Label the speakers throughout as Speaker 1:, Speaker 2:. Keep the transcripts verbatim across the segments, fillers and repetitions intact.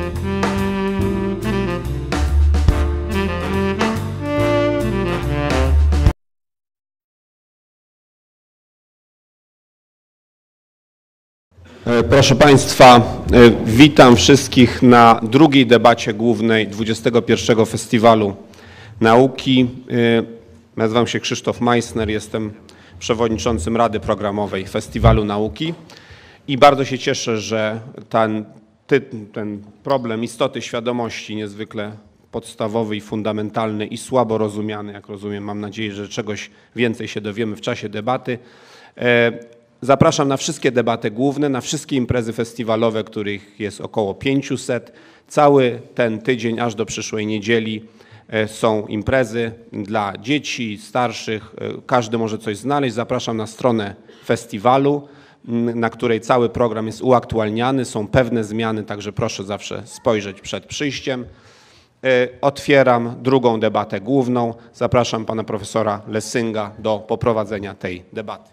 Speaker 1: Proszę Państwa, witam wszystkich na drugiej debacie głównej dwudziestego pierwszego Festiwalu Nauki. Nazywam się Krzysztof Meissner, jestem przewodniczącym Rady Programowej Festiwalu Nauki i bardzo się cieszę, że ten, ten problem istoty świadomości niezwykle podstawowy i fundamentalny i słabo rozumiany, jak rozumiem, mam nadzieję, że czegoś więcej się dowiemy w czasie debaty. Zapraszam na wszystkie debaty główne, na wszystkie imprezy festiwalowe, których jest około pięćset. Cały ten tydzień aż do przyszłej niedzieli są imprezy dla dzieci, starszych. Każdy może coś znaleźć. Zapraszam na stronę festiwalu, na której cały program jest uaktualniany. Są pewne zmiany, także proszę zawsze spojrzeć przed przyjściem. Otwieram drugą debatę główną. Zapraszam pana profesora Lessinga do poprowadzenia tej debaty.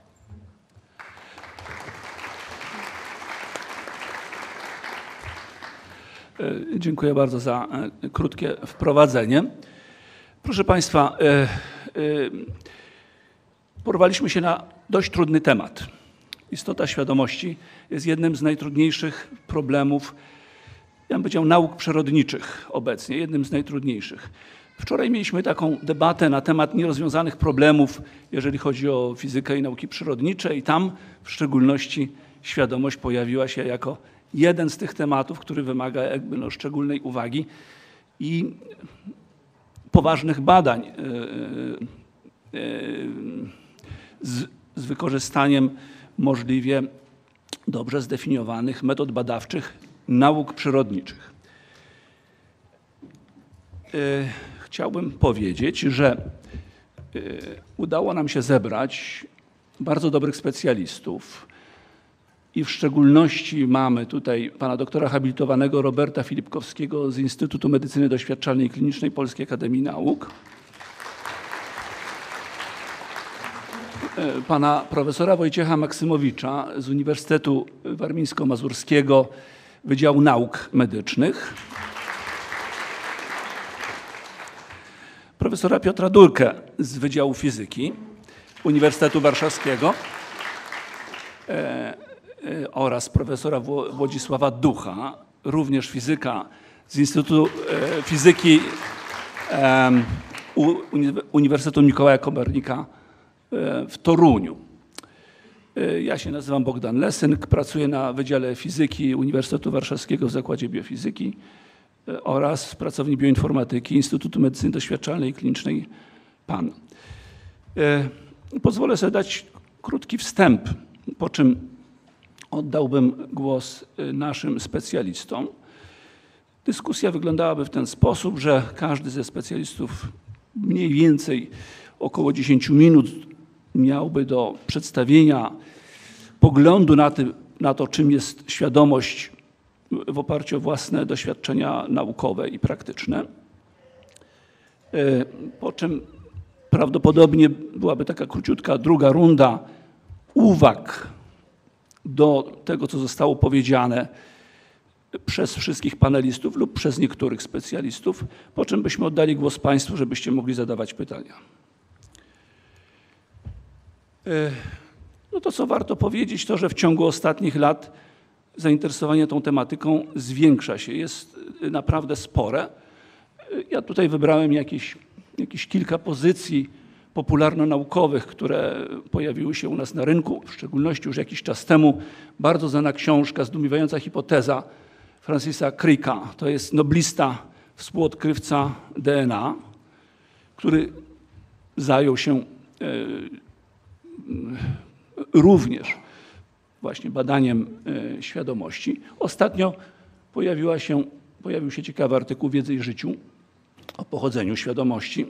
Speaker 2: Dziękuję bardzo za krótkie wprowadzenie. Proszę Państwa, porwaliśmy się na dość trudny temat. Istota świadomości jest jednym z najtrudniejszych problemów, ja bym powiedział, nauk przyrodniczych obecnie, jednym z najtrudniejszych. Wczoraj mieliśmy taką debatę na temat nierozwiązanych problemów, jeżeli chodzi o fizykę i nauki przyrodnicze, i tam w szczególności świadomość pojawiła się jako jeden z tych tematów, który wymaga jakby no szczególnej uwagi i poważnych badań z, z wykorzystaniem możliwie dobrze zdefiniowanych metod badawczych nauk przyrodniczych. Chciałbym powiedzieć, że udało nam się zebrać bardzo dobrych specjalistów. I w szczególności mamy tutaj pana doktora habilitowanego Roberta Filipkowskiego z Instytutu Medycyny Doświadczalnej i Klinicznej Polskiej Akademii Nauk, pana profesora Wojciecha Maksymowicza z Uniwersytetu Warmińsko-Mazurskiego Wydziału Nauk Medycznych, profesora Piotra Durkę z Wydziału Fizyki Uniwersytetu Warszawskiego oraz profesora Włodzisława Ducha, również fizyka z Instytutu Fizyki Uniwersytetu Mikołaja Kopernika w Toruniu. Ja się nazywam Bogdan Lessyng, pracuję na Wydziale Fizyki Uniwersytetu Warszawskiego w Zakładzie Biofizyki oraz w pracowni bioinformatyki Instytutu Medycyny Doświadczalnej i Klinicznej P A N. Pozwolę sobie dać krótki wstęp, po czym oddałbym głos naszym specjalistom. Dyskusja wyglądałaby w ten sposób, że każdy ze specjalistów mniej więcej około dziesięć minut miałby do przedstawienia poglądu na, ty, na to, czym jest świadomość w oparciu o własne doświadczenia naukowe i praktyczne. Po czym prawdopodobnie byłaby taka króciutka druga runda uwag do tego, co zostało powiedziane przez wszystkich panelistów lub przez niektórych specjalistów, po czym byśmy oddali głos Państwu, żebyście mogli zadawać pytania. No to, co warto powiedzieć, to, że w ciągu ostatnich lat zainteresowanie tą tematyką zwiększa się, jest naprawdę spore. Ja tutaj wybrałem jakieś, jakieś kilka pozycji popularno-naukowych, które pojawiły się u nas na rynku, w szczególności już jakiś czas temu. Bardzo znana książka, Zdumiewająca hipoteza Francisa Cricka. To jest noblista, współodkrywca D N A, który zajął się również właśnie badaniem świadomości. Ostatnio pojawiła się, pojawił się ciekawy artykuł w Wiedzy i Życiu o pochodzeniu świadomości.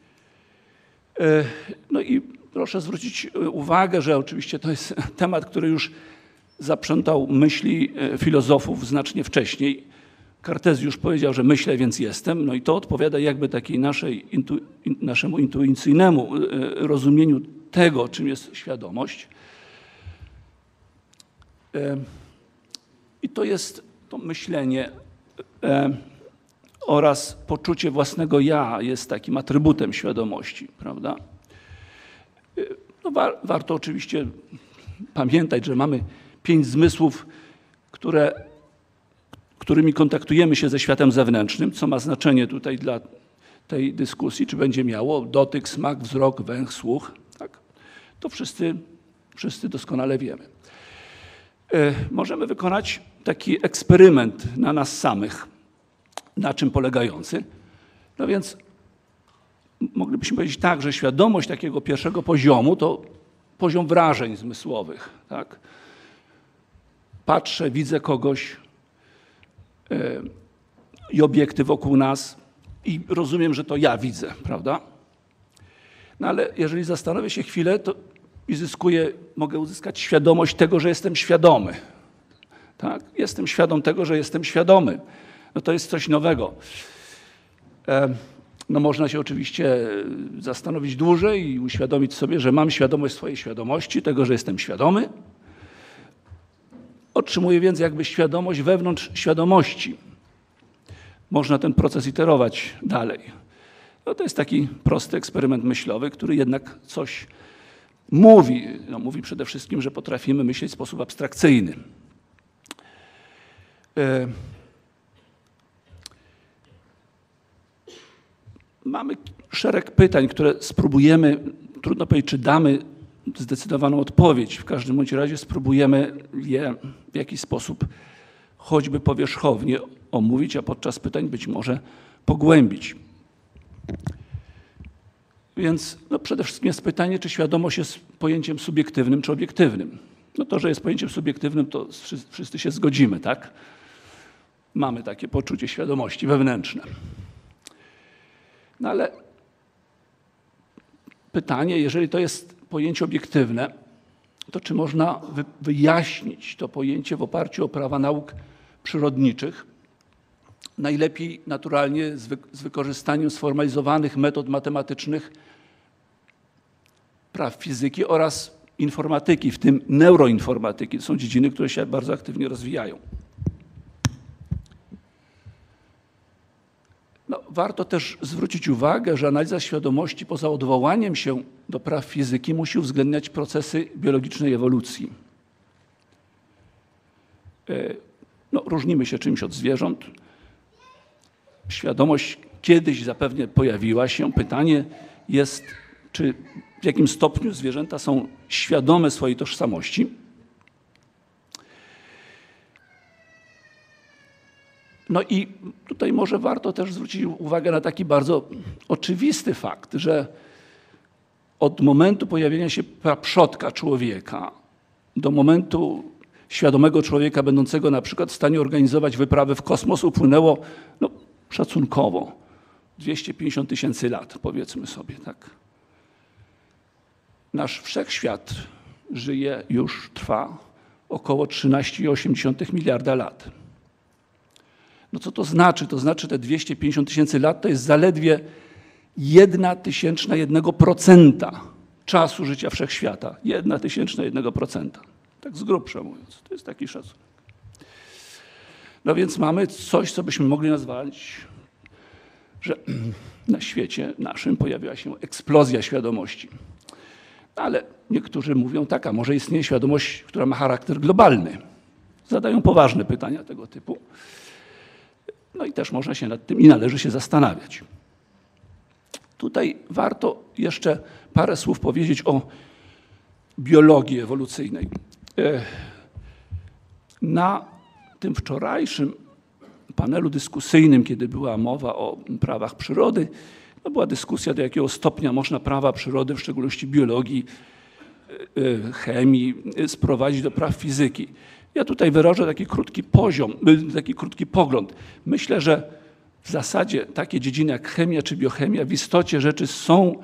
Speaker 2: No i proszę zwrócić uwagę, że oczywiście to jest temat, który już zaprzątał myśli filozofów znacznie wcześniej. Kartezjusz powiedział, że myślę, więc jestem. No i to odpowiada jakby takiej naszej, intu, naszemu intuicyjnemu rozumieniu tego, czym jest świadomość. I to jest to myślenie e, oraz poczucie własnego ja jest takim atrybutem świadomości, prawda? E, no, wa warto oczywiście pamiętać, że mamy pięć zmysłów, które, którymi kontaktujemy się ze światem zewnętrznym, co ma znaczenie tutaj dla tej dyskusji, czy będzie miało dotyk, smak, wzrok, węch, słuch. Tak? To wszyscy, wszyscy doskonale wiemy. E, możemy wykonać taki eksperyment na nas samych. Na czym polegający? No więc moglibyśmy powiedzieć tak, że świadomość takiego pierwszego poziomu to poziom wrażeń zmysłowych. Tak? Patrzę, widzę kogoś e, i obiekty wokół nas i rozumiem, że to ja widzę, prawda? No ale jeżeli zastanowię się chwilę, to uzyskuję, mogę uzyskać świadomość tego, że jestem świadomy. Tak? Jestem świadom tego, że jestem świadomy. No to jest coś nowego. E, no można się oczywiście zastanowić dłużej i uświadomić sobie, że mam świadomość swojej świadomości, tego, że jestem świadomy. Otrzymuję więc jakby świadomość wewnątrz świadomości. Można ten proces iterować dalej. No to jest taki prosty eksperyment myślowy, który jednak coś mówi. No mówi przede wszystkim, że potrafimy myśleć w sposób abstrakcyjny. E, Mamy szereg pytań, które spróbujemy, trudno powiedzieć, czy damy zdecydowaną odpowiedź. W każdym bądź razie spróbujemy je w jakiś sposób choćby powierzchownie omówić, a podczas pytań być może pogłębić. Więc no przede wszystkim jest pytanie, czy świadomość jest pojęciem subiektywnym czy obiektywnym. No to, że jest pojęciem subiektywnym, to wszyscy się zgodzimy, tak? Mamy takie poczucie świadomości wewnętrzne. No ale pytanie, jeżeli to jest pojęcie obiektywne, to czy można wyjaśnić to pojęcie w oparciu o prawa nauk przyrodniczych, najlepiej naturalnie z, wy z wykorzystaniem sformalizowanych metod matematycznych, praw fizyki oraz informatyki, w tym neuroinformatyki. To są dziedziny, które się bardzo aktywnie rozwijają. No, warto też zwrócić uwagę, że analiza świadomości poza odwołaniem się do praw fizyki musi uwzględniać procesy biologicznej ewolucji. No, różnimy się czymś od zwierząt. Świadomość kiedyś zapewne pojawiła się. Pytanie jest, czy w jakim stopniu zwierzęta są świadome swojej tożsamości. No i tutaj może warto też zwrócić uwagę na taki bardzo oczywisty fakt, że od momentu pojawienia się praprzodka człowieka do momentu świadomego człowieka będącego na przykład w stanie organizować wyprawy w kosmos upłynęło no, szacunkowo dwieście pięćdziesiąt tysięcy lat, powiedzmy sobie tak. Nasz wszechświat żyje, już trwa około trzynaście przecinek osiem miliarda lat. No co to znaczy? To znaczy te dwieście pięćdziesiąt tysięcy lat to jest zaledwie jedna tysięczna jednego procenta czasu życia wszechświata. Jedna tysięczna jednego procenta. Tak z grubsza mówiąc. To jest taki szacunek. No więc mamy coś, co byśmy mogli nazwać, że na świecie naszym pojawiła się eksplozja świadomości. Ale niektórzy mówią tak, a może istnieje świadomość, która ma charakter globalny. Zadają poważne pytania tego typu. No i też można się nad tym i należy się zastanawiać. Tutaj warto jeszcze parę słów powiedzieć o biologii ewolucyjnej. Na tym wczorajszym panelu dyskusyjnym, kiedy była mowa o prawach przyrody, no była dyskusja, do jakiego stopnia można prawa przyrody, w szczególności biologii, chemii, sprowadzić do praw fizyki. Ja tutaj wyrażę taki krótki poziom, taki krótki pogląd. Myślę, że w zasadzie takie dziedziny jak chemia czy biochemia w istocie rzeczy są,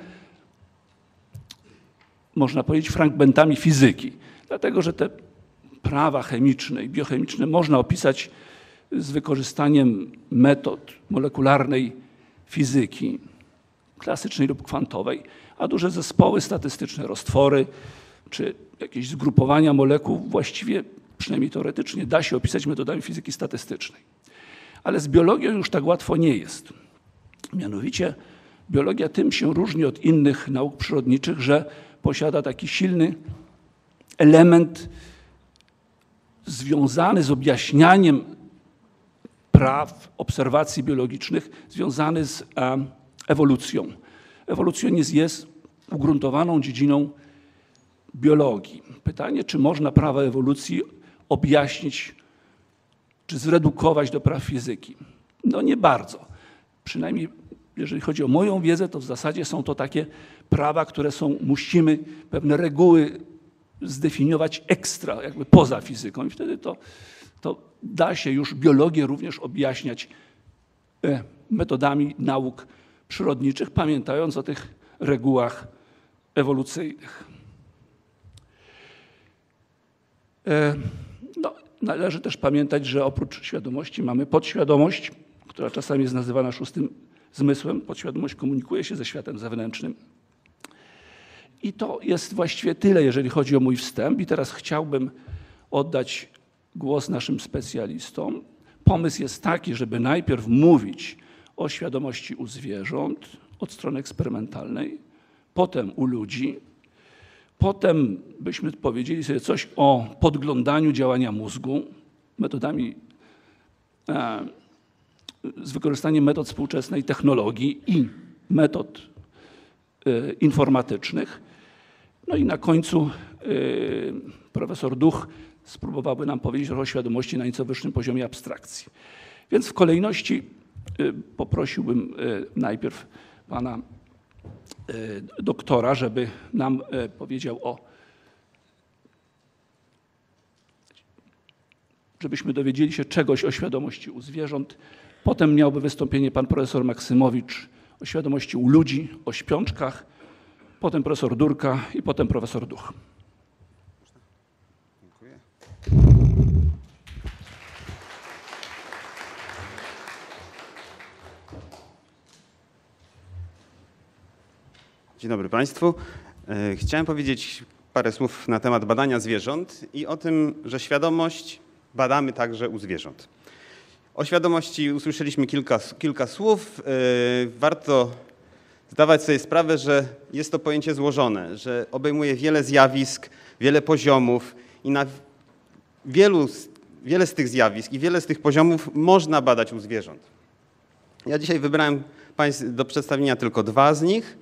Speaker 2: można powiedzieć, fragmentami fizyki. Dlatego, że te prawa chemiczne i biochemiczne można opisać z wykorzystaniem metod molekularnej fizyki, klasycznej lub kwantowej, a duże zespoły statystyczne, roztwory czy jakieś zgrupowania molekuł właściwie, przynajmniej teoretycznie, da się opisać metodami fizyki statystycznej. Ale z biologią już tak łatwo nie jest. Mianowicie biologia tym się różni od innych nauk przyrodniczych, że posiada taki silny element związany z objaśnianiem praw obserwacji biologicznych, związany z um, ewolucją. Ewolucjonizm jest ugruntowaną dziedziną biologii. Pytanie, czy można prawa ewolucji objaśnić, czy zredukować do praw fizyki? No nie bardzo. Przynajmniej jeżeli chodzi o moją wiedzę, to w zasadzie są to takie prawa, które są, musimy pewne reguły zdefiniować ekstra, jakby poza fizyką i wtedy to, to da się już biologię również objaśniać metodami nauk przyrodniczych, pamiętając o tych regułach ewolucyjnych. No, należy też pamiętać, że oprócz świadomości mamy podświadomość, która czasami jest nazywana szóstym zmysłem. Podświadomość komunikuje się ze światem zewnętrznym. I to jest właściwie tyle, jeżeli chodzi o mój wstęp. I teraz chciałbym oddać głos naszym specjalistom. Pomysł jest taki, żeby najpierw mówić o świadomości u zwierząt od strony eksperymentalnej, potem u ludzi, potem byśmy powiedzieli sobie coś o podglądaniu działania mózgu metodami, e, z wykorzystaniem metod współczesnej technologii i metod e, informatycznych. No i na końcu e, profesor Duch spróbowałby nam powiedzieć o świadomości na nieco wyższym poziomie abstrakcji. Więc w kolejności e, poprosiłbym e, najpierw pana e, doktora, żeby nam e, powiedział o, żebyśmy dowiedzieli się czegoś o świadomości u zwierząt. Potem miałby wystąpienie pan profesor Maksymowicz o świadomości u ludzi, o śpiączkach, potem profesor Durka i potem profesor Duch.
Speaker 3: Dziękuję. Dzień dobry Państwu. Chciałem powiedzieć parę słów na temat badania zwierząt i o tym, że świadomość badamy także u zwierząt. O świadomości usłyszeliśmy kilka, kilka słów. Warto zdawać sobie sprawę, że jest to pojęcie złożone, że obejmuje wiele zjawisk, wiele poziomów i na wielu, wiele z tych zjawisk i wiele z tych poziomów można badać u zwierząt. Ja dzisiaj wybrałem Państwu do przedstawienia tylko dwa z nich.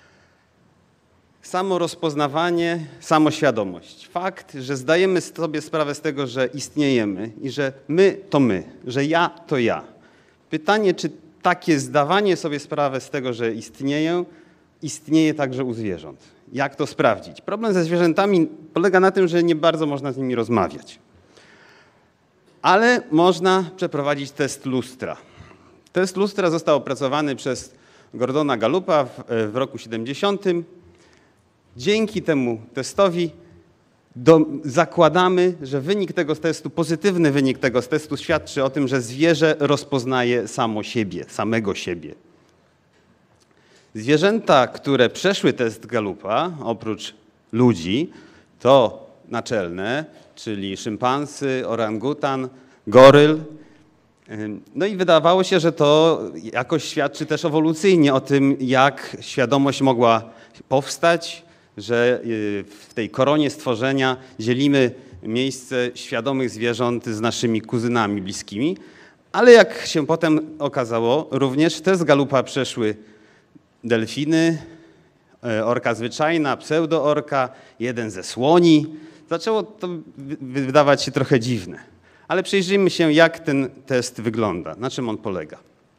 Speaker 3: Samo rozpoznawanie, samoświadomość. Fakt, że zdajemy sobie sprawę z tego, że istniejemy i że my to my, że ja to ja. Pytanie, czy takie zdawanie sobie sprawy z tego, że istnieję, istnieje także u zwierząt. Jak to sprawdzić? Problem ze zwierzętami polega na tym, że nie bardzo można z nimi rozmawiać. Ale można przeprowadzić test lustra. Test lustra został opracowany przez Gordona Gallupa w, w roku siedemdziesiątym. Dzięki temu testowi do, zakładamy, że wynik tego testu, pozytywny wynik tego testu świadczy o tym, że zwierzę rozpoznaje samo siebie, samego siebie. Zwierzęta, które przeszły test Gallupa, oprócz ludzi, to naczelne, czyli szympansy, orangutan, goryl. No i wydawało się, że to jakoś świadczy też ewolucyjnie o tym, jak świadomość mogła powstać, że w tej koronie stworzenia dzielimy miejsce świadomych zwierząt z naszymi kuzynami bliskimi. Ale jak się potem okazało, również test Gallupa przeszły delfiny, orka zwyczajna, pseudoorka, jeden ze słoni. Zaczęło to wydawać się trochę dziwne. Ale przyjrzyjmy się, jak ten test wygląda, na czym on polega.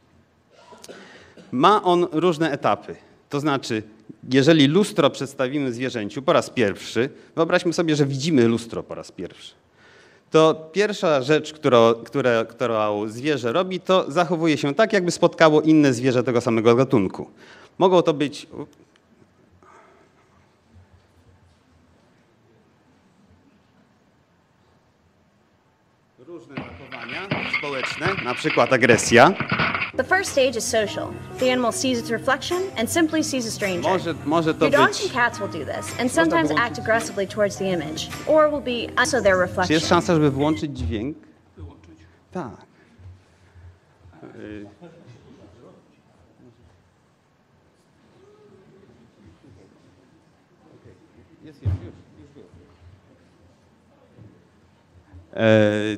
Speaker 3: Ma on różne etapy. To znaczy, jeżeli lustro przedstawimy zwierzęciu po raz pierwszy, wyobraźmy sobie, że widzimy lustro po raz pierwszy, to pierwsza rzecz, którą, która, którą zwierzę robi, to zachowuje się tak, jakby spotkało inne zwierzę tego samego gatunku. Mogą to być... różne zachowania społeczne, na przykład agresja.
Speaker 4: The first stage is social. The animal sees its reflection and simply sees a stranger.
Speaker 3: Może, może to
Speaker 4: Your dogs
Speaker 3: być...
Speaker 4: and cats will do this and sometimes act aggressively towards the image, or will be also their
Speaker 3: Czy
Speaker 4: reflection.
Speaker 3: jest szansa, żeby włączyć dźwięk?
Speaker 2: Wyłączyć.
Speaker 3: Tak. Jest, jest, już, już było. E...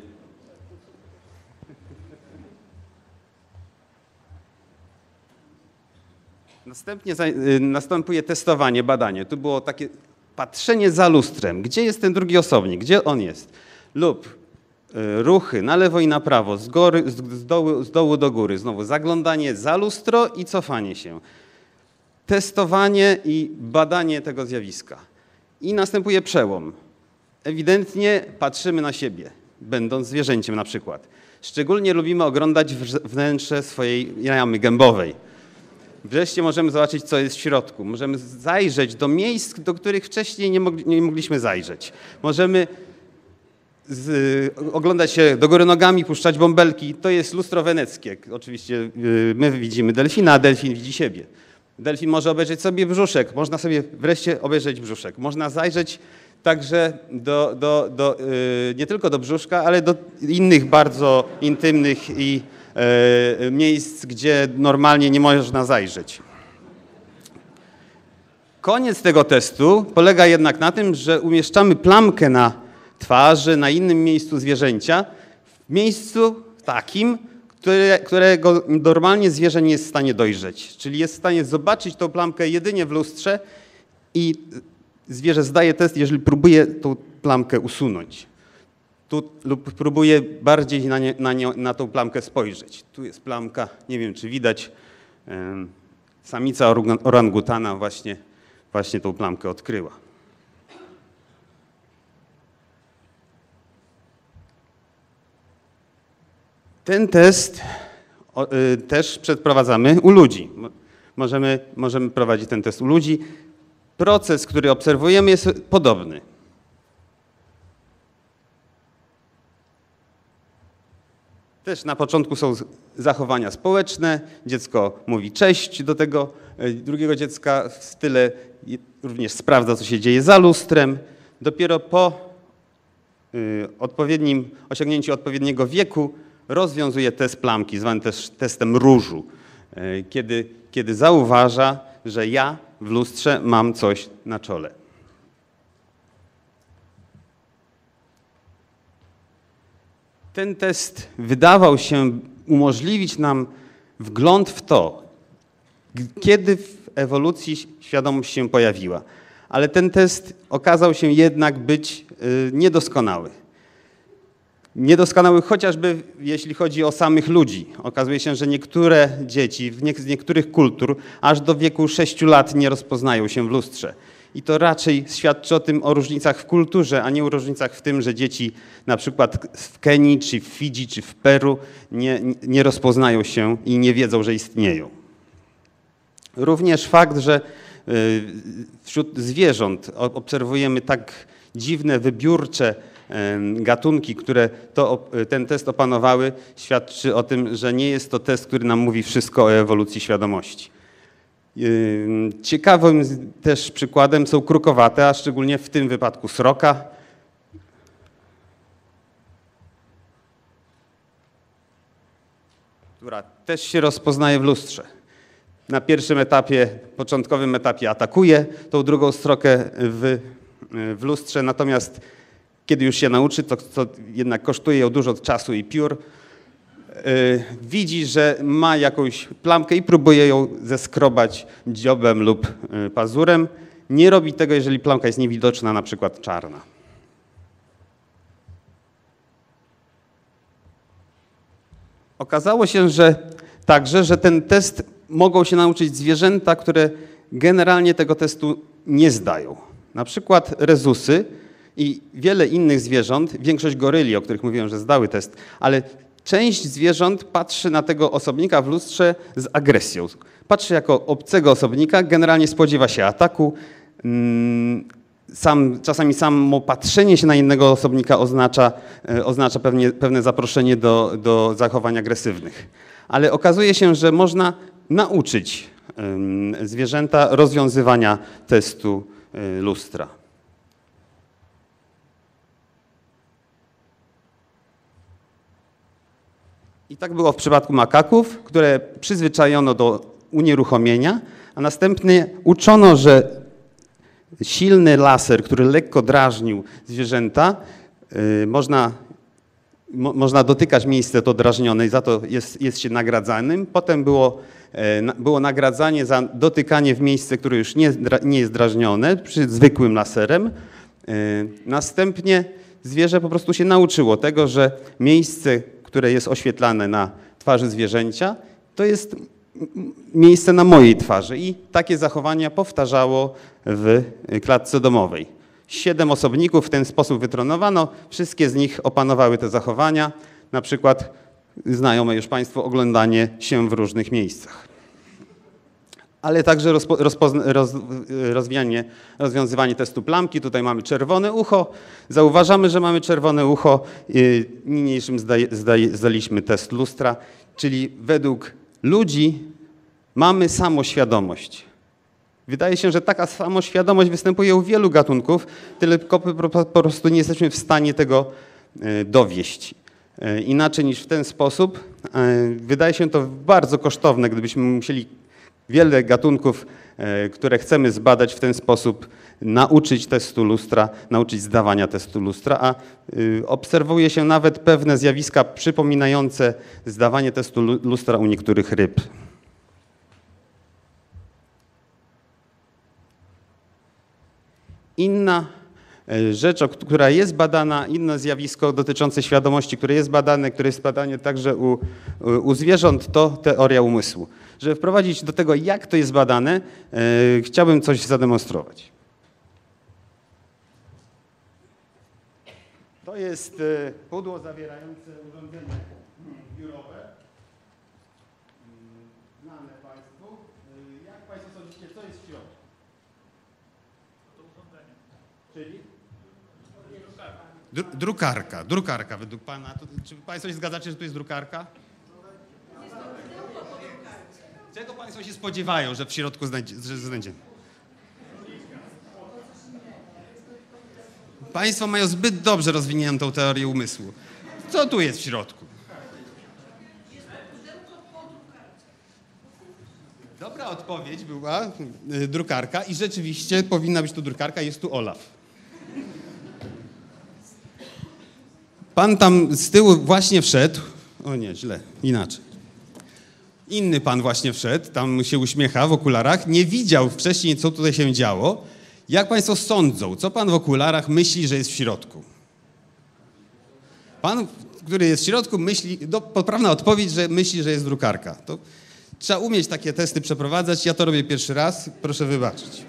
Speaker 3: Następnie za, y, następuje testowanie, badanie. Tu było takie patrzenie za lustrem. Gdzie jest ten drugi osobnik? Gdzie on jest? Lub y, ruchy na lewo i na prawo, z, góry, z, z, dołu, z dołu do góry. Znowu zaglądanie za lustro i cofanie się. Testowanie i badanie tego zjawiska. I następuje przełom. Ewidentnie patrzymy na siebie, będąc zwierzęciem na przykład. Szczególnie lubimy oglądać wnętrze swojej jamy gębowej. Wreszcie możemy zobaczyć, co jest w środku. Możemy zajrzeć do miejsc, do których wcześniej nie, mogli, nie mogliśmy zajrzeć. Możemy z, oglądać się do góry nogami, puszczać bąbelki. To jest lustro weneckie. Oczywiście my widzimy delfina, a delfin widzi siebie. Delfin może obejrzeć sobie brzuszek. Można sobie wreszcie obejrzeć brzuszek. Można zajrzeć także do, do, do, nie tylko do brzuszka, ale do innych bardzo intymnych i miejsc, gdzie normalnie nie można zajrzeć. Koniec tego testu polega jednak na tym, że umieszczamy plamkę na twarzy, na innym miejscu zwierzęcia, w miejscu takim, które, którego normalnie zwierzę nie jest w stanie dojrzeć. Czyli jest w stanie zobaczyć tą plamkę jedynie w lustrze i zwierzę zdaje test, jeżeli próbuje tą plamkę usunąć. Tu, lub próbuje bardziej na, nie, na, nie, na tą plamkę spojrzeć. Tu jest plamka, nie wiem czy widać, um, samica orangutana właśnie, właśnie tą plamkę odkryła. Ten test o, y, też przeprowadzamy u ludzi. Możemy, możemy prowadzić ten test u ludzi. Proces, który obserwujemy, jest podobny. Też na początku są zachowania społeczne. Dziecko mówi cześć do tego drugiego dziecka w style, również sprawdza, co się dzieje za lustrem. Dopiero po odpowiednim, osiągnięciu odpowiedniego wieku rozwiązuje test plamki, zwany też testem różu, kiedy, kiedy zauważa, że ja w lustrze mam coś na czole. Ten test wydawał się umożliwić nam wgląd w to, kiedy w ewolucji świadomość się pojawiła. Ale ten test okazał się jednak być niedoskonały. Niedoskonały chociażby jeśli chodzi o samych ludzi. Okazuje się, że niektóre dzieci z niektórych kultur aż do wieku sześciu lat nie rozpoznają się w lustrze. I to raczej świadczy o tym, o różnicach w kulturze, a nie o różnicach w tym, że dzieci na przykład w Kenii, czy w Fidżi, czy w Peru nie, nie rozpoznają się i nie wiedzą, że istnieją. Również fakt, że wśród zwierząt obserwujemy tak dziwne, wybiórcze gatunki, które to, ten test opanowały, świadczy o tym, że nie jest to test, który nam mówi wszystko o ewolucji świadomości. Ciekawym też przykładem są krukowate, a szczególnie w tym wypadku sroka. Która też się rozpoznaje w lustrze. Na pierwszym etapie, początkowym etapie atakuje tą drugą srokę w, w lustrze, natomiast kiedy już się nauczy, to, to jednak kosztuje ją dużo czasu i piór, Yy, widzi, że ma jakąś plamkę i próbuje ją zeskrobać dziobem lub yy, pazurem. Nie robi tego, jeżeli plamka jest niewidoczna, na przykład czarna. Okazało się, że także, że ten test mogą się nauczyć zwierzęta, które generalnie tego testu nie zdają. Na przykład rezusy i wiele innych zwierząt, większość goryli, o których mówiłem, że zdały test, ale część zwierząt patrzy na tego osobnika w lustrze z agresją. Patrzy jako obcego osobnika, generalnie spodziewa się ataku. Sam, czasami samo patrzenie się na innego osobnika oznacza, oznacza pewnie, pewne zaproszenie do, do zachowań agresywnych. Ale okazuje się, że można nauczyć zwierzęta rozwiązywania testu lustra. I tak było w przypadku makaków, które przyzwyczajono do unieruchomienia, a następnie uczono, że silny laser, który lekko drażnił zwierzęta, yy, można, mo, można dotykać miejsce to drażnione i za to jest, jest się nagradzanym. Potem było, yy, na, było nagradzanie za dotykanie w miejsce, które już nie, nie jest drażnione, przy zwykłym laserem. Yy, następnie zwierzę po prostu się nauczyło tego, że miejsce, które jest oświetlane na twarzy zwierzęcia, to jest miejsce na mojej twarzy i takie zachowania powtarzało w klatce domowej. Siedem osobników w ten sposób wytrenowano, wszystkie z nich opanowały te zachowania, na przykład znajome już Państwu oglądanie się w różnych miejscach. Ale także rozpo, rozpozna, roz, rozwijanie, rozwiązywanie testu plamki. Tutaj mamy czerwone ucho. Zauważamy, że mamy czerwone ucho. Niniejszym zdaje, zdaje, zdaliśmy test lustra, czyli według ludzi mamy samoświadomość. Wydaje się, że taka samoświadomość występuje u wielu gatunków, tylko po prostu nie jesteśmy w stanie tego dowieść. Inaczej niż w ten sposób. Wydaje się to bardzo kosztowne, gdybyśmy musieli wiele gatunków, które chcemy zbadać w ten sposób, nauczyć testu lustra, nauczyć zdawania testu lustra, a obserwuje się nawet pewne zjawiska przypominające zdawanie testu lustra u niektórych ryb. Inna rzecz, która jest badana, inne zjawisko dotyczące świadomości, które jest badane, które jest badane także u, u zwierząt, to teoria umysłu. Żeby wprowadzić do tego, jak to jest badane, yy, chciałbym coś zademonstrować. To jest yy, pudło zawierające urządzenie biurowe. Yy, znane Państwu. Yy, jak Państwo sądzicie, co jest w środku? To urządzenie. Czyli? Dru drukarka. Drukarka według Pana. To, czy Państwo się zgadzacie, że to jest drukarka? Czego Państwo się spodziewają, że w środku znajdzie, że znajdziemy? Państwo mają zbyt dobrze rozwiniętą teorię umysłu. Co tu jest w środku? Dobra odpowiedź była y, drukarka i rzeczywiście powinna być tu drukarka, jest tu Olaf. Pan tam z tyłu właśnie wszedł. O nie, źle, inaczej. Inny pan właśnie wszedł, tam się uśmiecha w okularach, nie widział wcześniej, co tutaj się działo. Jak Państwo sądzą, co pan w okularach myśli, że jest w środku? Pan, który jest w środku, myśli, no, poprawna odpowiedź, że myśli, że jest drukarka. To trzeba umieć takie testy przeprowadzać, ja to robię pierwszy raz, proszę wybaczyć.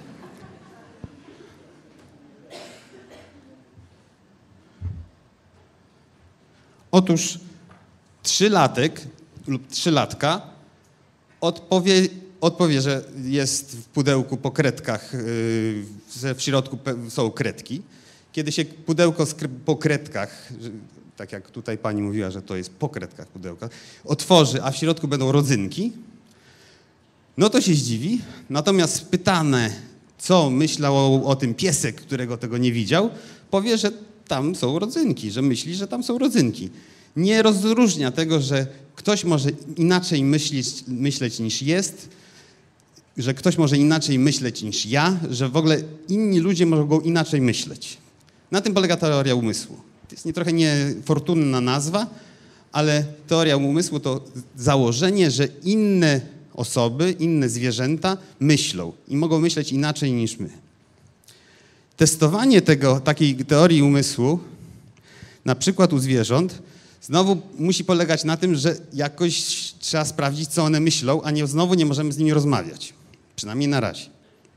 Speaker 3: Otóż trzylatek lub trzylatka odpowie, odpowie, że jest w pudełku po kredkach, yy, że w środku są kredki. Kiedy się pudełko po kredkach, tak jak tutaj pani mówiła, że to jest po kredkach pudełka, otworzy, a w środku będą rodzynki, no to się zdziwi. Natomiast pytane, co myślał o tym piesek, którego tego nie widział, powie, że tam są rodzynki, że myśli, że tam są rodzynki. Nie rozróżnia tego, że ktoś może inaczej myśleć, myśleć niż jest, że ktoś może inaczej myśleć niż ja, że w ogóle inni ludzie mogą inaczej myśleć. Na tym polega teoria umysłu. To jest nie trochę niefortunna nazwa, ale teoria umysłu to założenie, że inne osoby, inne zwierzęta myślą i mogą myśleć inaczej niż my. Testowanie tego, takiej teorii umysłu, na przykład u zwierząt, znowu musi polegać na tym, że jakoś trzeba sprawdzić, co one myślą, a nie, znowu nie możemy z nimi rozmawiać. Przynajmniej na razie.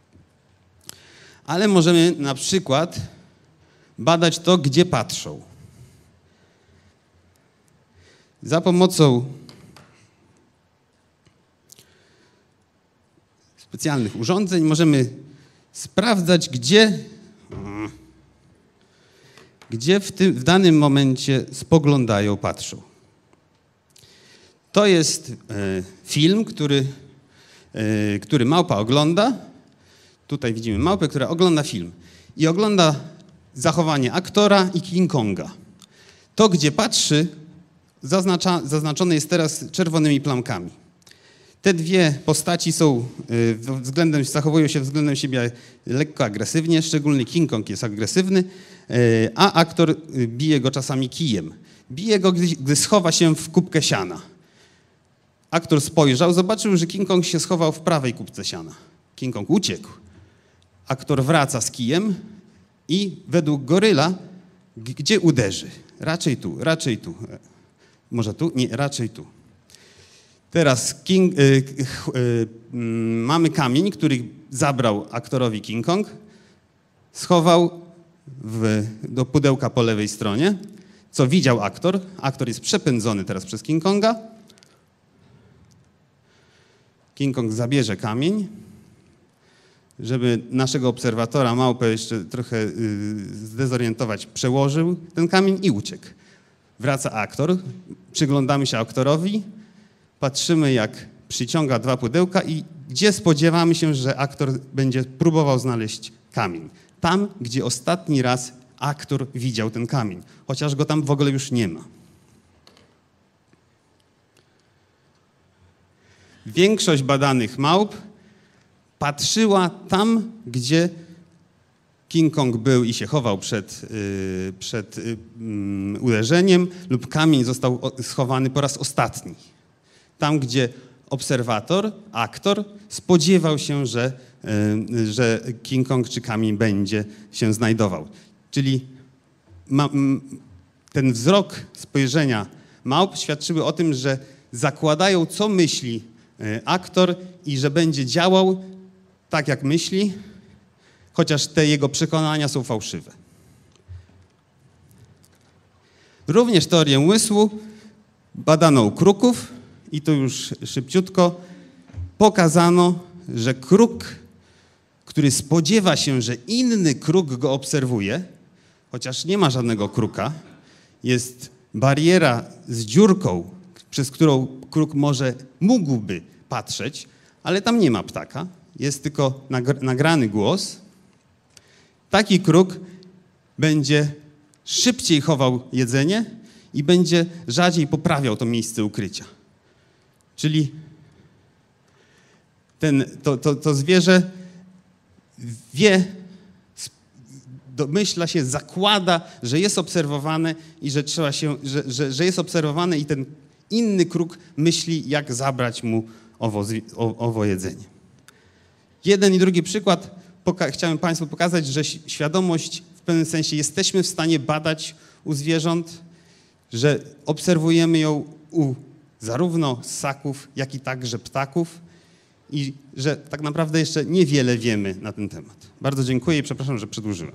Speaker 3: Ale możemy na przykład badać to, gdzie patrzą. Za pomocą specjalnych urządzeń możemy sprawdzać, gdzie, gdzie w, tym, w danym momencie spoglądają, patrzą. To jest e, film, który, e, który małpa ogląda. Tutaj widzimy małpę, która ogląda film i ogląda zachowanie aktora i King Konga. To, gdzie patrzy,
Speaker 5: zaznacza, zaznaczone jest teraz czerwonymi plamkami. Te dwie postaci są względem, zachowują się względem siebie lekko agresywnie, szczególnie King Kong jest agresywny, a aktor bije go czasami kijem. Bije go, gdy, gdy schowa się w kubkę siana. Aktor spojrzał, zobaczył, że King Kong się schował w prawej kubce siana. King Kong uciekł. Aktor wraca z kijem i według goryla, gdzie uderzy? Raczej tu, raczej tu. Może tu? Nie, raczej tu. Teraz King, y, y, y, y, mamy kamień, który zabrał aktorowi King Kong, schował w, do pudełka po lewej stronie, co widział aktor. Aktor jest przepędzony teraz przez King Konga. King Kong zabierze kamień, żeby naszego obserwatora, małpę, jeszcze trochę y, zdezorientować, przełożył ten kamień i uciekł. Wraca aktor, przyglądamy się aktorowi, patrzymy, jak przyciąga dwa pudełka i gdzie spodziewamy się, że aktor będzie próbował znaleźć kamień. Tam, gdzie ostatni raz aktor widział ten kamień, chociaż go tam w ogóle już nie ma. Większość badanych małp patrzyła tam, gdzie King Kong był i się chował przed, yy, przed yy, yy, uderzeniem lub kamień został schowany po raz ostatni. Tam, gdzie obserwator, aktor spodziewał się, że, yy, że King Kong czy kamień będzie się znajdował. Czyli ma, ten wzrok spojrzenia małp świadczyły o tym, że zakładają, co myśli yy, aktor i że będzie działał tak, jak myśli, chociaż te jego przekonania są fałszywe. Również teorię umysłu badano u kruków i to już szybciutko pokazano, że kruk, który spodziewa się, że inny kruk go obserwuje, chociaż nie ma żadnego kruka, jest bariera z dziurką, przez którą kruk może, mógłby patrzeć, ale tam nie ma ptaka, jest tylko nagrany głos. Taki kruk będzie szybciej chował jedzenie i będzie rzadziej poprawiał to miejsce ukrycia. Czyli ten, to, to, to zwierzę wie, domyśla się, zakłada, że jest obserwowane i że trzeba się, że, że, że jest obserwowane i ten inny kruk myśli, jak zabrać mu owo, owo jedzenie. Jeden i drugi przykład chciałem Państwu pokazać, że świadomość w pewnym sensie jesteśmy w stanie badać u zwierząt, że obserwujemy ją u zarówno ssaków, jak i także ptaków i że tak naprawdę jeszcze niewiele wiemy na ten temat. Bardzo dziękuję i przepraszam, że przedłużyłem.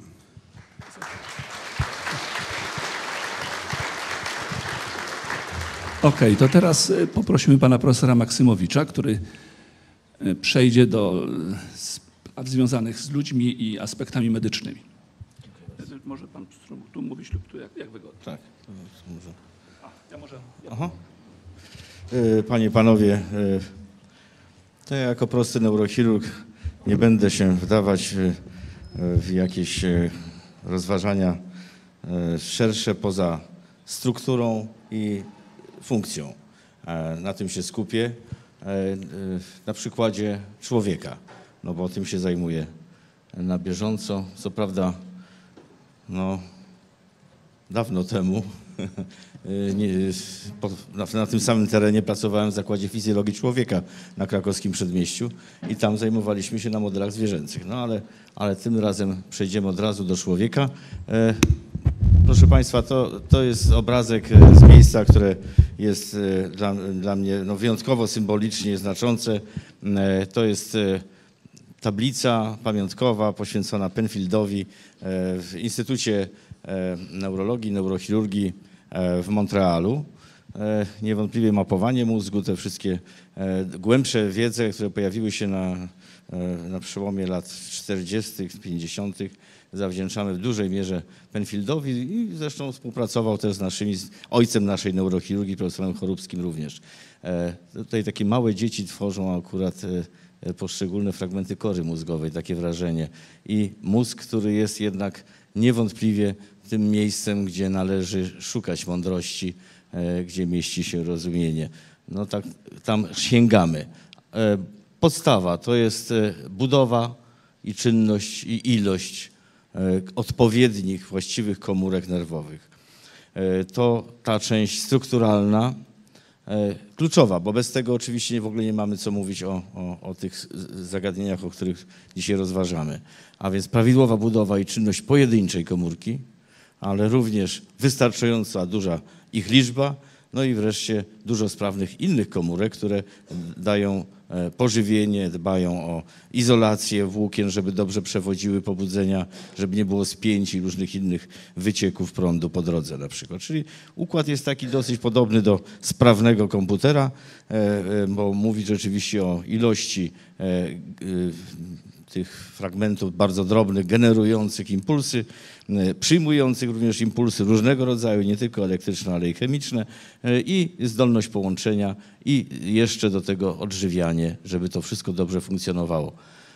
Speaker 2: Okej, okay, to teraz poprosimy pana profesora Maksymowicza, który przejdzie do spraw związanych z ludźmi i aspektami medycznymi. Może pan tu mówić lub tu, jak, jak wygodnie.
Speaker 6: Tak. Może.
Speaker 2: A, ja może... Ja...
Speaker 6: Aha. Panie i panowie, to ja jako prosty neurochirurg nie będę się wdawać w jakieś rozważania szersze poza strukturą i funkcją. Na tym się skupię, na przykładzie człowieka, no bo tym się zajmuję na bieżąco. Co prawda, no, dawno temu nie, po, na, na tym samym terenie pracowałem w Zakładzie Fizjologii Człowieka na krakowskim Przedmieściu i tam zajmowaliśmy się na modelach zwierzęcych. No ale, ale tym razem przejdziemy od razu do człowieka. E, proszę Państwa, to, to jest obrazek z miejsca, które jest dla, dla mnie no, wyjątkowo symbolicznie znaczące. E, to jest e, tablica pamiątkowa poświęcona Penfieldowi e, w Instytucie Neurologii, Neurochirurgii w Montrealu. Niewątpliwie mapowanie mózgu, te wszystkie głębsze wiedze, które pojawiły się na, na przełomie lat czterdziestych, pięćdziesiątych zawdzięczamy w dużej mierze Penfieldowi i zresztą współpracował też z naszymi, z ojcem naszej neurochirurgii, profesorem Chorubskim również. Tutaj takie małe dzieci tworzą akurat poszczególne fragmenty kory mózgowej, takie wrażenie. I mózg, który jest jednak niewątpliwie tym miejscem, gdzie należy szukać mądrości gdzie mieści się rozumienie. No tak, tam sięgamy. Podstawa to jest budowa i czynność i ilość odpowiednich, właściwych komórek nerwowych. To ta część strukturalna, kluczowa, bo bez tego oczywiście w ogóle nie mamy co mówić o, o, o tych zagadnieniach, o których dzisiaj rozważamy. A więc prawidłowa budowa i czynność pojedynczej komórki, ale również wystarczająca duża ich liczba, no i wreszcie dużo sprawnych innych komórek, które dają pożywienie, dbają o izolację włókien, żeby dobrze przewodziły pobudzenia, żeby nie było spięć i różnych innych wycieków prądu po drodze na przykład. Czyli układ jest taki dosyć podobny do sprawnego komputera, bo mówi rzeczywiście o ilości tych fragmentów bardzo drobnych, generujących impulsy, przyjmujących również impulsy różnego rodzaju, nie tylko elektryczne, ale i chemiczne i zdolność połączenia i jeszcze do tego odżywianie, żeby to wszystko dobrze funkcjonowało.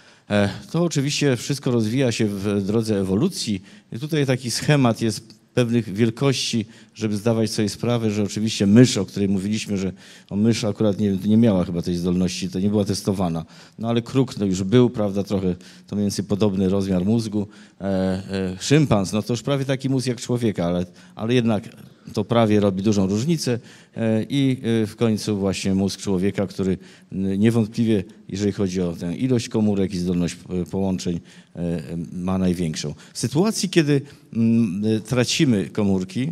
Speaker 6: To oczywiście wszystko rozwija się w drodze ewolucji. I tutaj taki schemat jest pewnych wielkości, żeby zdawać sobie sprawę, że oczywiście mysz, o której mówiliśmy, że o mysz akurat nie, nie miała chyba tej zdolności, to nie była testowana. No ale kruk no już był, prawda, trochę to mniej więcej podobny rozmiar mózgu. E, e, szympans, no to już prawie taki mózg jak człowieka, ale, ale jednak to prawie robi dużą różnicę e, i e, w końcu właśnie mózg człowieka, który niewątpliwie, jeżeli chodzi o tę ilość komórek i zdolność połączeń, e, ma największą. W sytuacji, kiedy m, tracimy komórki,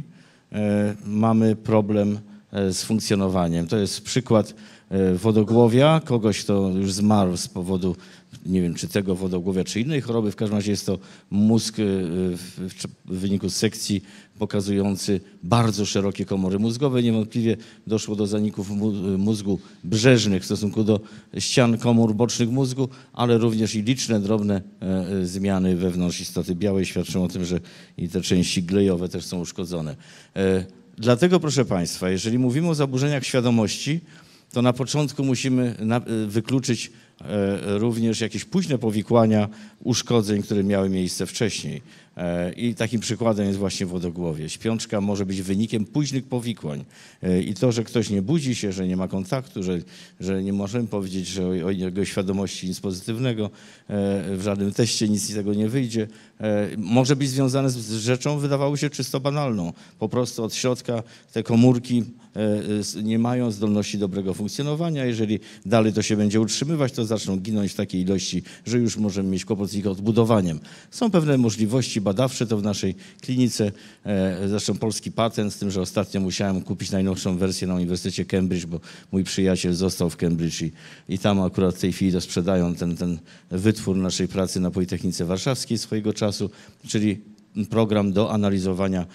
Speaker 6: mamy problem z funkcjonowaniem. To jest przykład wodogłowia, kogoś, kto już zmarł z powodu, nie wiem, czy tego wodogłowia, czy innej choroby. W każdym razie jest to mózg w wyniku sekcji pokazujący bardzo szerokie komory mózgowe. Niewątpliwie doszło do zaników mózgu brzeżnych w stosunku do ścian komór bocznych mózgu, ale również i liczne, drobne zmiany wewnątrz istoty białej świadczą o tym, że i te części glejowe też są uszkodzone. Dlatego, proszę Państwa, jeżeli mówimy o zaburzeniach świadomości, to na początku musimy wykluczyć również jakieś późne powikłania uszkodzeń, które miały miejsce wcześniej. I takim przykładem jest właśnie wodogłowie. Śpiączka może być wynikiem późnych powikłań. I to, że ktoś nie budzi się, że nie ma kontaktu, że, że nie możemy powiedzieć, że o, o jego świadomości nic pozytywnego, w żadnym teście nic z tego nie wyjdzie, może być związane z rzeczą, wydawało się, czysto banalną. Po prostu od środka te komórki nie mają zdolności dobrego funkcjonowania. Jeżeli dalej to się będzie utrzymywać, to zaczną ginąć w takiej ilości, że już możemy mieć kłopot z ich odbudowaniem. Są pewne możliwości badawcze, to w naszej klinice, zresztą polski patent, z tym, że ostatnio musiałem kupić najnowszą wersję na Uniwersytecie Cambridge, bo mój przyjaciel został w Cambridge i, i tam akurat w tej chwili to sprzedają ten, ten wytwór naszej pracy na Politechnice Warszawskiej swojego czasu, czyli program do analizowania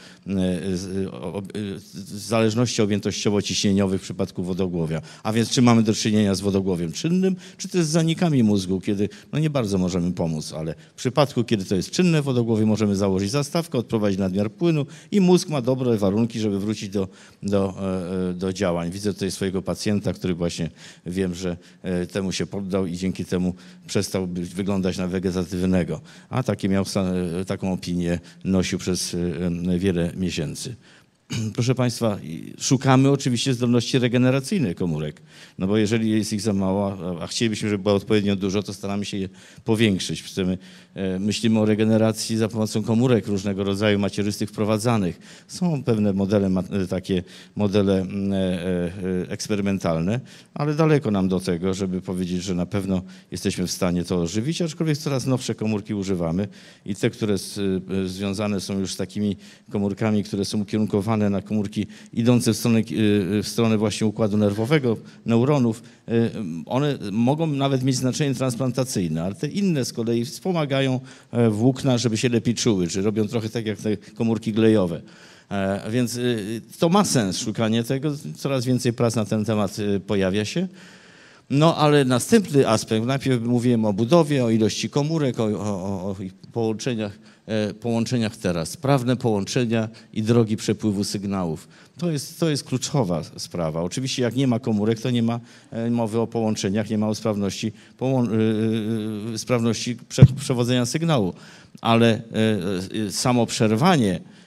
Speaker 6: zależności objętościowo-ciśnieniowych w przypadku wodogłowia. A więc czy mamy do czynienia z wodogłowiem czynnym, czy też z zanikami mózgu, kiedy no nie bardzo możemy pomóc, ale w przypadku, kiedy to jest czynne wodogłowie, możemy założyć zastawkę, odprowadzić nadmiar płynu i mózg ma dobre warunki, żeby wrócić do, do, do działań. Widzę tutaj swojego pacjenta, który właśnie wiem, że temu się poddał i dzięki temu przestał wyglądać na wegetatywnego. A takie miał taką opinię nosił przez wiele miesięcy. Proszę Państwa, szukamy oczywiście zdolności regeneracyjnej komórek, no bo jeżeli jest ich za mało, a chcielibyśmy, żeby było odpowiednio dużo, to staramy się je powiększyć. Chcemy, myślimy o regeneracji za pomocą komórek różnego rodzaju macierzystych wprowadzanych. Są pewne modele, takie modele eksperymentalne, ale daleko nam do tego, żeby powiedzieć, że na pewno jesteśmy w stanie to ożywić, aczkolwiek coraz nowsze komórki używamy i te, które związane są już z takimi komórkami, które są ukierunkowane na komórki idące w stronę, w stronę właśnie układu nerwowego, neuronów, one mogą nawet mieć znaczenie transplantacyjne, ale te inne z kolei wspomagają włókna, żeby się lepiej czuły, czy robią trochę tak jak te komórki glejowe. Więc to ma sens, szukanie tego, coraz więcej prac na ten temat pojawia się. No ale następny aspekt, najpierw mówiłem o budowie, o ilości komórek, o, o, o ich połączeniach, e, połączeniach teraz. Sprawne połączenia i drogi przepływu sygnałów. To jest, to jest kluczowa sprawa. Oczywiście jak nie ma komórek, to nie ma e, mowy o połączeniach, nie ma o sprawności, połą, e, sprawności prze, przewodzenia sygnału. Ale e, samo przerwanie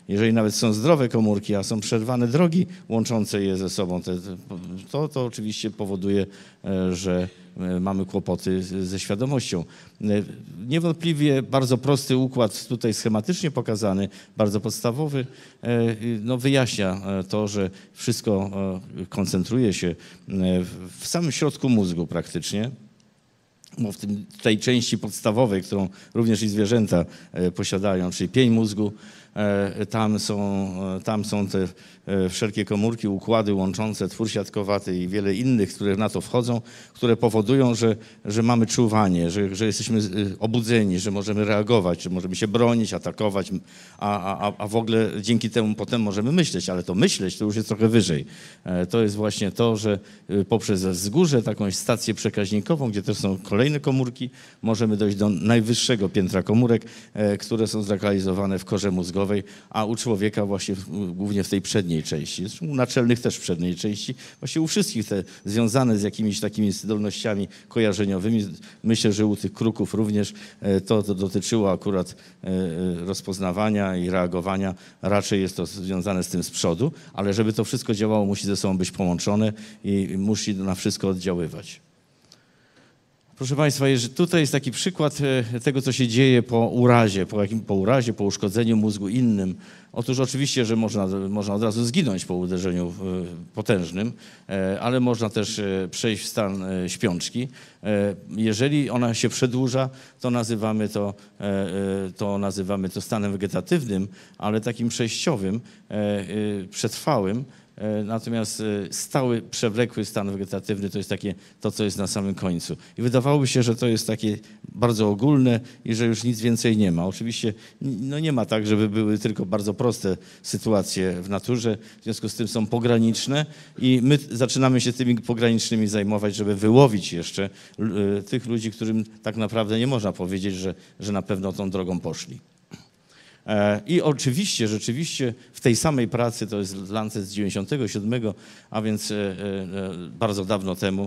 Speaker 6: jeżeli nawet są zdrowe komórki, a są przerwane drogi łączące je ze sobą, to, to oczywiście powoduje, że mamy kłopoty ze świadomością. Niewątpliwie bardzo prosty układ, tutaj schematycznie pokazany, bardzo podstawowy, no wyjaśnia to, że wszystko koncentruje się w samym środku mózgu praktycznie. Bo w tym, tej części podstawowej, którą również i zwierzęta posiadają, czyli pień mózgu, tam są, tam są te wszelkie komórki, układy łączące, twór siatkowaty i wiele innych, które na to wchodzą, które powodują, że, że mamy czuwanie, że, że jesteśmy obudzeni, że możemy reagować, że możemy się bronić, atakować, a, a, a w ogóle dzięki temu potem możemy myśleć, ale to myśleć to już jest trochę wyżej. To jest właśnie to, że poprzez wzgórze, taką stację przekaźnikową, gdzie też są kolejne komórki, możemy dojść do najwyższego piętra komórek, które są zlokalizowane w korze mózgowej, a u człowieka właśnie głównie w tej przedniej części, zresztą u naczelnych też w przedniej części, właśnie u wszystkich te związane z jakimiś takimi zdolnościami kojarzeniowymi. Myślę, że u tych kruków również to, to dotyczyło akurat rozpoznawania i reagowania. Raczej jest to związane z tym z przodu, ale żeby to wszystko działało, musi ze sobą być połączone i musi na wszystko oddziaływać. Proszę Państwa, tutaj jest taki przykład tego, co się dzieje po urazie, po, jakim, po urazie, po uszkodzeniu mózgu innym. Otóż oczywiście, że można, można od razu zginąć po uderzeniu potężnym, ale można też przejść w stan śpiączki. Jeżeli ona się przedłuża, to nazywamy to, to nazywamy to stanem wegetatywnym, ale takim przejściowym, przetrwałym. Natomiast stały, przewlekły stan wegetatywny to jest takie to, co jest na samym końcu. I wydawałoby się, że to jest takie bardzo ogólne i że już nic więcej nie ma. Oczywiście no nie ma tak, żeby były tylko bardzo proste sytuacje w naturze, w związku z tym są pograniczne i my zaczynamy się tymi pogranicznymi zajmować, żeby wyłowić jeszcze tych ludzi, którym tak naprawdę nie można powiedzieć, że, że na pewno tą drogą poszli. I oczywiście, rzeczywiście w tej samej pracy, to jest Lancet z dziewięćdziesiątego siódmego, a więc bardzo dawno temu,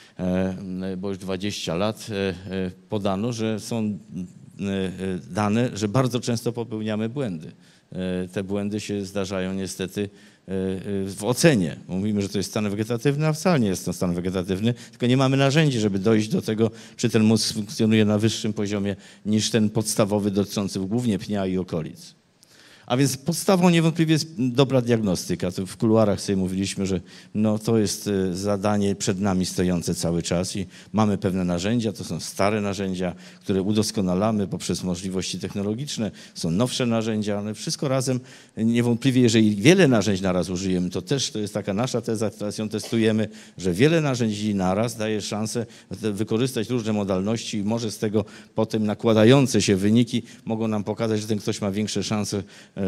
Speaker 6: bo już dwadzieścia lat, podano, że są dane, że bardzo często popełniamy błędy. Te błędy się zdarzają niestety w ocenie. Mówimy, że to jest stan wegetatywny, a wcale nie jest to stan wegetatywny, tylko nie mamy narzędzi, żeby dojść do tego, czy ten mózg funkcjonuje na wyższym poziomie niż ten podstawowy dotyczący głównie pnia i okolic. A więc podstawą niewątpliwie jest dobra diagnostyka. To w kuluarach sobie mówiliśmy, że no to jest zadanie przed nami stojące cały czas i mamy pewne narzędzia, to są stare narzędzia, które udoskonalamy poprzez możliwości technologiczne, są nowsze narzędzia, ale wszystko razem niewątpliwie, jeżeli wiele narzędzi naraz użyjemy, to też to jest taka nasza teza, teraz ją testujemy, że wiele narzędzi naraz daje szansę wykorzystać różne modalności i może z tego potem nakładające się wyniki mogą nam pokazać, że ten ktoś ma większe szanse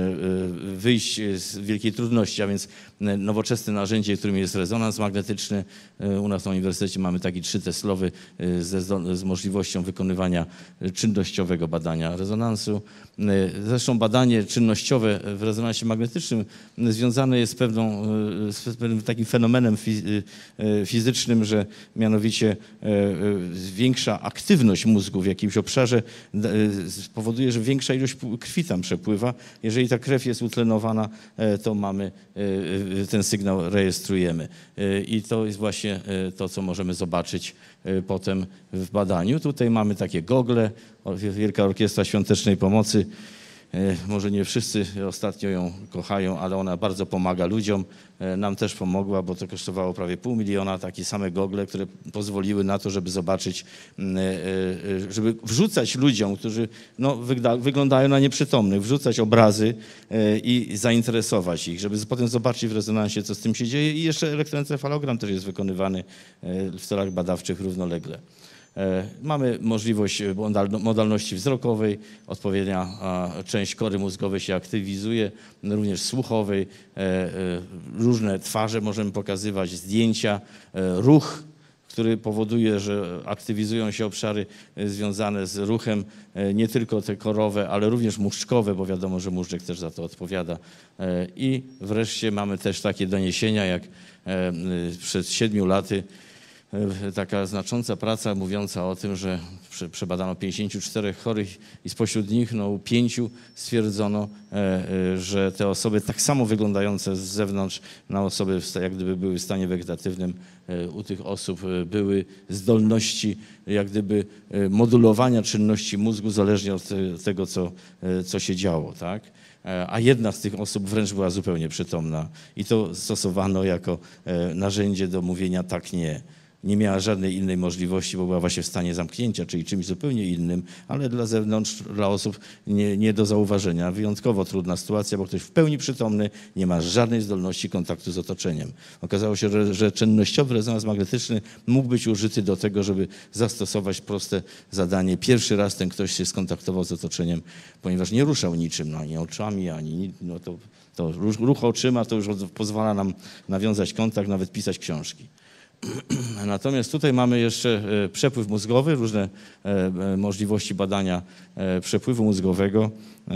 Speaker 6: wyjść z wielkiej trudności, a więc nowoczesne narzędzie, którym jest rezonans magnetyczny. U nas na uniwersytecie mamy taki trzyteslowy ze, z możliwością wykonywania czynnościowego badania rezonansu. Zresztą badanie czynnościowe w rezonansie magnetycznym związane jest z, pewną, z pewnym takim fenomenem fizycznym, że mianowicie większa aktywność mózgu w jakimś obszarze spowoduje, że większa ilość krwi tam przepływa. Jeżeli ta krew jest utlenowana, to mamy ten sygnał rejestrujemy. I to jest właśnie to, co możemy zobaczyć potem w badaniu. Tutaj mamy takie gogle, Wielka Orkiestra Świątecznej Pomocy. Może nie wszyscy ostatnio ją kochają, ale ona bardzo pomaga ludziom. Nam też pomogła, bo to kosztowało prawie pół miliona, takie same gogle, które pozwoliły na to, żeby zobaczyć, żeby wrzucać ludziom, którzy no, wyglądają na nieprzytomnych, wrzucać obrazy i zainteresować ich, żeby potem zobaczyć w rezonansie, co z tym się dzieje. I jeszcze elektroencefalogram też jest wykonywany w celach badawczych równolegle. Mamy możliwość modalności wzrokowej, odpowiednia część kory mózgowej się aktywizuje, również słuchowej, różne twarze możemy pokazywać, zdjęcia, ruch, który powoduje, że aktywizują się obszary związane z ruchem, nie tylko te korowe, ale również muszczkowe, bo wiadomo, że muszczek też za to odpowiada. I wreszcie mamy też takie doniesienia, jak przed siedmiu laty taka znacząca praca mówiąca o tym, że przebadano pięćdziesięciu czterech chorych i spośród nich no, u pięciu stwierdzono, że te osoby tak samo wyglądające z zewnątrz na osoby jak gdyby były w stanie wegetatywnym, u tych osób były zdolności jak gdyby modulowania czynności mózgu zależnie od tego, co, co się działo, tak? A jedna z tych osób wręcz była zupełnie przytomna i to stosowano jako narzędzie do mówienia tak, nie. Nie miała żadnej innej możliwości, bo była właśnie w stanie zamknięcia, czyli czymś zupełnie innym, ale dla zewnątrz, dla osób nie, nie do zauważenia. Wyjątkowo trudna sytuacja, bo ktoś w pełni przytomny nie ma żadnej zdolności kontaktu z otoczeniem. Okazało się, że, że czynnościowy rezonans magnetyczny mógł być użyty do tego, żeby zastosować proste zadanie. Pierwszy raz ten ktoś się skontaktował z otoczeniem, ponieważ nie ruszał niczym, no, ani oczami, ani no to, to ruch oczyma to już pozwala nam nawiązać kontakt, nawet pisać książki. Natomiast tutaj mamy jeszcze przepływ mózgowy, różne możliwości badania przepływu mózgowego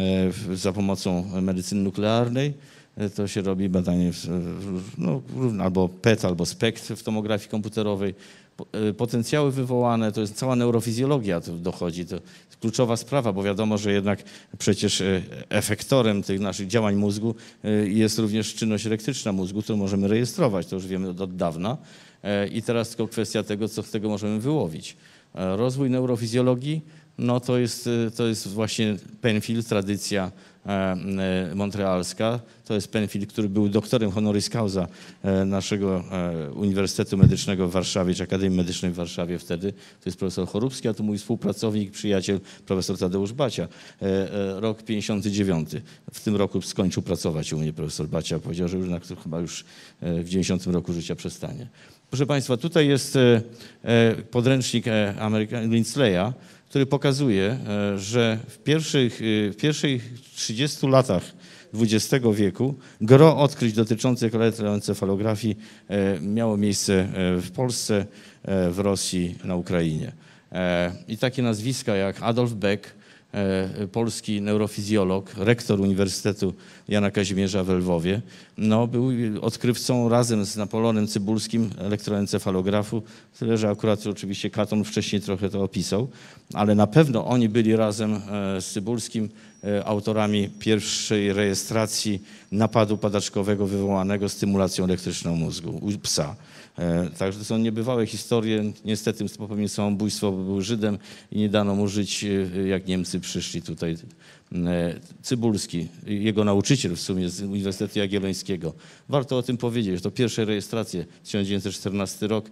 Speaker 6: za pomocą medycyny nuklearnej. To się robi badanie no, albo P E T, albo SPECT w tomografii komputerowej. Potencjały wywołane, to jest cała neurofizjologia tu dochodzi. To jest kluczowa sprawa, bo wiadomo, że jednak przecież efektorem tych naszych działań mózgu jest również czynność elektryczna mózgu, którą możemy rejestrować, to już wiemy od dawna. I teraz tylko kwestia tego, co z tego możemy wyłowić. Rozwój neurofizjologii, no to jest, to jest właśnie Penfield, tradycja montrealska. To jest Penfield, który był doktorem honoris causa naszego Uniwersytetu Medycznego w Warszawie, czy Akademii Medycznej w Warszawie wtedy. To jest profesor Chorubski, a to mój współpracownik, przyjaciel, profesor Tadeusz Bacia. Rok pięćdziesiąty dziewiąty. W tym roku skończył pracować u mnie profesor Bacia. Powiedział, że już na, chyba już w dziewięćdziesiątym roku życia przestanie. Proszę Państwa, tutaj jest podręcznik Ameryka Lindsleya, który pokazuje, że w pierwszych, w pierwszych trzydziestu latach dwudziestego wieku gro odkryć dotyczących elektroencefalografii miało miejsce w Polsce, w Rosji, na Ukrainie. I takie nazwiska jak Adolf Beck, polski neurofizjolog, rektor Uniwersytetu Jana Kazimierza w Lwowie, no, był odkrywcą razem z Napoleonem Cybulskim elektroencefalografu, tyle że akurat oczywiście Katon wcześniej trochę to opisał, ale na pewno oni byli razem z Cybulskim autorami pierwszej rejestracji napadu padaczkowego wywołanego stymulacją elektryczną mózgu u psa. Także to są niebywałe historie. Niestety popełnił samobójstwo, bo był Żydem i nie dano mu żyć, jak Niemcy przyszli tutaj. Cybulski, jego nauczyciel w sumie z Uniwersytetu Jagiellońskiego. Warto o tym powiedzieć, to pierwsze rejestracje, tysiąc dziewięćset czternasty rok,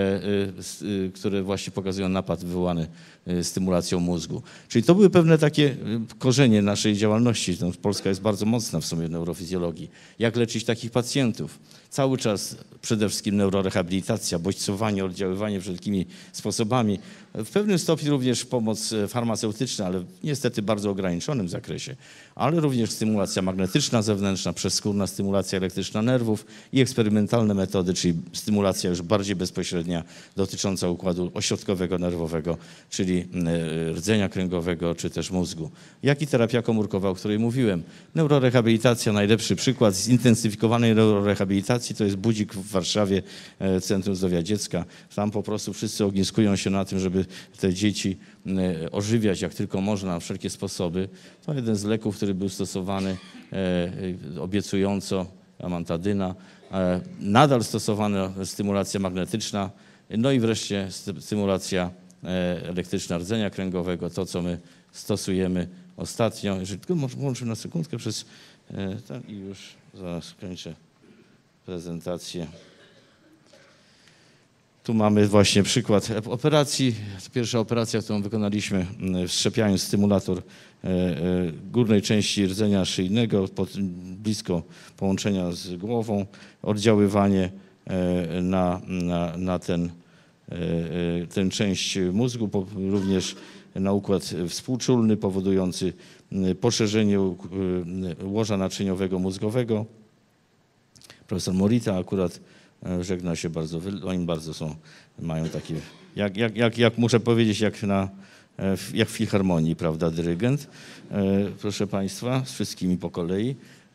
Speaker 6: które właśnie pokazują napad wywołany stymulacją mózgu. Czyli to były pewne takie korzenie naszej działalności. Polska jest bardzo mocna w sumie w neurofizjologii. Jak leczyć takich pacjentów? Cały czas przede wszystkim neurorehabilitacja, bodźcowanie, oddziaływanie wszelkimi sposobami. W pewnym stopniu również pomoc farmaceutyczna, ale niestety bardzo ograniczonym zakresie, ale również stymulacja magnetyczna zewnętrzna, przezskórna stymulacja elektryczna nerwów i eksperymentalne metody, czyli stymulacja już bardziej bezpośrednia dotycząca układu ośrodkowego nerwowego, czyli rdzenia kręgowego czy też mózgu. Jak i terapia komórkowa, o której mówiłem. Neurorehabilitacja, najlepszy przykład zintensyfikowanej neurorehabilitacji to jest Budzik w Warszawie, Centrum Zdrowia Dziecka. Tam po prostu wszyscy ogniskują się na tym, żeby te dzieci ożywiać jak tylko można na wszelkie sposoby. To jeden z leków, który był stosowany obiecująco, amantadyna. Nadal stosowana stymulacja magnetyczna. No i wreszcie stymulacja elektryczna rdzenia kręgowego, to co my stosujemy ostatnio. Jeżeli tylko włączę na sekundkę przez ten i już zaraz kończę prezentację. Tu mamy właśnie przykład operacji. Pierwsza operacja, którą wykonaliśmy, wszczepiając stymulator górnej części rdzenia szyjnego blisko połączenia z głową, oddziaływanie na, na, na ten, tę część mózgu, również na układ współczulny powodujący poszerzenie łoża naczyniowego mózgowego. Profesor Morita akurat żegna się bardzo, oni bardzo są, mają takie, jak, jak, jak, jak muszę powiedzieć, jak, na, jak w filharmonii, prawda, dyrygent, proszę Państwa, z wszystkimi po kolei.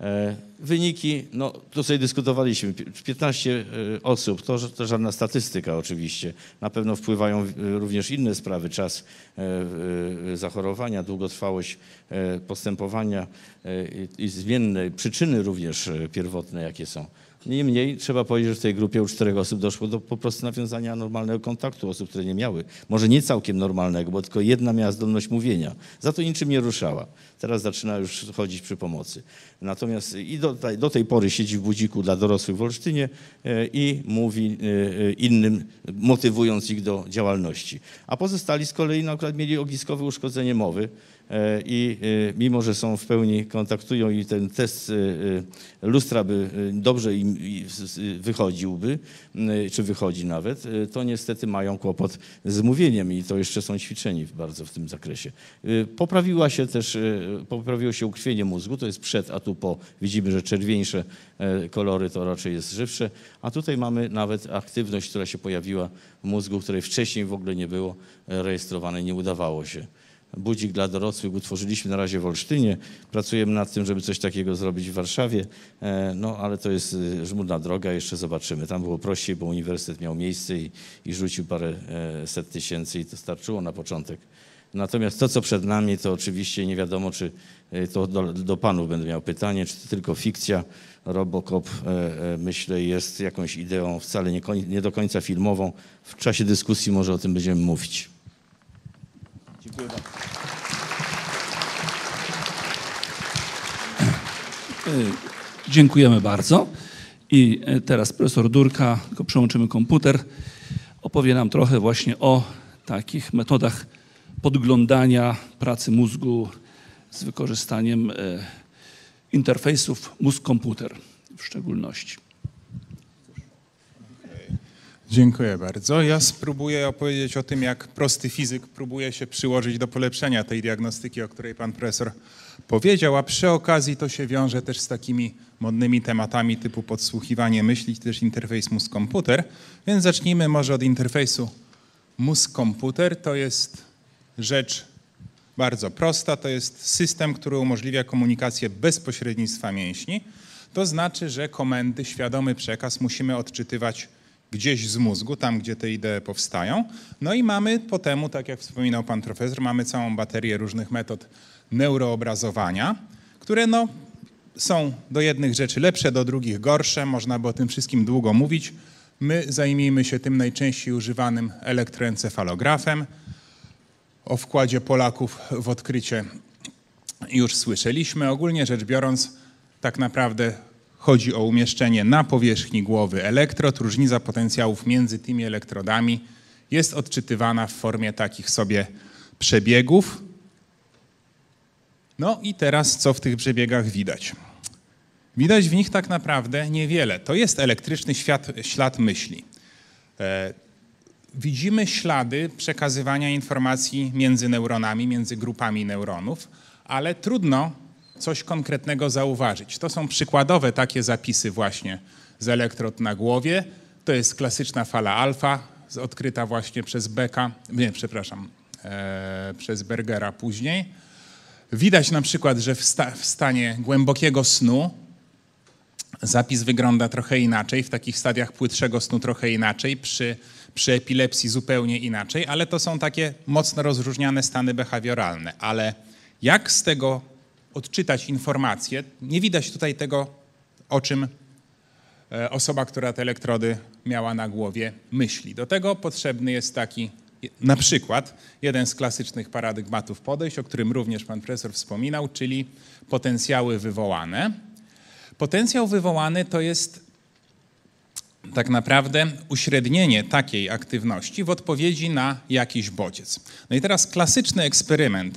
Speaker 6: Wyniki, no to sobie dyskutowaliśmy, piętnaście osób, to, to żadna statystyka oczywiście. Na pewno wpływają również inne sprawy, czas zachorowania, długotrwałość postępowania i zmienne przyczyny również pierwotne, jakie są. Niemniej trzeba powiedzieć, że w tej grupie u czterech osób doszło do po prostu nawiązania normalnego kontaktu, osób, które nie miały. Może nie całkiem normalnego, bo tylko jedna miała zdolność mówienia. Za to niczym nie ruszała. Teraz zaczyna już chodzić przy pomocy. Natomiast i do, do tej pory siedzi w budziku dla dorosłych w Olsztynie i mówi innym, motywując ich do działalności. A pozostali z kolei na przykład mieli ogniskowe uszkodzenie mowy. I mimo, że są w pełni, kontaktują i ten test lustra by dobrze im wychodziłby, czy wychodzi nawet, to niestety mają kłopot z mówieniem i to jeszcze są ćwiczeni bardzo w tym zakresie. Poprawiła się też, poprawiło się ukrwienie mózgu, to jest przed, a tu po. Widzimy, że czerwieńsze kolory to raczej jest żywsze, a tutaj mamy nawet aktywność, która się pojawiła w mózgu, której wcześniej w ogóle nie było rejestrowane, nie udawało się. Budzik dla dorosłych utworzyliśmy na razie w Olsztynie. Pracujemy nad tym, żeby coś takiego zrobić w Warszawie, no ale to jest żmudna droga, jeszcze zobaczymy. Tam było prościej, bo uniwersytet miał miejsce i, i rzucił parę set tysięcy i to starczyło na początek. Natomiast to, co przed nami, to oczywiście nie wiadomo, czy to do, do panów będę miał pytanie, czy to tylko fikcja. Robocop, myślę, jest jakąś ideą wcale nie, nie do końca filmową. W czasie dyskusji może o tym będziemy mówić. Dziękuję bardzo.
Speaker 2: Dziękujemy bardzo. I teraz profesor Durka, tylko przełączymy komputer, opowie nam trochę właśnie o takich metodach podglądania pracy mózgu z wykorzystaniem interfejsów mózg-komputer w szczególności.
Speaker 7: Dziękuję bardzo. Ja spróbuję opowiedzieć o tym, jak prosty fizyk próbuje się przyłożyć do polepszenia tej diagnostyki, o której pan profesor powiedział, a przy okazji to się wiąże też z takimi modnymi tematami typu podsłuchiwanie myśli, czy też interfejs mózg-komputer. Więc zacznijmy może od interfejsu mózg-komputer. To jest rzecz bardzo prosta. To jest system, który umożliwia komunikację bez pośrednictwa mięśni. To znaczy, że komendy, świadomy przekaz musimy odczytywać gdzieś z mózgu, tam gdzie te idee powstają. No i mamy po temu, tak jak wspominał pan profesor, mamy całą baterię różnych metod neuroobrazowania, które no, są do jednych rzeczy lepsze, do drugich gorsze. Można by o tym wszystkim długo mówić. My zajmijmy się tym najczęściej używanym elektroencefalografem. O wkładzie Polaków w odkrycie już słyszeliśmy. Ogólnie rzecz biorąc, tak naprawdę chodzi o umieszczenie na powierzchni głowy elektrod. Różnica potencjałów między tymi elektrodami jest odczytywana w formie takich sobie przebiegów. No i teraz co w tych przebiegach widać? Widać w nich tak naprawdę niewiele. To jest elektryczny świat, ślad myśli. E, widzimy ślady przekazywania informacji między neuronami, między grupami neuronów, ale trudno coś konkretnego zauważyć. To są przykładowe takie zapisy właśnie z elektrod na głowie. To jest klasyczna fala alfa, odkryta właśnie przez Becka, nie, przepraszam, e, przez Bergera później. Widać na przykład, że w, sta, w stanie głębokiego snu zapis wygląda trochę inaczej, w takich stadiach płytszego snu trochę inaczej, przy, przy epilepsji zupełnie inaczej, ale to są takie mocno rozróżniane stany behawioralne. Ale jak z tego odczytać informacje? Nie widać tutaj tego, o czym osoba, która te elektrody miała na głowie, myśli. Do tego potrzebny jest taki, na przykład, jeden z klasycznych paradygmatów podejść, o którym również pan profesor wspominał, czyli potencjały wywołane. Potencjał wywołany to jest tak naprawdę uśrednienie takiej aktywności w odpowiedzi na jakiś bodziec. No i teraz klasyczny eksperyment,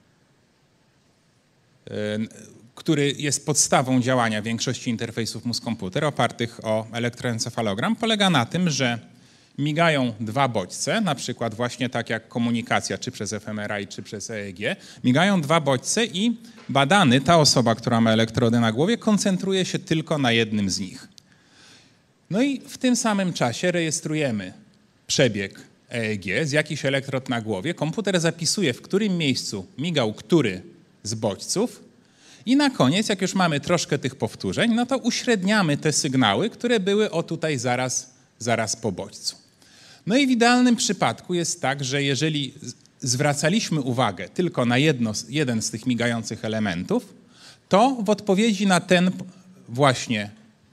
Speaker 7: który jest podstawą działania większości interfejsów mózg-komputer opartych o elektroencefalogram, polega na tym, że migają dwa bodźce, na przykład właśnie tak jak komunikacja, czy przez F M R I, czy przez E E G. Migają dwa bodźce i badany, ta osoba, która ma elektrody na głowie, koncentruje się tylko na jednym z nich. No i w tym samym czasie rejestrujemy przebieg E E G z jakichś elektrod na głowie. Komputer zapisuje, w którym miejscu migał który z bodźców I na koniec, jak już mamy troszkę tych powtórzeń, no to uśredniamy te sygnały, które były o tutaj zaraz, zaraz po bodźcu. No i w idealnym przypadku jest tak, że jeżeli zwracaliśmy uwagę tylko na jedno, jeden z tych migających elementów, to w odpowiedzi na ten właśnie,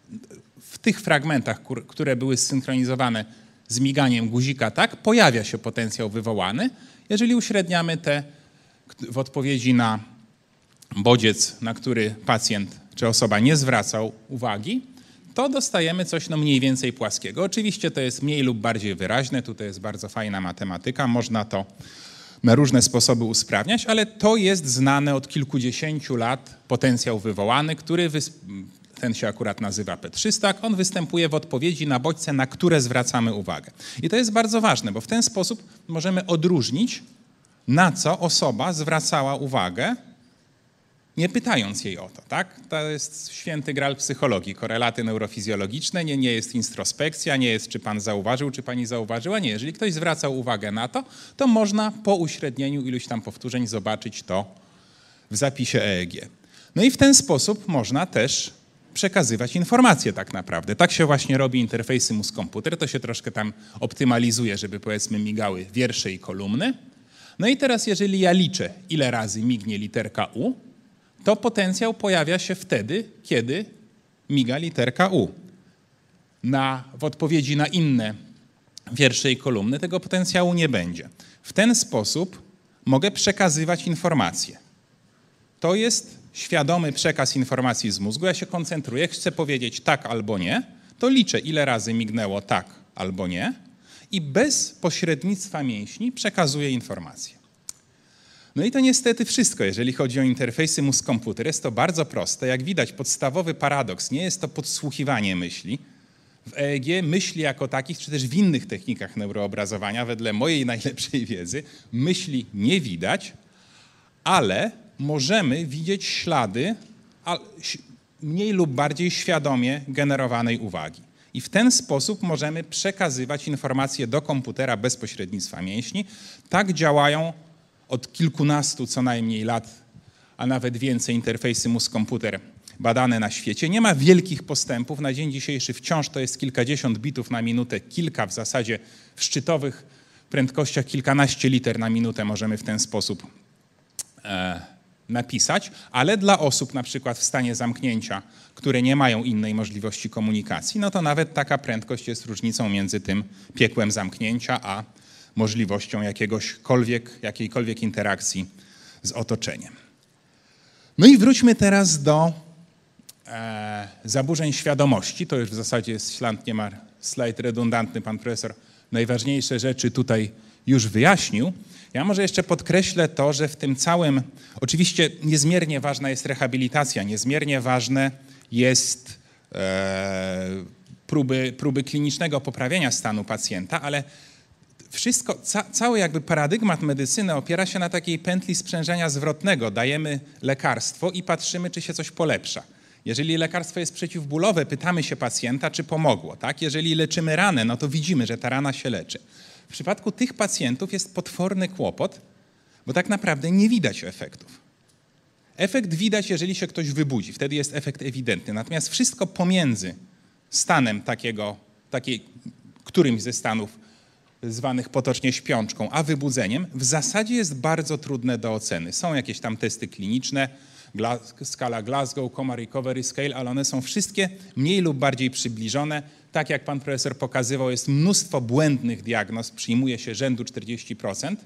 Speaker 7: w tych fragmentach, które były zsynchronizowane z miganiem guzika, tak, pojawia się potencjał wywołany. Jeżeli uśredniamy te w odpowiedzi na bodziec, na który pacjent czy osoba nie zwracał uwagi, to dostajemy coś no mniej więcej płaskiego. Oczywiście to jest mniej lub bardziej wyraźne, tutaj jest bardzo fajna matematyka, można to na różne sposoby usprawniać, ale to jest znane od kilkudziesięciu lat potencjał wywołany, który ten się akurat nazywa P trzysta, on występuje w odpowiedzi na bodźce, na które zwracamy uwagę. I to jest bardzo ważne, bo w ten sposób możemy odróżnić, na co osoba zwracała uwagę, nie pytając jej o to, tak? To jest święty gral psychologii, korelaty neurofizjologiczne, nie, nie jest introspekcja, nie jest czy pan zauważył, czy pani zauważyła, nie. Jeżeli ktoś zwracał uwagę na to, to można po uśrednieniu iluś tam powtórzeń zobaczyć to w zapisie E E G. No i w ten sposób można też przekazywać informacje tak naprawdę. Tak się właśnie robi interfejsy mózg-komputer, to się troszkę tam optymalizuje, żeby powiedzmy migały wiersze i kolumny. No i teraz jeżeli ja liczę, ile razy mignie literka U, to potencjał pojawia się wtedy, kiedy miga literka U. Na, w odpowiedzi na inne wiersze i kolumny tego potencjału nie będzie. W ten sposób mogę przekazywać informacje. To jest świadomy przekaz informacji z mózgu. Ja się koncentruję, chcę powiedzieć tak albo nie, to liczę, ile razy mignęło tak albo nie i bez pośrednictwa mięśni przekazuję informacje. No i to niestety wszystko, jeżeli chodzi o interfejsy mózg-komputer. Jest to bardzo proste. Jak widać, podstawowy paradoks nie jest to podsłuchiwanie myśli. W E E G myśli jako takich, czy też w innych technikach neuroobrazowania, wedle mojej najlepszej wiedzy, myśli nie widać, ale możemy widzieć ślady mniej lub bardziej świadomie generowanej uwagi. I w ten sposób możemy przekazywać informacje do komputera bez pośrednictwa mięśni. Tak działają od kilkunastu co najmniej lat, a nawet więcej interfejsy mózg-komputer badane na świecie. Nie ma wielkich postępów. Na dzień dzisiejszy wciąż to jest kilkadziesiąt bitów na minutę, kilka w zasadzie w szczytowych prędkościach, kilkanaście liter na minutę możemy w ten sposób e, napisać, ale dla osób na przykład w stanie zamknięcia, które nie mają innej możliwości komunikacji, no to nawet taka prędkość jest różnicą między tym piekłem zamknięcia, a możliwością jakiegośkolwiek, jakiejkolwiek interakcji z otoczeniem. No i wróćmy teraz do e, zaburzeń świadomości. To już w zasadzie jest ślad, nie ma slajd redundantny, pan profesor najważniejsze rzeczy tutaj już wyjaśnił. Ja może jeszcze podkreślę to, że w tym całym, oczywiście niezmiernie ważna jest rehabilitacja, niezmiernie ważne jest e, próby, próby klinicznego poprawienia stanu pacjenta, ale wszystko, ca, cały jakby paradygmat medycyny opiera się na takiej pętli sprzężenia zwrotnego. Dajemy lekarstwo i patrzymy, czy się coś polepsza. Jeżeli lekarstwo jest przeciwbólowe, pytamy się pacjenta, czy pomogło. Tak? Jeżeli leczymy ranę, no to widzimy, że ta rana się leczy. W przypadku tych pacjentów jest potworny kłopot, bo tak naprawdę nie widać efektów. Efekt widać, jeżeli się ktoś wybudzi, wtedy jest efekt ewidentny. Natomiast wszystko pomiędzy stanem takiego, takiej, którymś ze stanów zwanych potocznie śpiączką, a wybudzeniem, w zasadzie jest bardzo trudne do oceny. Są jakieś tam testy kliniczne, skala Glasgow, Coma Recovery Scale, ale one są wszystkie mniej lub bardziej przybliżone. Tak jak pan profesor pokazywał, jest mnóstwo błędnych diagnoz, przyjmuje się rzędu czterdzieści procent,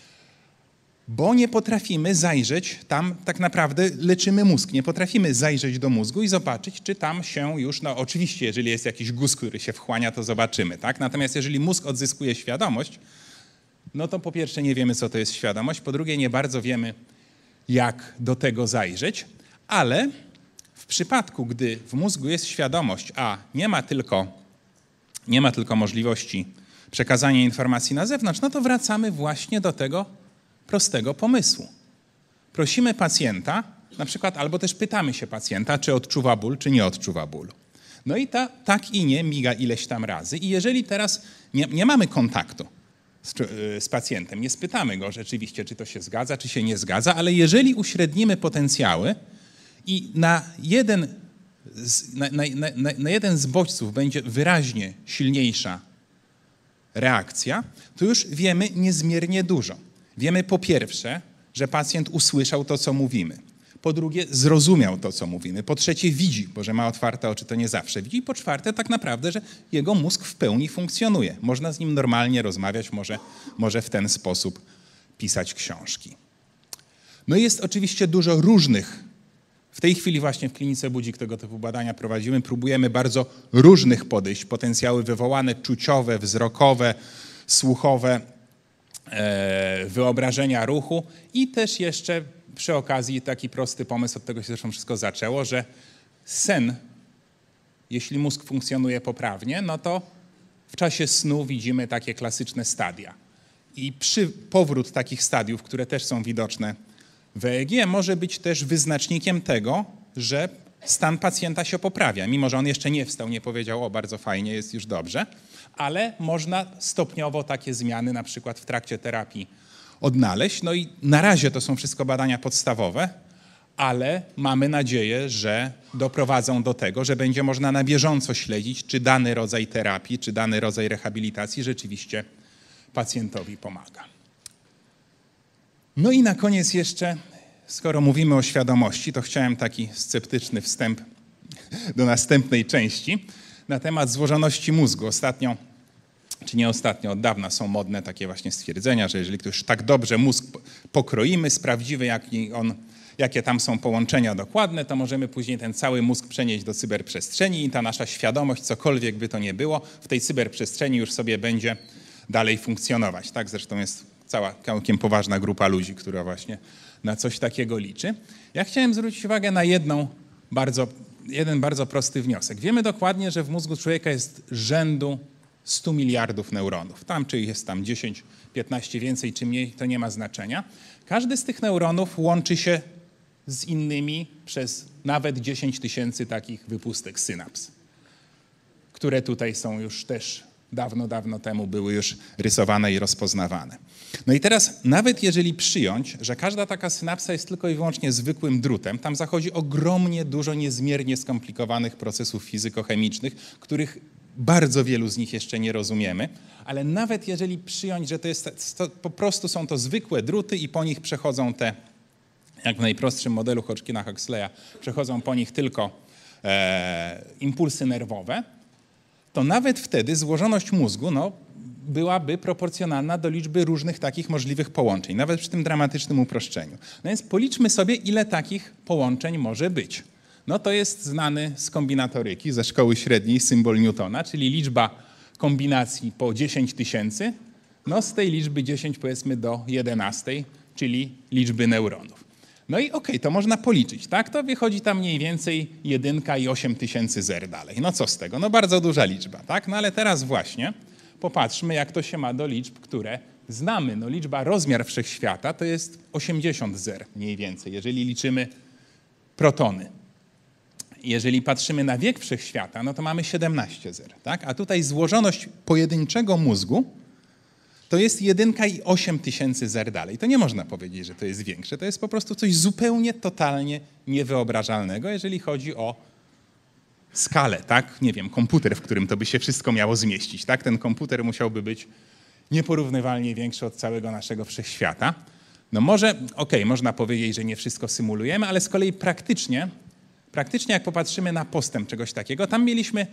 Speaker 7: bo nie potrafimy zajrzeć tam, tak naprawdę leczymy mózg, nie potrafimy zajrzeć do mózgu i zobaczyć, czy tam się już, no oczywiście, jeżeli jest jakiś guz, który się wchłania, to zobaczymy, tak? Natomiast jeżeli mózg odzyskuje świadomość, no to po pierwsze nie wiemy, co to jest świadomość, po drugie nie bardzo wiemy, jak do tego zajrzeć, ale w przypadku, gdy w mózgu jest świadomość, a nie ma tylko, nie ma tylko możliwości przekazania informacji na zewnątrz, no to wracamy właśnie do tego prostego pomysłu. Prosimy pacjenta, na przykład, albo też pytamy się pacjenta, czy odczuwa ból, czy nie odczuwa bólu. No i ta tak i nie miga ileś tam razy. I jeżeli teraz nie, nie mamy kontaktu z, z pacjentem, nie spytamy go rzeczywiście, czy to się zgadza, czy się nie zgadza, ale jeżeli uśrednimy potencjały i na jeden z, na, na, na, na jeden z bodźców będzie wyraźnie silniejsza reakcja, to już wiemy niezmiernie dużo. Wiemy po pierwsze, że pacjent usłyszał to, co mówimy. Po drugie, zrozumiał to, co mówimy. Po trzecie, widzi, bo że ma otwarte oczy, to nie zawsze widzi. I po czwarte, tak naprawdę, że jego mózg w pełni funkcjonuje. Można z nim normalnie rozmawiać, może, może w ten sposób pisać książki. No jest oczywiście dużo różnych. W tej chwili właśnie w klinice Budzik tego typu badania prowadzimy. Próbujemy bardzo różnych podejść. Potencjały wywołane, czuciowe, wzrokowe, słuchowe, e, wyobrażenia ruchu i też jeszcze przy okazji taki prosty pomysł, od tego się zresztą wszystko zaczęło, że sen, jeśli mózg funkcjonuje poprawnie, no to w czasie snu widzimy takie klasyczne stadia. I przy powrót takich stadiów, które też są widoczne w E E G, może być też wyznacznikiem tego, że stan pacjenta się poprawia. Mimo że on jeszcze nie wstał, nie powiedział, o bardzo fajnie, jest już dobrze, ale można stopniowo takie zmiany na przykład w trakcie terapii odnaleźć. No i na razie to są wszystko badania podstawowe, ale mamy nadzieję, że doprowadzą do tego, że będzie można na bieżąco śledzić, czy dany rodzaj terapii, czy dany rodzaj rehabilitacji rzeczywiście pacjentowi pomaga. No i na koniec jeszcze, skoro mówimy o świadomości, to chciałem taki sceptyczny wstęp do następnej części na temat złożoności mózgu. Ostatnio, czy nie ostatnio, od dawna są modne takie właśnie stwierdzenia, że jeżeli ktoś tak dobrze mózg pokroimy, sprawdzimy, jaki on, jakie tam są połączenia dokładne, to możemy później ten cały mózg przenieść do cyberprzestrzeni i ta nasza świadomość, cokolwiek by to nie było, w tej cyberprzestrzeni już sobie będzie dalej funkcjonować. Tak zresztą jest cała całkiem poważna grupa ludzi, która właśnie na coś takiego liczy. Ja chciałem zwrócić uwagę na jedną bardzo, jeden bardzo prosty wniosek. Wiemy dokładnie, że w mózgu człowieka jest rzędu stu miliardów neuronów. Tam czy jest tam dziesięć, piętnaście więcej czy mniej, to nie ma znaczenia. Każdy z tych neuronów łączy się z innymi przez nawet dziesięć tysięcy takich wypustek synaps, które tutaj są już też dawno, dawno temu były już rysowane i rozpoznawane. No i teraz nawet jeżeli przyjąć, że każda taka synapsa jest tylko i wyłącznie zwykłym drutem, tam zachodzi ogromnie dużo niezmiernie skomplikowanych procesów fizykochemicznych, których bardzo wielu z nich jeszcze nie rozumiemy, ale nawet jeżeli przyjąć, że to jest, to po prostu są to zwykłe druty i po nich przechodzą te, jak w najprostszym modelu Hodgkina-Huxleya, przechodzą po nich tylko e, impulsy nerwowe, to nawet wtedy złożoność mózgu no, byłaby proporcjonalna do liczby różnych takich możliwych połączeń, nawet przy tym dramatycznym uproszczeniu. No więc policzmy sobie, ile takich połączeń może być. No to jest znany z kombinatoryki, ze szkoły średniej symbol Newtona, czyli liczba kombinacji po dziesięć tysięcy, no z tej liczby dziesięć powiedzmy do jedenastej, czyli liczby neuronów. No i okej, okay, to można policzyć, tak? To wychodzi tam mniej więcej jedynka i osiem tysięcy zer dalej. No co z tego? No bardzo duża liczba, tak? No ale teraz właśnie popatrzmy, jak to się ma do liczb, które znamy. No liczba rozmiar wszechświata to jest osiemdziesiąt zer mniej więcej, jeżeli liczymy protony. Jeżeli patrzymy na wiek wszechświata, no to mamy siedemnaście zer, tak? A tutaj złożoność pojedynczego mózgu to jest jedynka i osiem tysięcy zer dalej. To nie można powiedzieć, że to jest większe. To jest po prostu coś zupełnie, totalnie niewyobrażalnego, jeżeli chodzi o skalę, tak? Nie wiem, komputer, w którym to by się wszystko miało zmieścić, tak? Ten komputer musiałby być nieporównywalnie większy od całego naszego wszechświata. No może, okej, okay, można powiedzieć, że nie wszystko symulujemy, ale z kolei praktycznie, praktycznie jak popatrzymy na postęp czegoś takiego, tam mieliśmy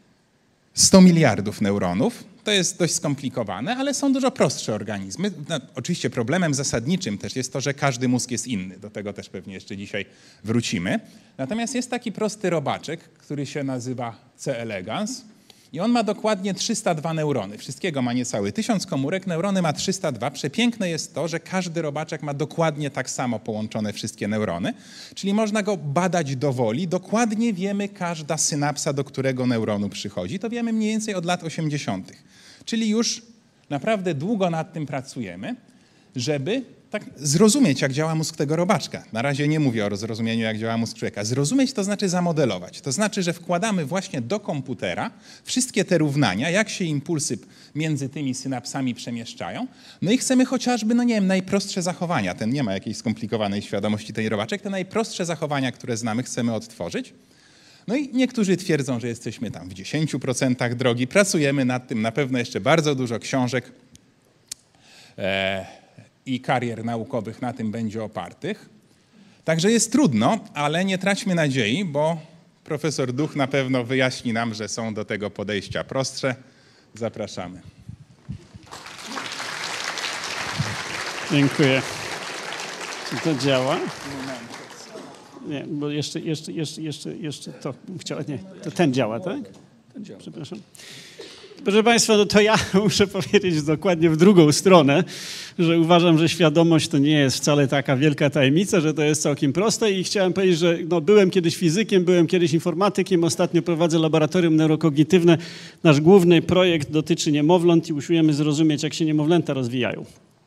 Speaker 7: sto miliardów neuronów. To jest dość skomplikowane, ale są dużo prostsze organizmy. No, oczywiście problemem zasadniczym też jest to, że każdy mózg jest inny. Do tego też pewnie jeszcze dzisiaj wrócimy. Natomiast jest taki prosty robaczek, który się nazywa C. elegans i on ma dokładnie trzysta dwa neurony. Wszystkiego ma niecały tysiąc komórek, neurony ma trzysta dwa. Przepiękne jest to, że każdy robaczek ma dokładnie tak samo połączone wszystkie neurony, czyli można go badać do woli. Dokładnie wiemy każda synapsa, do którego neuronu przychodzi. To wiemy mniej więcej od lat osiemdziesiątych. Czyli już naprawdę długo nad tym pracujemy, żeby tak zrozumieć, jak działa mózg tego robaczka. Na razie nie mówię o zrozumieniu, jak działa mózg człowieka. Zrozumieć to znaczy zamodelować. To znaczy, że wkładamy właśnie do komputera wszystkie te równania, jak się impulsy między tymi synapsami przemieszczają. No i chcemy chociażby, no nie wiem, najprostsze zachowania. Ten nie ma jakiejś skomplikowanej świadomości, ten robaczek. Te najprostsze zachowania, które znamy, chcemy odtworzyć. No i niektórzy twierdzą, że jesteśmy tam w dziesięciu procentach drogi. Pracujemy nad tym, na pewno jeszcze bardzo dużo książek e, i karier naukowych na tym będzie opartych. Także jest trudno, ale nie traćmy nadziei, bo profesor Duch na pewno wyjaśni nam, że są do tego podejścia prostsze. Zapraszamy.
Speaker 8: Dziękuję. Czy to działa? Nie, bo jeszcze, jeszcze, jeszcze, jeszcze, jeszcze to chciałem. Nie, to ten działa, tak? Ten działa. Przepraszam. Proszę Państwa, no to ja muszę powiedzieć dokładnie w drugą stronę, że uważam, że świadomość to nie jest wcale taka wielka tajemnica, że to jest całkiem proste i chciałem powiedzieć, że no, byłem kiedyś fizykiem, byłem kiedyś informatykiem, ostatnio prowadzę laboratorium neurokognitywne. Nasz główny projekt dotyczy niemowląt i usiłujemy zrozumieć, jak się niemowlęta rozwijają.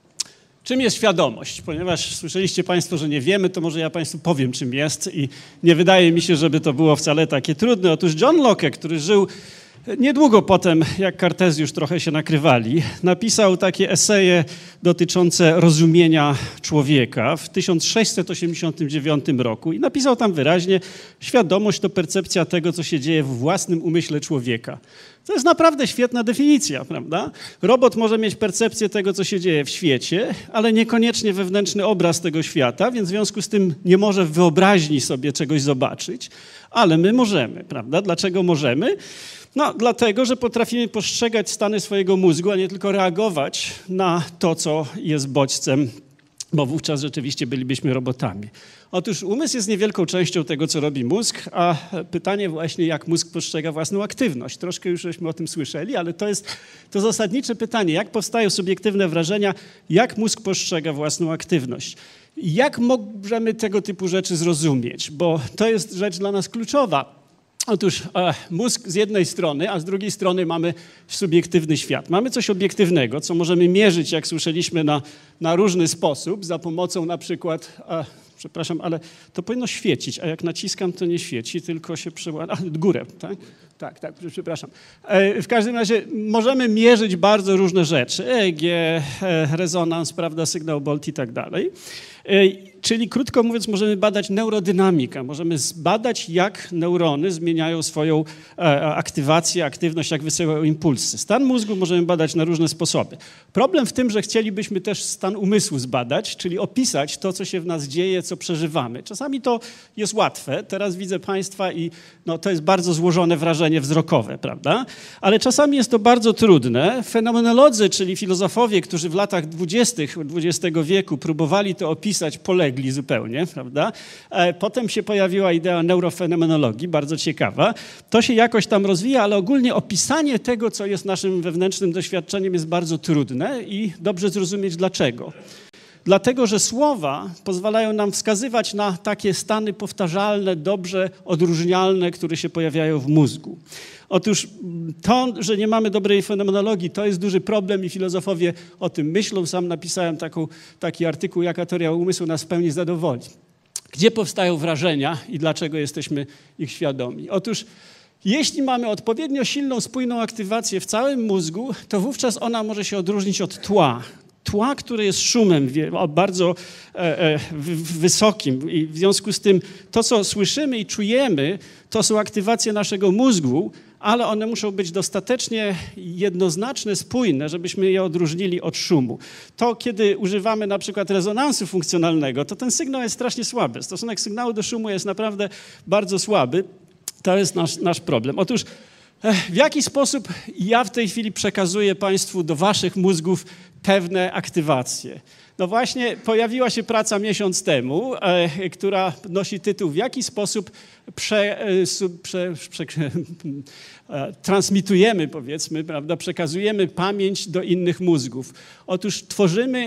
Speaker 8: Czym jest świadomość? Ponieważ słyszeliście Państwo, że nie wiemy, to może ja Państwu powiem, czym jest i nie wydaje mi się, żeby to było wcale takie trudne. Otóż John Locke, który żył niedługo potem, jak Kartezjusz trochę się nakrywali, napisał takie eseje dotyczące rozumienia człowieka w tysiąc sześćset osiemdziesiątym dziewiątym roku i napisał tam wyraźnie: świadomość to percepcja tego, co się dzieje w własnym umyśle człowieka. To jest naprawdę świetna definicja, prawda? Robot może mieć percepcję tego, co się dzieje w świecie, ale niekoniecznie wewnętrzny obraz tego świata, więc w związku z tym nie może w wyobraźni sobie czegoś zobaczyć, ale my możemy, prawda? Dlaczego możemy? No, dlatego, że potrafimy postrzegać stany swojego mózgu, a nie tylko reagować na to, co jest bodźcem, bo wówczas rzeczywiście bylibyśmy robotami. Otóż umysł jest niewielką częścią tego, co robi mózg, a pytanie właśnie, jak mózg postrzega własną aktywność. Troszkę już żeśmy o tym słyszeli, ale to jest to zasadnicze pytanie, jak powstają subiektywne wrażenia, jak mózg postrzega własną aktywność. Jak możemy tego typu rzeczy zrozumieć, bo to jest rzecz dla nas kluczowa. Otóż e, mózg z jednej strony, a z drugiej strony mamy subiektywny świat. Mamy coś obiektywnego, co możemy mierzyć, jak słyszeliśmy, na, na różny sposób, za pomocą na przykład, e, przepraszam, ale to powinno świecić, a jak naciskam, to nie świeci, tylko się przełącza, a górę, tak? Tak, tak, przepraszam. E, w każdym razie możemy mierzyć bardzo różne rzeczy, E E G, e, rezonans, prawda, sygnał Bolt i tak dalej. E, Czyli krótko mówiąc, możemy badać neurodynamikę, możemy zbadać, jak neurony zmieniają swoją e, aktywację, aktywność, jak wysyłają impulsy. Stan mózgu możemy badać na różne sposoby. Problem w tym, że chcielibyśmy też stan umysłu zbadać, czyli opisać to, co się w nas dzieje, co przeżywamy. Czasami to jest łatwe. Teraz widzę Państwa i no, to jest bardzo złożone wrażenie wzrokowe, prawda? Ale czasami jest to bardzo trudne. Fenomenolodzy, czyli filozofowie, którzy w latach dwudziestych dwudziestego wieku próbowali to opisać, polegli zupełnie, prawda? Potem się pojawiła idea neurofenomenologii, bardzo ciekawa. To się jakoś tam rozwija, ale ogólnie opisanie tego, co jest naszym wewnętrznym doświadczeniem, jest bardzo trudne i dobrze zrozumieć dlaczego. Dlatego, że słowa pozwalają nam wskazywać na takie stany powtarzalne, dobrze odróżnialne, które się pojawiają w mózgu. Otóż to, że nie mamy dobrej fenomenologii, to jest duży problem i filozofowie o tym myślą. Sam napisałem taką, taki artykuł, jaka teoria umysłu nas w pełni zadowoli. Gdzie powstają wrażenia i dlaczego jesteśmy ich świadomi? Otóż jeśli mamy odpowiednio silną, spójną aktywację w całym mózgu, to wówczas ona może się odróżnić od tła. Tła, które jest szumem bardzo e, e, wysokim i w związku z tym to, co słyszymy i czujemy, to są aktywacje naszego mózgu, ale one muszą być dostatecznie jednoznaczne, spójne, żebyśmy je odróżnili od szumu. To, kiedy używamy na przykład rezonansu funkcjonalnego, to ten sygnał jest strasznie słaby. Stosunek sygnału do szumu jest naprawdę bardzo słaby. To jest nasz, nasz problem. Otóż w jaki sposób ja w tej chwili przekazuję Państwu do waszych mózgów pewne aktywacje? No właśnie pojawiła się praca miesiąc temu, e, która nosi tytuł "W jaki sposób prze, e, su, prze, prze, e, transmitujemy, powiedzmy, prawda, przekazujemy pamięć do innych mózgów". Otóż tworzymy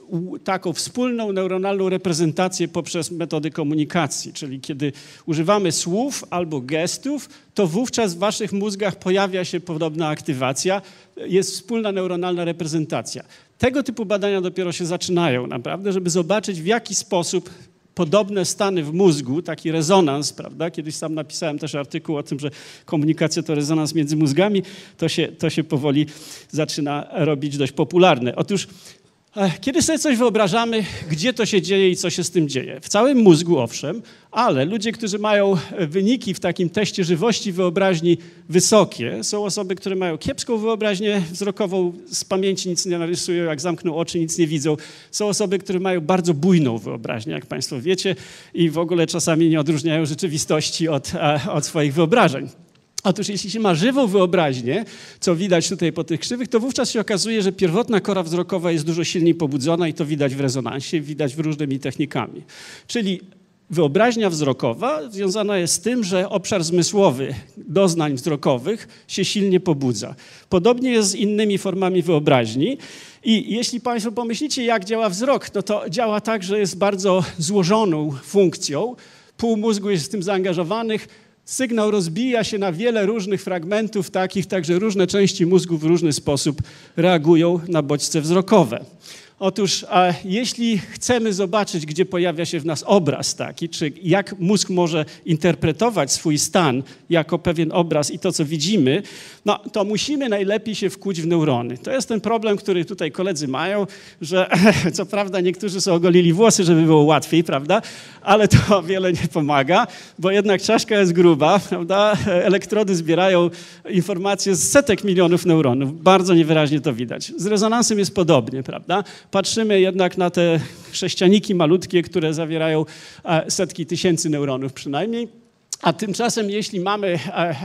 Speaker 8: taką wspólną neuronalną reprezentację poprzez metody komunikacji, czyli kiedy używamy słów albo gestów, to wówczas w waszych mózgach pojawia się podobna aktywacja, jest wspólna neuronalna reprezentacja. Tego typu badania dopiero się zaczynają naprawdę, żeby zobaczyć, w jaki sposób podobne stany w mózgu, taki rezonans, prawda? Kiedyś sam napisałem też artykuł o tym, że komunikacja to rezonans między mózgami, to się, to się powoli zaczyna robić dość popularne. Otóż kiedy sobie coś wyobrażamy, gdzie to się dzieje i co się z tym dzieje? W całym mózgu, owszem, ale ludzie, którzy mają wyniki w takim teście żywości wyobraźni wysokie, są osoby, które mają kiepską wyobraźnię wzrokową, z pamięci nic nie narysują, jak zamkną oczy, nic nie widzą. Są osoby, które mają bardzo bujną wyobraźnię, jak państwo wiecie, i w ogóle czasami nie odróżniają rzeczywistości od, od swoich wyobrażeń. Otóż jeśli się ma żywą wyobraźnię, co widać tutaj po tych krzywych, to wówczas się okazuje, że pierwotna kora wzrokowa jest dużo silniej pobudzona i to widać w rezonansie, widać w różnymi technikami. Czyli wyobraźnia wzrokowa związana jest z tym, że obszar zmysłowy doznań wzrokowych się silnie pobudza. Podobnie jest z innymi formami wyobraźni. I jeśli państwo pomyślicie, jak działa wzrok, no to działa tak, że jest bardzo złożoną funkcją. Pół mózgu jest w tym zaangażowanych. Sygnał rozbija się na wiele różnych fragmentów takich, także różne części mózgu w różny sposób reagują na bodźce wzrokowe. Otóż a jeśli chcemy zobaczyć, gdzie pojawia się w nas obraz taki, czy jak mózg może interpretować swój stan jako pewien obraz i to, co widzimy, no to musimy najlepiej się wkuć w neurony. To jest ten problem, który tutaj koledzy mają, że co prawda niektórzy sobie ogolili włosy, żeby było łatwiej, prawda, ale to wiele nie pomaga, bo jednak czaszka jest gruba, prawda, elektrody zbierają informacje z setek milionów neuronów, bardzo niewyraźnie to widać. Z rezonansem jest podobnie, prawda. Patrzymy jednak na te sześcianiki malutkie, które zawierają setki tysięcy neuronów przynajmniej. A tymczasem, jeśli mamy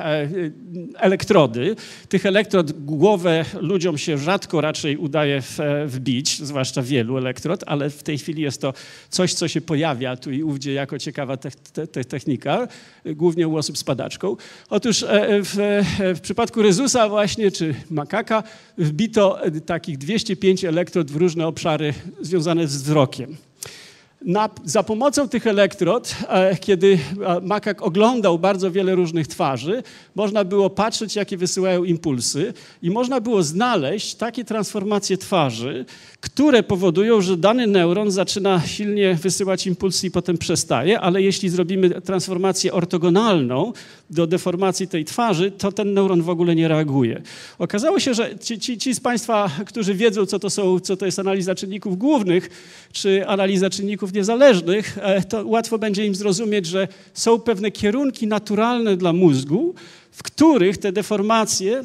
Speaker 8: elektrody, tych elektrod głowę ludziom się rzadko raczej udaje wbić, zwłaszcza wielu elektrod, ale w tej chwili jest to coś, co się pojawia tu i ówdzie jako ciekawa te, te, te technika, głównie u osób z padaczką. Otóż w, w przypadku Rhesusa właśnie, czy makaka, wbito takich dwieście pięć elektrod w różne obszary związane z wzrokiem. Na, za pomocą tych elektrod, e, kiedy makak oglądał bardzo wiele różnych twarzy, można było patrzeć, jakie wysyłają impulsy i można było znaleźć takie transformacje twarzy, które powodują, że dany neuron zaczyna silnie wysyłać impulsy i potem przestaje, ale jeśli zrobimy transformację ortogonalną do deformacji tej twarzy, to ten neuron w ogóle nie reaguje. Okazało się, że ci, ci, ci z państwa, którzy wiedzą, co to są, co to jest analiza czynników głównych, czy analiza czynników niezależnych, to łatwo będzie im zrozumieć, że są pewne kierunki naturalne dla mózgu, w których te deformacje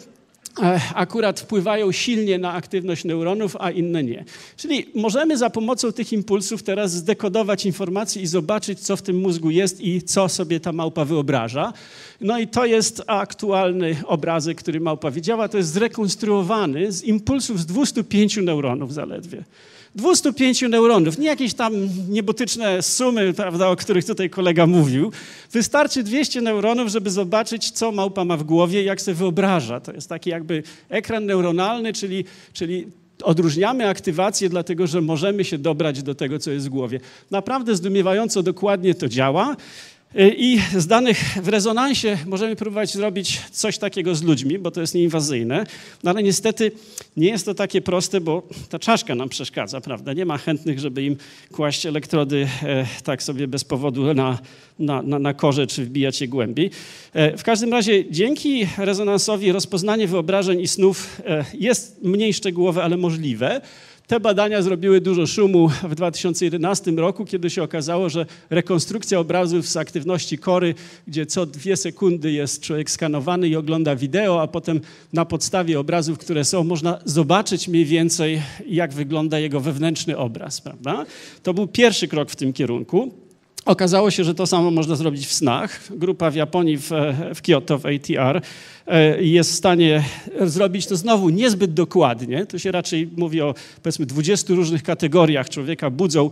Speaker 8: akurat wpływają silnie na aktywność neuronów, a inne nie. Czyli możemy za pomocą tych impulsów teraz zdekodować informacje i zobaczyć, co w tym mózgu jest i co sobie ta małpa wyobraża. No i to jest aktualny obrazek, który małpa widziała. To jest zrekonstruowany z impulsów z dwustu pięciu neuronów zaledwie. dwustu pięciu neuronów, nie jakieś tam niebotyczne sumy, prawda, o których tutaj kolega mówił. Wystarczy dwieście neuronów, żeby zobaczyć, co małpa ma w głowie i jak sobie wyobraża. To jest taki jakby ekran neuronalny, czyli, czyli odróżniamy aktywację, dlatego że możemy się dobrać do tego, co jest w głowie. Naprawdę zdumiewająco dokładnie to działa. I z danych w rezonansie możemy próbować zrobić coś takiego z ludźmi, bo to jest nieinwazyjne, no ale niestety nie jest to takie proste, bo ta czaszka nam przeszkadza, prawda? Nie ma chętnych, żeby im kłaść elektrody e, tak sobie bez powodu na, na, na, na korze czy wbijać je głębiej. E, w każdym razie dzięki rezonansowi rozpoznanie wyobrażeń i snów e, jest mniej szczegółowe, ale możliwe. Te badania zrobiły dużo szumu w dwa tysiące jedenastym roku, kiedy się okazało, że rekonstrukcja obrazów z aktywności kory, gdzie co dwie sekundy jest człowiek skanowany i ogląda wideo, a potem na podstawie obrazów, które są, można zobaczyć mniej więcej, jak wygląda jego wewnętrzny obraz, prawda? To był pierwszy krok w tym kierunku. Okazało się, że to samo można zrobić w snach. Grupa w Japonii, w, w Kyoto, w A T R, jest w stanie zrobić to znowu niezbyt dokładnie. To się raczej mówi o powiedzmy dwudziestu różnych kategoriach. Człowieka budzą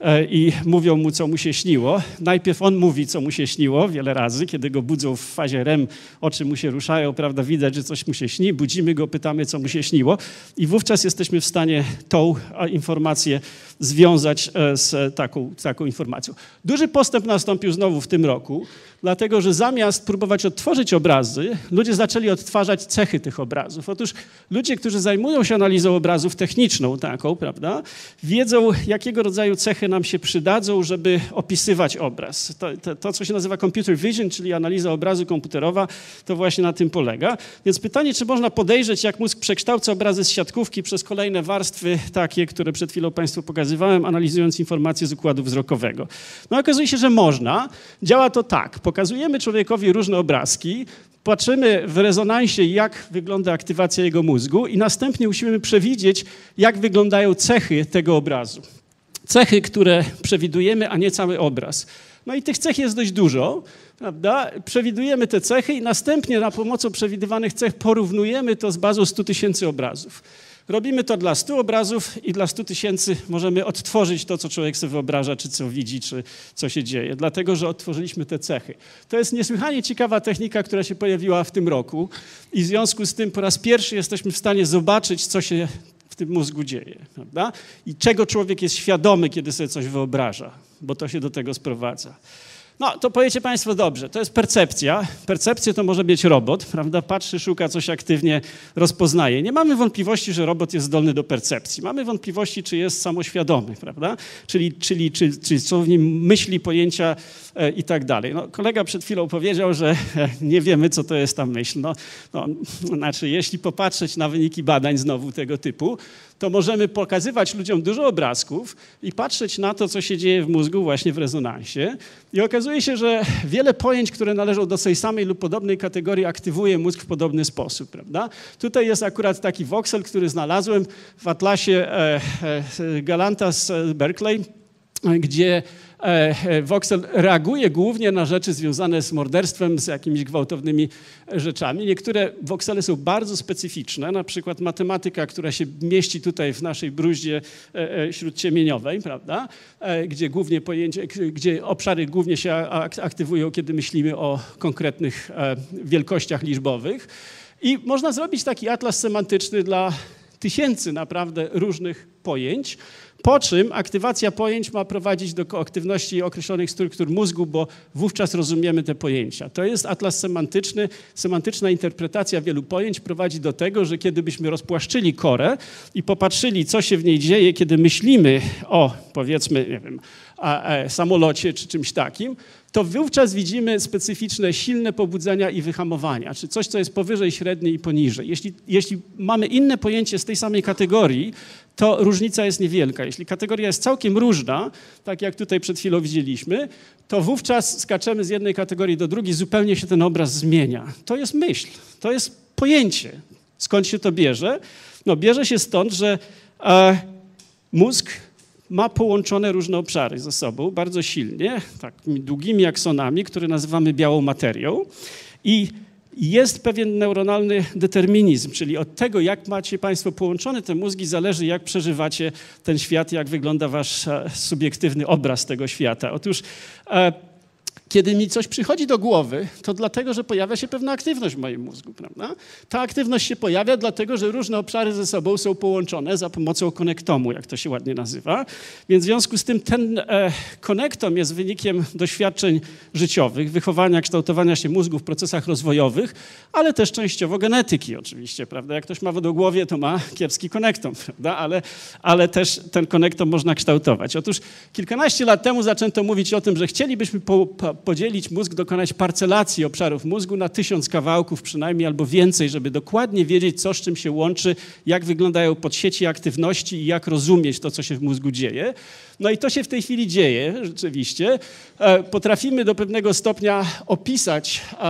Speaker 8: i mówią mu, co mu się śniło. Najpierw on mówi, co mu się śniło wiele razy, kiedy go budzą w fazie R E M, oczy mu się ruszają, prawda, widać, że coś mu się śni, budzimy go, pytamy, co mu się śniło i wówczas jesteśmy w stanie tą informację związać z taką, taką informacją. Duży postęp nastąpił znowu w tym roku, dlatego że zamiast próbować odtworzyć obrazy, ludzie zaczęli odtwarzać cechy tych obrazów. Otóż ludzie, którzy zajmują się analizą obrazów techniczną taką, prawda, wiedzą, jakiego rodzaju cechy nam się przydadzą, żeby opisywać obraz. To, to, to, co się nazywa computer vision, czyli analiza obrazu komputerowa, to właśnie na tym polega. Więc pytanie, czy można podejrzeć, jak mózg przekształca obrazy z siatkówki przez kolejne warstwy takie, które przed chwilą Państwu pokazywałem, analizując informacje z układu wzrokowego. No okazuje się, że można. Działa to tak. Pokazujemy człowiekowi różne obrazki, patrzymy w rezonansie, jak wygląda aktywacja jego mózgu i następnie musimy przewidzieć, jak wyglądają cechy tego obrazu. Cechy, które przewidujemy, a nie cały obraz. No i tych cech jest dość dużo, prawda? Przewidujemy te cechy i następnie na pomocą przewidywanych cech porównujemy to z bazą stu tysięcy obrazów. Robimy to dla stu obrazów i dla stu tysięcy możemy odtworzyć to, co człowiek sobie wyobraża, czy co widzi, czy co się dzieje, dlatego że odtworzyliśmy te cechy. To jest niesłychanie ciekawa technika, która się pojawiła w tym roku i w związku z tym po raz pierwszy jesteśmy w stanie zobaczyć, co się w tym mózgu dzieje, prawda? I czego człowiek jest świadomy, kiedy sobie coś wyobraża, bo to się do tego sprowadza. No, to powiecie Państwo, dobrze, to jest percepcja. Percepcja to może być robot, prawda? Patrzy, szuka, coś aktywnie rozpoznaje. Nie mamy wątpliwości, że robot jest zdolny do percepcji. Mamy wątpliwości, czy jest samoświadomy, prawda? Czyli, czyli czy, czy są w nim myśli, pojęcia e, i tak dalej. No, kolega przed chwilą powiedział, że e, nie wiemy, co to jest ta myśl. No, no, znaczy, jeśli popatrzeć na wyniki badań znowu tego typu, to możemy pokazywać ludziom dużo obrazków i patrzeć na to, co się dzieje w mózgu właśnie w rezonansie. I okazuje się, że wiele pojęć, które należą do tej samej lub podobnej kategorii, aktywuje mózg w podobny sposób, prawda? Tutaj jest akurat taki voxel, który znalazłem w atlasie e, e, Galanta z Berkeley, gdzie voxel reaguje głównie na rzeczy związane z morderstwem, z jakimiś gwałtownymi rzeczami. Niektóre voxele są bardzo specyficzne, na przykład matematyka, która się mieści tutaj w naszej bruździe śródciemieniowej, prawda? Gdzie głównie pojęcie, gdzie obszary głównie się aktywują, kiedy myślimy o konkretnych wielkościach liczbowych. I można zrobić taki atlas semantyczny dla tysięcy naprawdę różnych pojęć, po czym aktywacja pojęć ma prowadzić do aktywności określonych struktur mózgu, bo wówczas rozumiemy te pojęcia. To jest atlas semantyczny. Semantyczna interpretacja wielu pojęć prowadzi do tego, że kiedy byśmy rozpłaszczyli korę i popatrzyli, co się w niej dzieje, kiedy myślimy o, powiedzmy, nie wiem, a, a, samolocie czy czymś takim, to wówczas widzimy specyficzne, silne pobudzenia i wyhamowania, czy coś, co jest powyżej średniej i poniżej. Jeśli, jeśli mamy inne pojęcie z tej samej kategorii, to różnica jest niewielka. Jeśli kategoria jest całkiem różna, tak jak tutaj przed chwilą widzieliśmy, to wówczas skaczemy z jednej kategorii do drugiej, zupełnie się ten obraz zmienia. To jest myśl, to jest pojęcie. Skąd się to bierze? No, bierze się stąd, że e, mózg ma połączone różne obszary ze sobą bardzo silnie, takimi długimi aksonami, które nazywamy białą materią. I jest pewien neuronalny determinizm, czyli od tego, jak macie Państwo połączone te mózgi, zależy, jak przeżywacie ten świat, jak wygląda wasz subiektywny obraz tego świata. Otóż e, kiedy mi coś przychodzi do głowy, to dlatego, że pojawia się pewna aktywność w moim mózgu, prawda? Ta aktywność się pojawia dlatego, że różne obszary ze sobą są połączone za pomocą konektomu, jak to się ładnie nazywa. Więc w związku z tym ten e, konektom jest wynikiem doświadczeń życiowych, wychowania, kształtowania się mózgu w procesach rozwojowych, ale też częściowo genetyki oczywiście, prawda? Jak ktoś ma wodogłowie, to ma kiepski konektom, prawda? Ale, ale też ten konektom można kształtować. Otóż kilkanaście lat temu zaczęto mówić o tym, że chcielibyśmy po, po, podzielić mózg, dokonać parcelacji obszarów mózgu na tysiąc kawałków przynajmniej albo więcej, żeby dokładnie wiedzieć, co z czym się łączy, jak wyglądają podsieci aktywności i jak rozumieć to, co się w mózgu dzieje. No i to się w tej chwili dzieje rzeczywiście. Potrafimy do pewnego stopnia opisać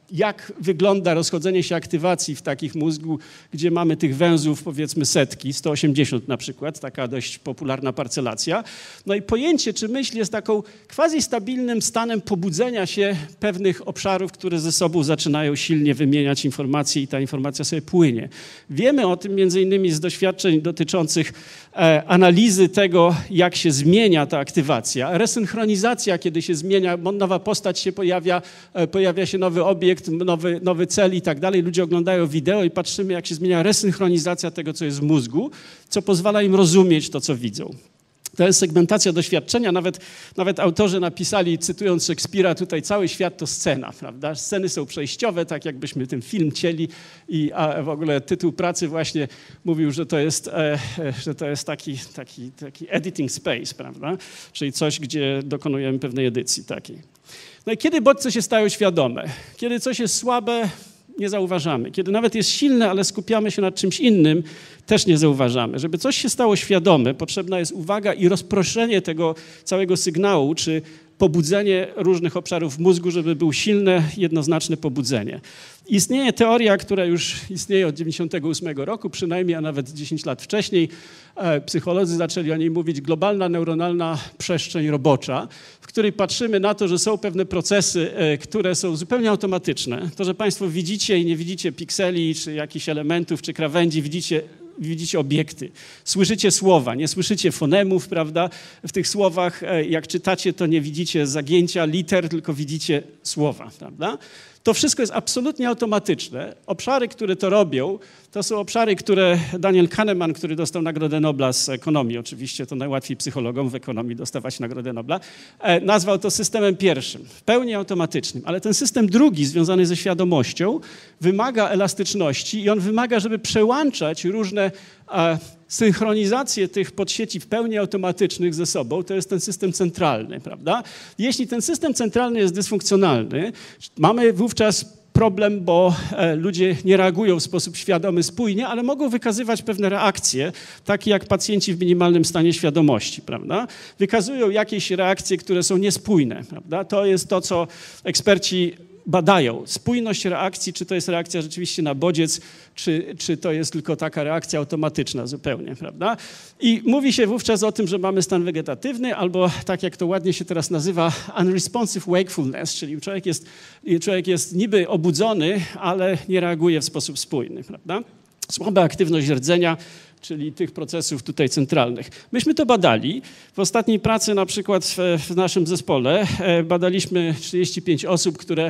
Speaker 8: jak wygląda rozchodzenie się aktywacji w takich mózgu, gdzie mamy tych węzłów powiedzmy setki, sto osiemdziesiąt na przykład, taka dość popularna parcelacja. No i pojęcie, czy myśl jest taką quasi-stabilnym stanem pobudzenia się pewnych obszarów, które ze sobą zaczynają silnie wymieniać informacje i ta informacja sobie płynie. Wiemy o tym między innymi z doświadczeń dotyczących e, analizy tego, jak się zmienia ta aktywacja. Resynchronizacja, kiedy się zmienia, nowa postać się pojawia, e, pojawia się nowy obiekt, Nowy, nowy cel i tak dalej. Ludzie oglądają wideo i patrzymy, jak się zmienia resynchronizacja tego, co jest w mózgu, co pozwala im rozumieć to, co widzą. To jest segmentacja doświadczenia. Nawet, nawet autorzy napisali, cytując Szekspira, tutaj cały świat to scena, prawda? Sceny są przejściowe, tak jakbyśmy ten film cieli i a w ogóle tytuł pracy właśnie mówił, że to jest, e, że to jest taki, taki, taki editing space, prawda? Czyli coś, gdzie dokonujemy pewnej edycji takiej. No i kiedy bodźce się stają świadome? Kiedy coś jest słabe, nie zauważamy. Kiedy nawet jest silne, ale skupiamy się nad czymś innym, też nie zauważamy. Żeby coś się stało świadome, potrzebna jest uwaga i rozproszenie tego całego sygnału, czy pobudzenie różnych obszarów w mózgu, żeby było silne, jednoznaczne pobudzenie. Istnieje teoria, która już istnieje od dziewięćdziesiątego ósmego roku, przynajmniej, a nawet dziesięć lat wcześniej. Psycholodzy zaczęli o niej mówić, globalna neuronalna przestrzeń robocza, w której patrzymy na to, że są pewne procesy, które są zupełnie automatyczne. To, że Państwo widzicie i nie widzicie pikseli, czy jakichś elementów, czy krawędzi, widzicie widzicie obiekty, słyszycie słowa, nie słyszycie fonemów, prawda? W tych słowach, jak czytacie, to nie widzicie zagięcia liter, tylko widzicie słowa, prawda? To wszystko jest absolutnie automatyczne. Obszary, które to robią, to są obszary, które Daniel Kahneman, który dostał Nagrodę Nobla z ekonomii, oczywiście to najłatwiej psychologom w ekonomii dostawać Nagrodę Nobla, nazwał to systemem pierwszym, w pełni automatycznym. Ale ten system drugi, związany ze świadomością, wymaga elastyczności i on wymaga, żeby przełączać różne synchronizację tych podsieci w pełni automatycznych ze sobą, to jest ten system centralny, prawda? Jeśli ten system centralny jest dysfunkcjonalny, mamy wówczas problem, bo ludzie nie reagują w sposób świadomy, spójnie, ale mogą wykazywać pewne reakcje, takie jak pacjenci w minimalnym stanie świadomości, prawda? Wykazują jakieś reakcje, które są niespójne, prawda? To jest to, co eksperci badają. Spójność reakcji, czy to jest reakcja rzeczywiście na bodziec, czy, czy to jest tylko taka reakcja automatyczna zupełnie, prawda? I mówi się wówczas o tym, że mamy stan wegetatywny, albo tak jak to ładnie się teraz nazywa, unresponsive wakefulness, czyli człowiek jest, człowiek jest niby obudzony, ale nie reaguje w sposób spójny, prawda? Słaba aktywność rdzenia, czyli tych procesów tutaj centralnych. Myśmy to badali. W ostatniej pracy na przykład w, w naszym zespole badaliśmy trzydzieści pięć osób, które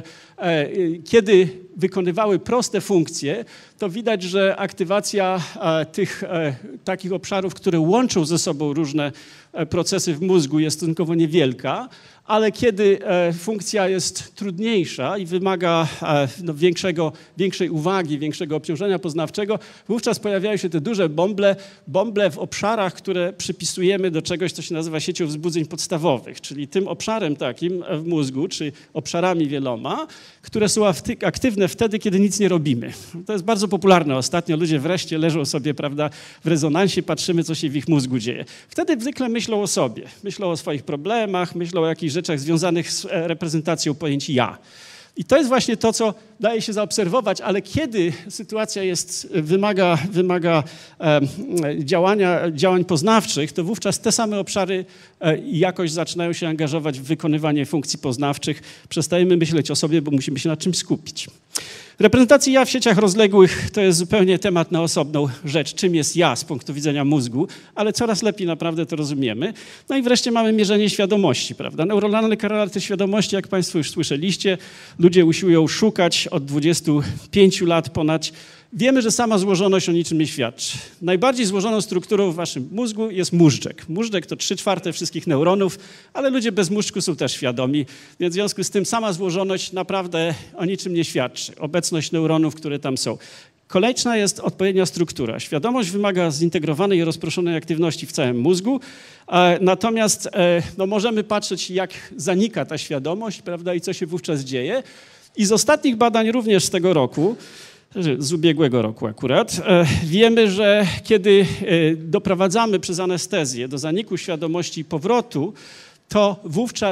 Speaker 8: kiedy wykonywały proste funkcje, to widać, że aktywacja tych takich obszarów, które łączą ze sobą różne procesy w mózgu, jest stosunkowo niewielka, ale kiedy funkcja jest trudniejsza i wymaga no, większego, większej uwagi, większego obciążenia poznawczego, wówczas pojawiają się te duże bąble, bąble w obszarach, które przypisujemy do czegoś, co się nazywa siecią wzbudzeń podstawowych, czyli tym obszarem takim w mózgu, czy obszarami wieloma, które są aktywne wtedy, kiedy nic nie robimy. To jest bardzo popularne ostatnio. Ludzie wreszcie leżą sobie, prawda, w rezonansie, patrzymy, co się w ich mózgu dzieje. Wtedy zwykle myślą o sobie, myślą o swoich problemach, myślą o jakichś rzeczach związanych z reprezentacją pojęć ja. I to jest właśnie to, co daje się zaobserwować, ale kiedy sytuacja jest, wymaga, wymaga e, działania, działań poznawczych, to wówczas te same obszary e, jakoś zaczynają się angażować w wykonywanie funkcji poznawczych. Przestajemy myśleć o sobie, bo musimy się na czymś skupić. Reprezentacja ja w sieciach rozległych to jest zupełnie temat na osobną rzecz, czym jest ja z punktu widzenia mózgu, ale coraz lepiej naprawdę to rozumiemy. No i wreszcie mamy mierzenie świadomości, prawda? Neuronalne korelaty świadomości, jak Państwo już słyszeliście, ludzie usiłują szukać od dwudziestu pięciu lat ponad. Wiemy, że sama złożoność o niczym nie świadczy. Najbardziej złożoną strukturą w waszym mózgu jest móżdżek. Móżdżek to trzy czwarte wszystkich neuronów, ale ludzie bez móżdżku są też świadomi, więc w związku z tym sama złożoność naprawdę o niczym nie świadczy. Obecność neuronów, które tam są. Kolejna jest odpowiednia struktura. Świadomość wymaga zintegrowanej i rozproszonej aktywności w całym mózgu, natomiast no, możemy patrzeć, jak zanika ta świadomość, prawda, i co się wówczas dzieje. I z ostatnich badań również z tego roku, z ubiegłego roku akurat, wiemy, że kiedy doprowadzamy przez anestezję do zaniku świadomości i powrotu, to wówczas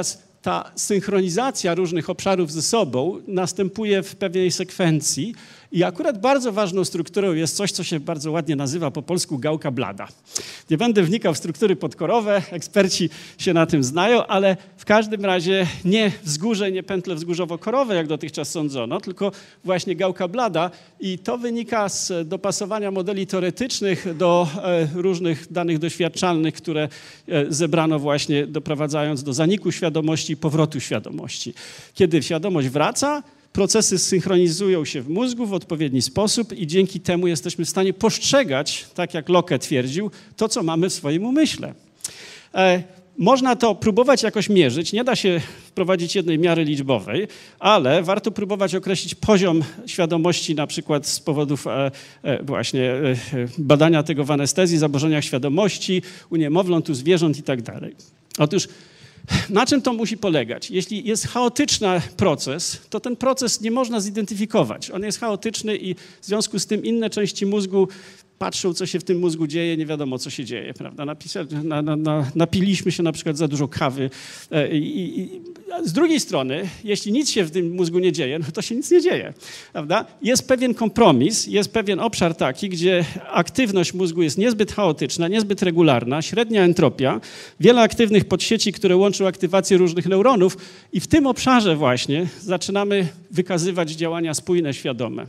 Speaker 8: ta synchronizacja różnych obszarów ze sobą następuje w pewnej sekwencji i akurat bardzo ważną strukturą jest coś, co się bardzo ładnie nazywa po polsku gałka blada. Nie będę wnikał w struktury podkorowe, eksperci się na tym znają, ale w każdym razie nie wzgórze, nie pętle wzgórzowo-korowe, jak dotychczas sądzono, tylko właśnie gałka blada i to wynika z dopasowania modeli teoretycznych do e, różnych danych doświadczalnych, które e, zebrano właśnie doprowadzając do zaniku świadomości i powrotu świadomości. Kiedy świadomość wraca, procesy synchronizują się w mózgu w odpowiedni sposób i dzięki temu jesteśmy w stanie postrzegać, tak jak Locke twierdził, to, co mamy w swoim umyśle. E, Można to próbować jakoś mierzyć, nie da się wprowadzić jednej miary liczbowej, ale warto próbować określić poziom świadomości na przykład z powodów e, e, właśnie e, badania tego w anestezji, zaburzeniach świadomości, u niemowląt, u zwierząt i tak dalej. Otóż na czym to musi polegać? Jeśli jest chaotyczny proces, to ten proces nie można zidentyfikować. On jest chaotyczny i w związku z tym inne części mózgu patrzą, co się w tym mózgu dzieje, nie wiadomo, co się dzieje, prawda? Napisa, na, na, na, napiliśmy się na przykład za dużo kawy. I, i, i, z drugiej strony, jeśli nic się w tym mózgu nie dzieje, no to się nic nie dzieje, prawda? Jest pewien kompromis, jest pewien obszar taki, gdzie aktywność mózgu jest niezbyt chaotyczna, niezbyt regularna, średnia entropia, wiele aktywnych podsieci, które łączą aktywację różnych neuronów i w tym obszarze właśnie zaczynamy wykazywać działania spójne, świadome.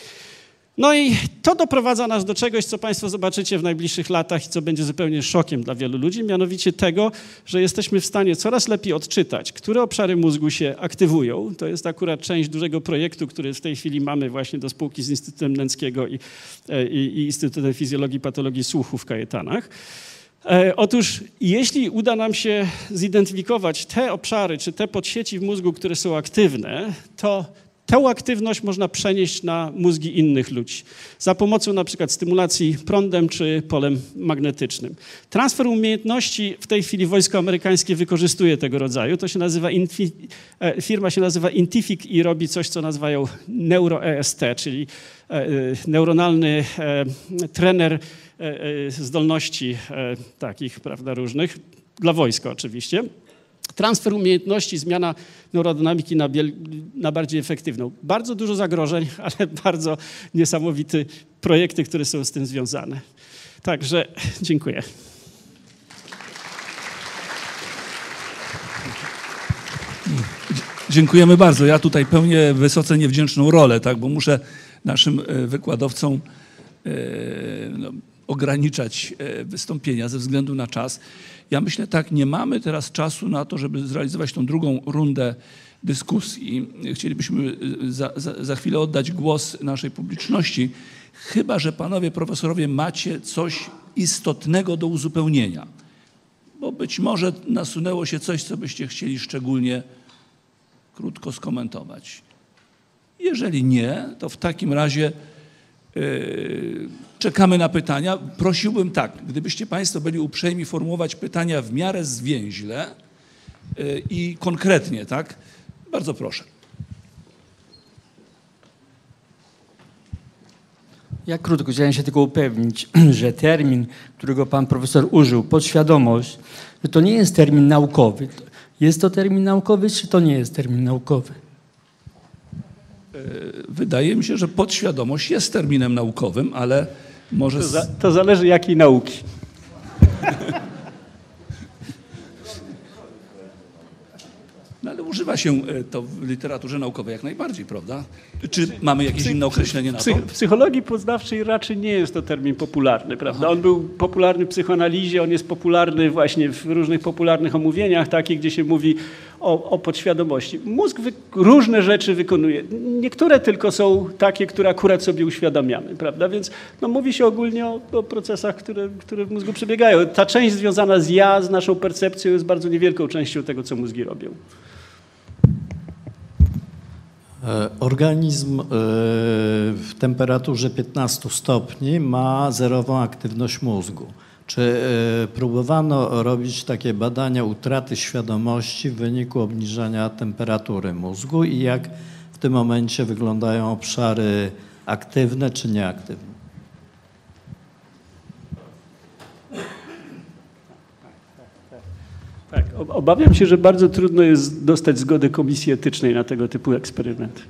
Speaker 8: No i to doprowadza nas do czegoś, co Państwo zobaczycie w najbliższych latach i co będzie zupełnie szokiem dla wielu ludzi, mianowicie tego, że jesteśmy w stanie coraz lepiej odczytać, które obszary mózgu się aktywują. To jest akurat część dużego projektu, który w tej chwili mamy właśnie do spółki z Instytutem Nęckiego i, i, i Instytutem Fizjologii i Patologii Słuchu w Kajetanach. E, otóż jeśli uda nam się zidentyfikować te obszary czy te podsieci w mózgu, które są aktywne, to tę aktywność można przenieść na mózgi innych ludzi za pomocą na przykład stymulacji prądem czy polem magnetycznym. Transfer umiejętności w tej chwili wojsko amerykańskie wykorzystuje tego rodzaju. To się nazywa, firma się nazywa Intific i robi coś, co nazywają neuro-E S T, czyli neuronalny trener zdolności takich, prawda, różnych, dla wojska oczywiście. Transfer umiejętności, zmiana neurodynamiki na, na bardziej efektywną. Bardzo dużo zagrożeń, ale bardzo niesamowite projekty, które są z tym związane. Także dziękuję.
Speaker 2: Dziękujemy bardzo. Ja tutaj pełnię wysoce niewdzięczną rolę, tak, bo muszę naszym wykładowcom e, no, ograniczać wystąpienia ze względu na czas. Ja myślę tak, nie mamy teraz czasu na to, żeby zrealizować tą drugą rundę dyskusji. Chcielibyśmy za, za, za chwilę oddać głos naszej publiczności, chyba że panowie profesorowie macie coś istotnego do uzupełnienia, bo być może nasunęło się coś, co byście chcieli szczególnie krótko skomentować. Jeżeli nie, to w takim razie Yy, czekamy na pytania. Prosiłbym tak, gdybyście Państwo byli uprzejmi formułować pytania w miarę zwięźle yy, i konkretnie, tak? Bardzo proszę.
Speaker 9: Ja krótko chciałem się tylko upewnić, że termin, którego pan profesor użył, podświadomość, że to nie jest termin naukowy. Jest to termin naukowy, czy to nie jest termin naukowy?
Speaker 2: Wydaje mi się, że podświadomość jest terminem naukowym, ale może...
Speaker 8: To, za, to zależy jakiej nauki.
Speaker 2: No ale używa się to w literaturze naukowej jak najbardziej, prawda? Czy mamy jakieś inne określenie na to?
Speaker 8: W psychologii poznawczej raczej nie jest to termin popularny, prawda? Aha. On był popularny w psychoanalizie, on jest popularny właśnie w różnych popularnych omówieniach, takich, gdzie się mówi o, o podświadomości. Mózg wy, różne rzeczy wykonuje. Niektóre tylko są takie, które akurat sobie uświadamiamy, prawda? Więc no, mówi się ogólnie o, o procesach, które, które w mózgu przebiegają. Ta część związana z ja, z naszą percepcją jest bardzo niewielką częścią tego, co mózgi robią.
Speaker 10: Organizm w temperaturze piętnastu stopni ma zerową aktywność mózgu. Czy próbowano robić takie badania utraty świadomości w wyniku obniżania temperatury mózgu i jak w tym momencie wyglądają obszary aktywne czy nieaktywne?
Speaker 8: Tak, Obawiam się, że bardzo trudno jest dostać zgodę Komisji Etycznej na tego typu eksperyment.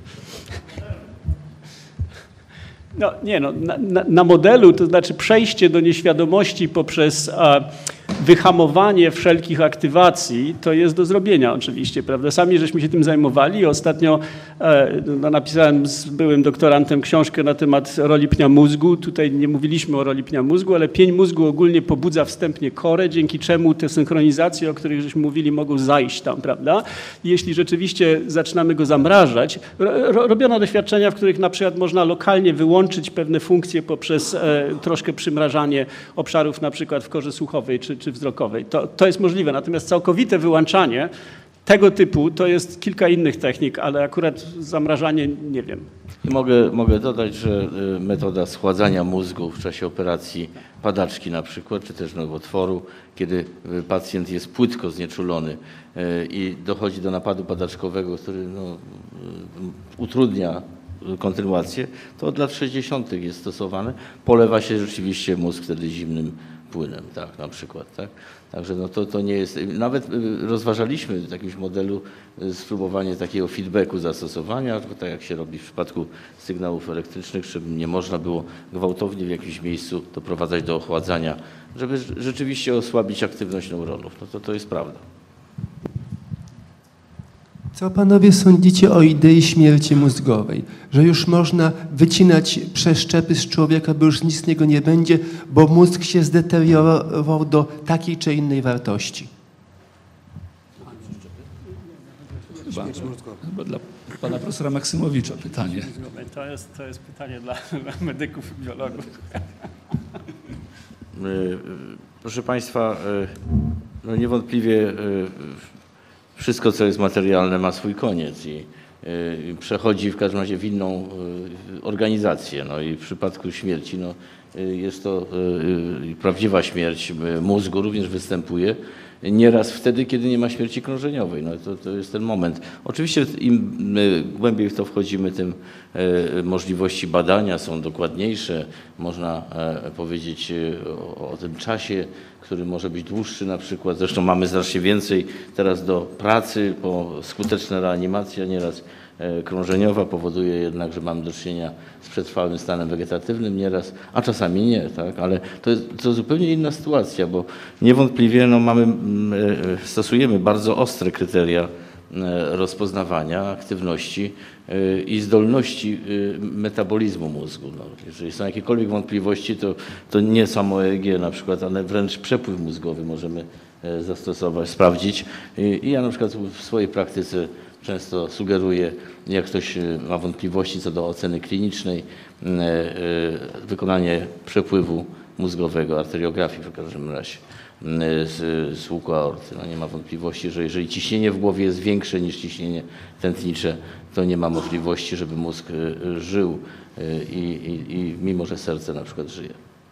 Speaker 8: No nie no, na, na, na modelu, to znaczy przejście do nieświadomości poprzez a, wyhamowanie wszelkich aktywacji, to jest do zrobienia oczywiście, prawda? Sami żeśmy się tym zajmowali. Ostatnio e, no, napisałem z byłym doktorantem książkę na temat roli pnia mózgu. Tutaj nie mówiliśmy o roli pnia mózgu, ale pień mózgu ogólnie pobudza wstępnie korę, dzięki czemu te synchronizacje, o których żeśmy mówili, mogą zajść tam, prawda? I jeśli rzeczywiście zaczynamy go zamrażać, ro, robiono doświadczenia, w których na przykład można lokalnie wyłączyć pewne funkcje poprzez e, troszkę przymrażanie obszarów na przykład w korze słuchowej czy, czy wzrokowej. To, to jest możliwe, natomiast całkowite wyłączanie tego typu to jest kilka innych technik, ale akurat zamrażanie nie wiem.
Speaker 6: I mogę, mogę dodać, że metoda schładzania mózgu w czasie operacji padaczki na przykład, czy też nowotworu, kiedy pacjent jest płytko znieczulony i dochodzi do napadu padaczkowego, który no, utrudnia kontynuację, to od lat sześćdziesiątych jest stosowane. Polewa się rzeczywiście mózg wtedy zimnym płynem, tak, na przykład, tak. Także no to, to nie jest, nawet rozważaliśmy w jakimś modelu spróbowanie takiego feedbacku zastosowania, tak jak się robi w przypadku sygnałów elektrycznych, żeby nie można było gwałtownie w jakimś miejscu doprowadzać do ochładzania, żeby rzeczywiście osłabić aktywność neuronów. No to, to jest prawda.
Speaker 11: Co panowie sądzicie o idei śmierci mózgowej? Że już można wycinać przeszczepy z człowieka, bo już nic z niego nie będzie, bo mózg się zdeteriorował do takiej czy innej wartości?
Speaker 2: Chyba, chyba dla pana profesora Maksymowicza pytanie.
Speaker 8: To jest, to jest pytanie dla, dla medyków i biologów.
Speaker 6: Proszę państwa, no niewątpliwie wszystko, co jest materialne, ma swój koniec i y, przechodzi w każdym razie w inną y, organizację. No i w przypadku śmierci no, y, jest to y, y, prawdziwa śmierć mózgu również występuje. Nieraz wtedy, kiedy nie ma śmierci krążeniowej. No to, to jest ten moment. Oczywiście im głębiej w to wchodzimy, tym e, możliwości badania są dokładniejsze. Można e, powiedzieć o, o tym czasie, który może być dłuższy na przykład. Zresztą mamy znacznie więcej teraz do pracy, bo skuteczna reanimacja nieraz e, krążeniowa powoduje jednak, że mamy do czynienia z przetrwałym stanem wegetatywnym nieraz, a czasami nie, tak? Ale to jest to zupełnie inna sytuacja, bo niewątpliwie no, mamy, stosujemy bardzo ostre kryteria rozpoznawania aktywności i zdolności metabolizmu mózgu. No, jeżeli są jakiekolwiek wątpliwości, to, to nie samo E E G na przykład, ale wręcz przepływ mózgowy możemy zastosować, sprawdzić. I ja na przykład w swojej praktyce często sugeruję, jak ktoś ma wątpliwości co do oceny klinicznej, wykonanie przepływu mózgowego, arteriografii w każdym razie z, z łuku aorty. No nie ma wątpliwości, że jeżeli ciśnienie w głowie jest większe niż ciśnienie tętnicze, to nie ma możliwości, żeby mózg żył i, i, i mimo, że serce na przykład żyje.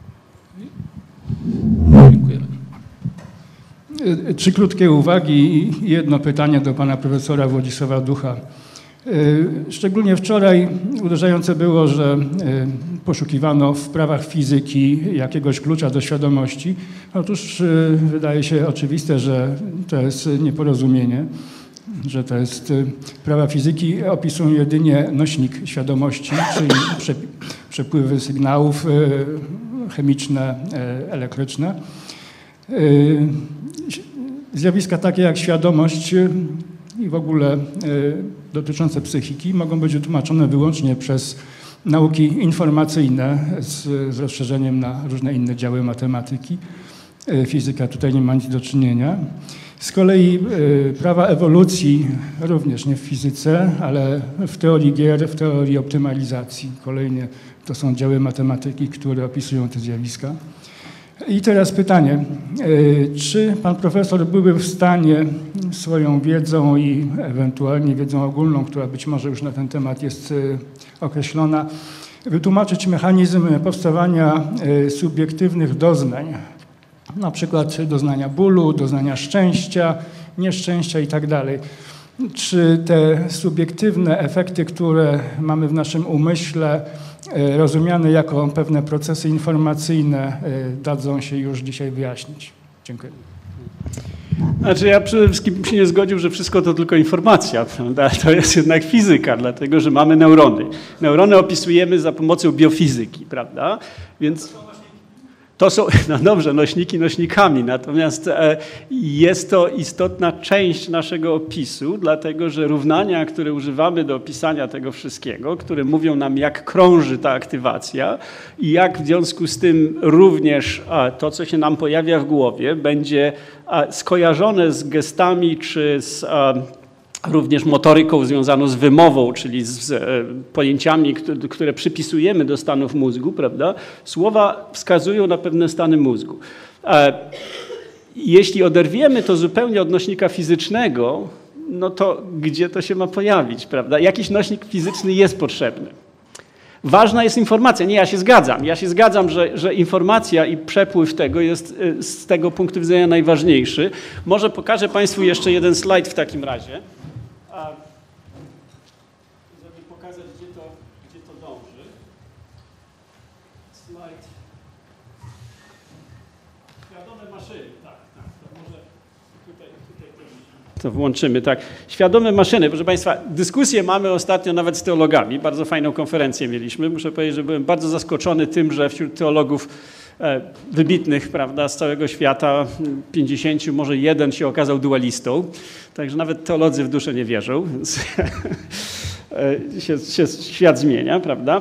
Speaker 2: Dziękujemy.
Speaker 12: Trzy krótkie uwagi i jedno pytanie do pana profesora Władysława Ducha. Szczególnie wczoraj uderzające było, że poszukiwano w prawach fizyki jakiegoś klucza do świadomości. Otóż wydaje się oczywiste, że to jest nieporozumienie, że to jest prawa fizyki opisują jedynie nośnik świadomości, czyli przepływy sygnałów chemiczne, elektryczne. Zjawiska takie jak świadomość i w ogóle dotyczące psychiki mogą być wytłumaczone wyłącznie przez nauki informacyjne z, z rozszerzeniem na różne inne działy matematyki. Fizyka tutaj nie ma nic do czynienia. Z kolei prawa ewolucji również nie w fizyce, ale w teorii gier, w teorii optymalizacji. Kolejnie to są działy matematyki, które opisują te zjawiska. I teraz pytanie, czy pan profesor byłby w stanie swoją wiedzą i ewentualnie wiedzą ogólną, która być może już na ten temat jest określona, wytłumaczyć mechanizm powstawania subiektywnych doznań, na przykład doznania bólu, doznania szczęścia, nieszczęścia i tak dalej. Czy te subiektywne efekty, które mamy w naszym umyśle, rozumiane jako pewne procesy informacyjne, dadzą się już dzisiaj wyjaśnić? Dziękuję.
Speaker 8: Znaczy ja przede wszystkim bym się nie zgodził, że wszystko to tylko informacja, prawda? To jest jednak fizyka, dlatego że mamy neurony. Neurony opisujemy za pomocą biofizyki, prawda? Więc to są, no dobrze, nośniki nośnikami, natomiast jest to istotna część naszego opisu, dlatego że równania, które używamy do opisania tego wszystkiego, które mówią nam, jak krąży ta aktywacja i jak w związku z tym również to, co się nam pojawia w głowie, będzie skojarzone z gestami czy z również motoryką związaną z wymową, czyli z pojęciami, które przypisujemy do stanów mózgu, prawda? Słowa wskazują na pewne stany mózgu. Jeśli oderwiemy to zupełnie od nośnika fizycznego, no to gdzie to się ma pojawić, prawda? Jakiś nośnik fizyczny jest potrzebny. Ważna jest informacja. Nie, ja się zgadzam. Ja się zgadzam, że, że informacja i przepływ tego jest z tego punktu widzenia najważniejszy. Może pokażę Państwu jeszcze jeden slajd w takim razie. Żeby pokazać, gdzie to, gdzie to dąży. Slajd. Świadome maszyny, tak, tak. To może tutaj, tutaj to włączymy, tak. Świadome maszyny. Proszę Państwa, dyskusję mamy ostatnio nawet z teologami. Bardzo fajną konferencję mieliśmy. Muszę powiedzieć, że byłem bardzo zaskoczony tym, że wśród teologów wybitnych, prawda, z całego świata, pięćdziesięciu, może jeden się okazał dualistą. Także nawet teolodzy w duszę nie wierzą, więc się, się świat zmienia, prawda?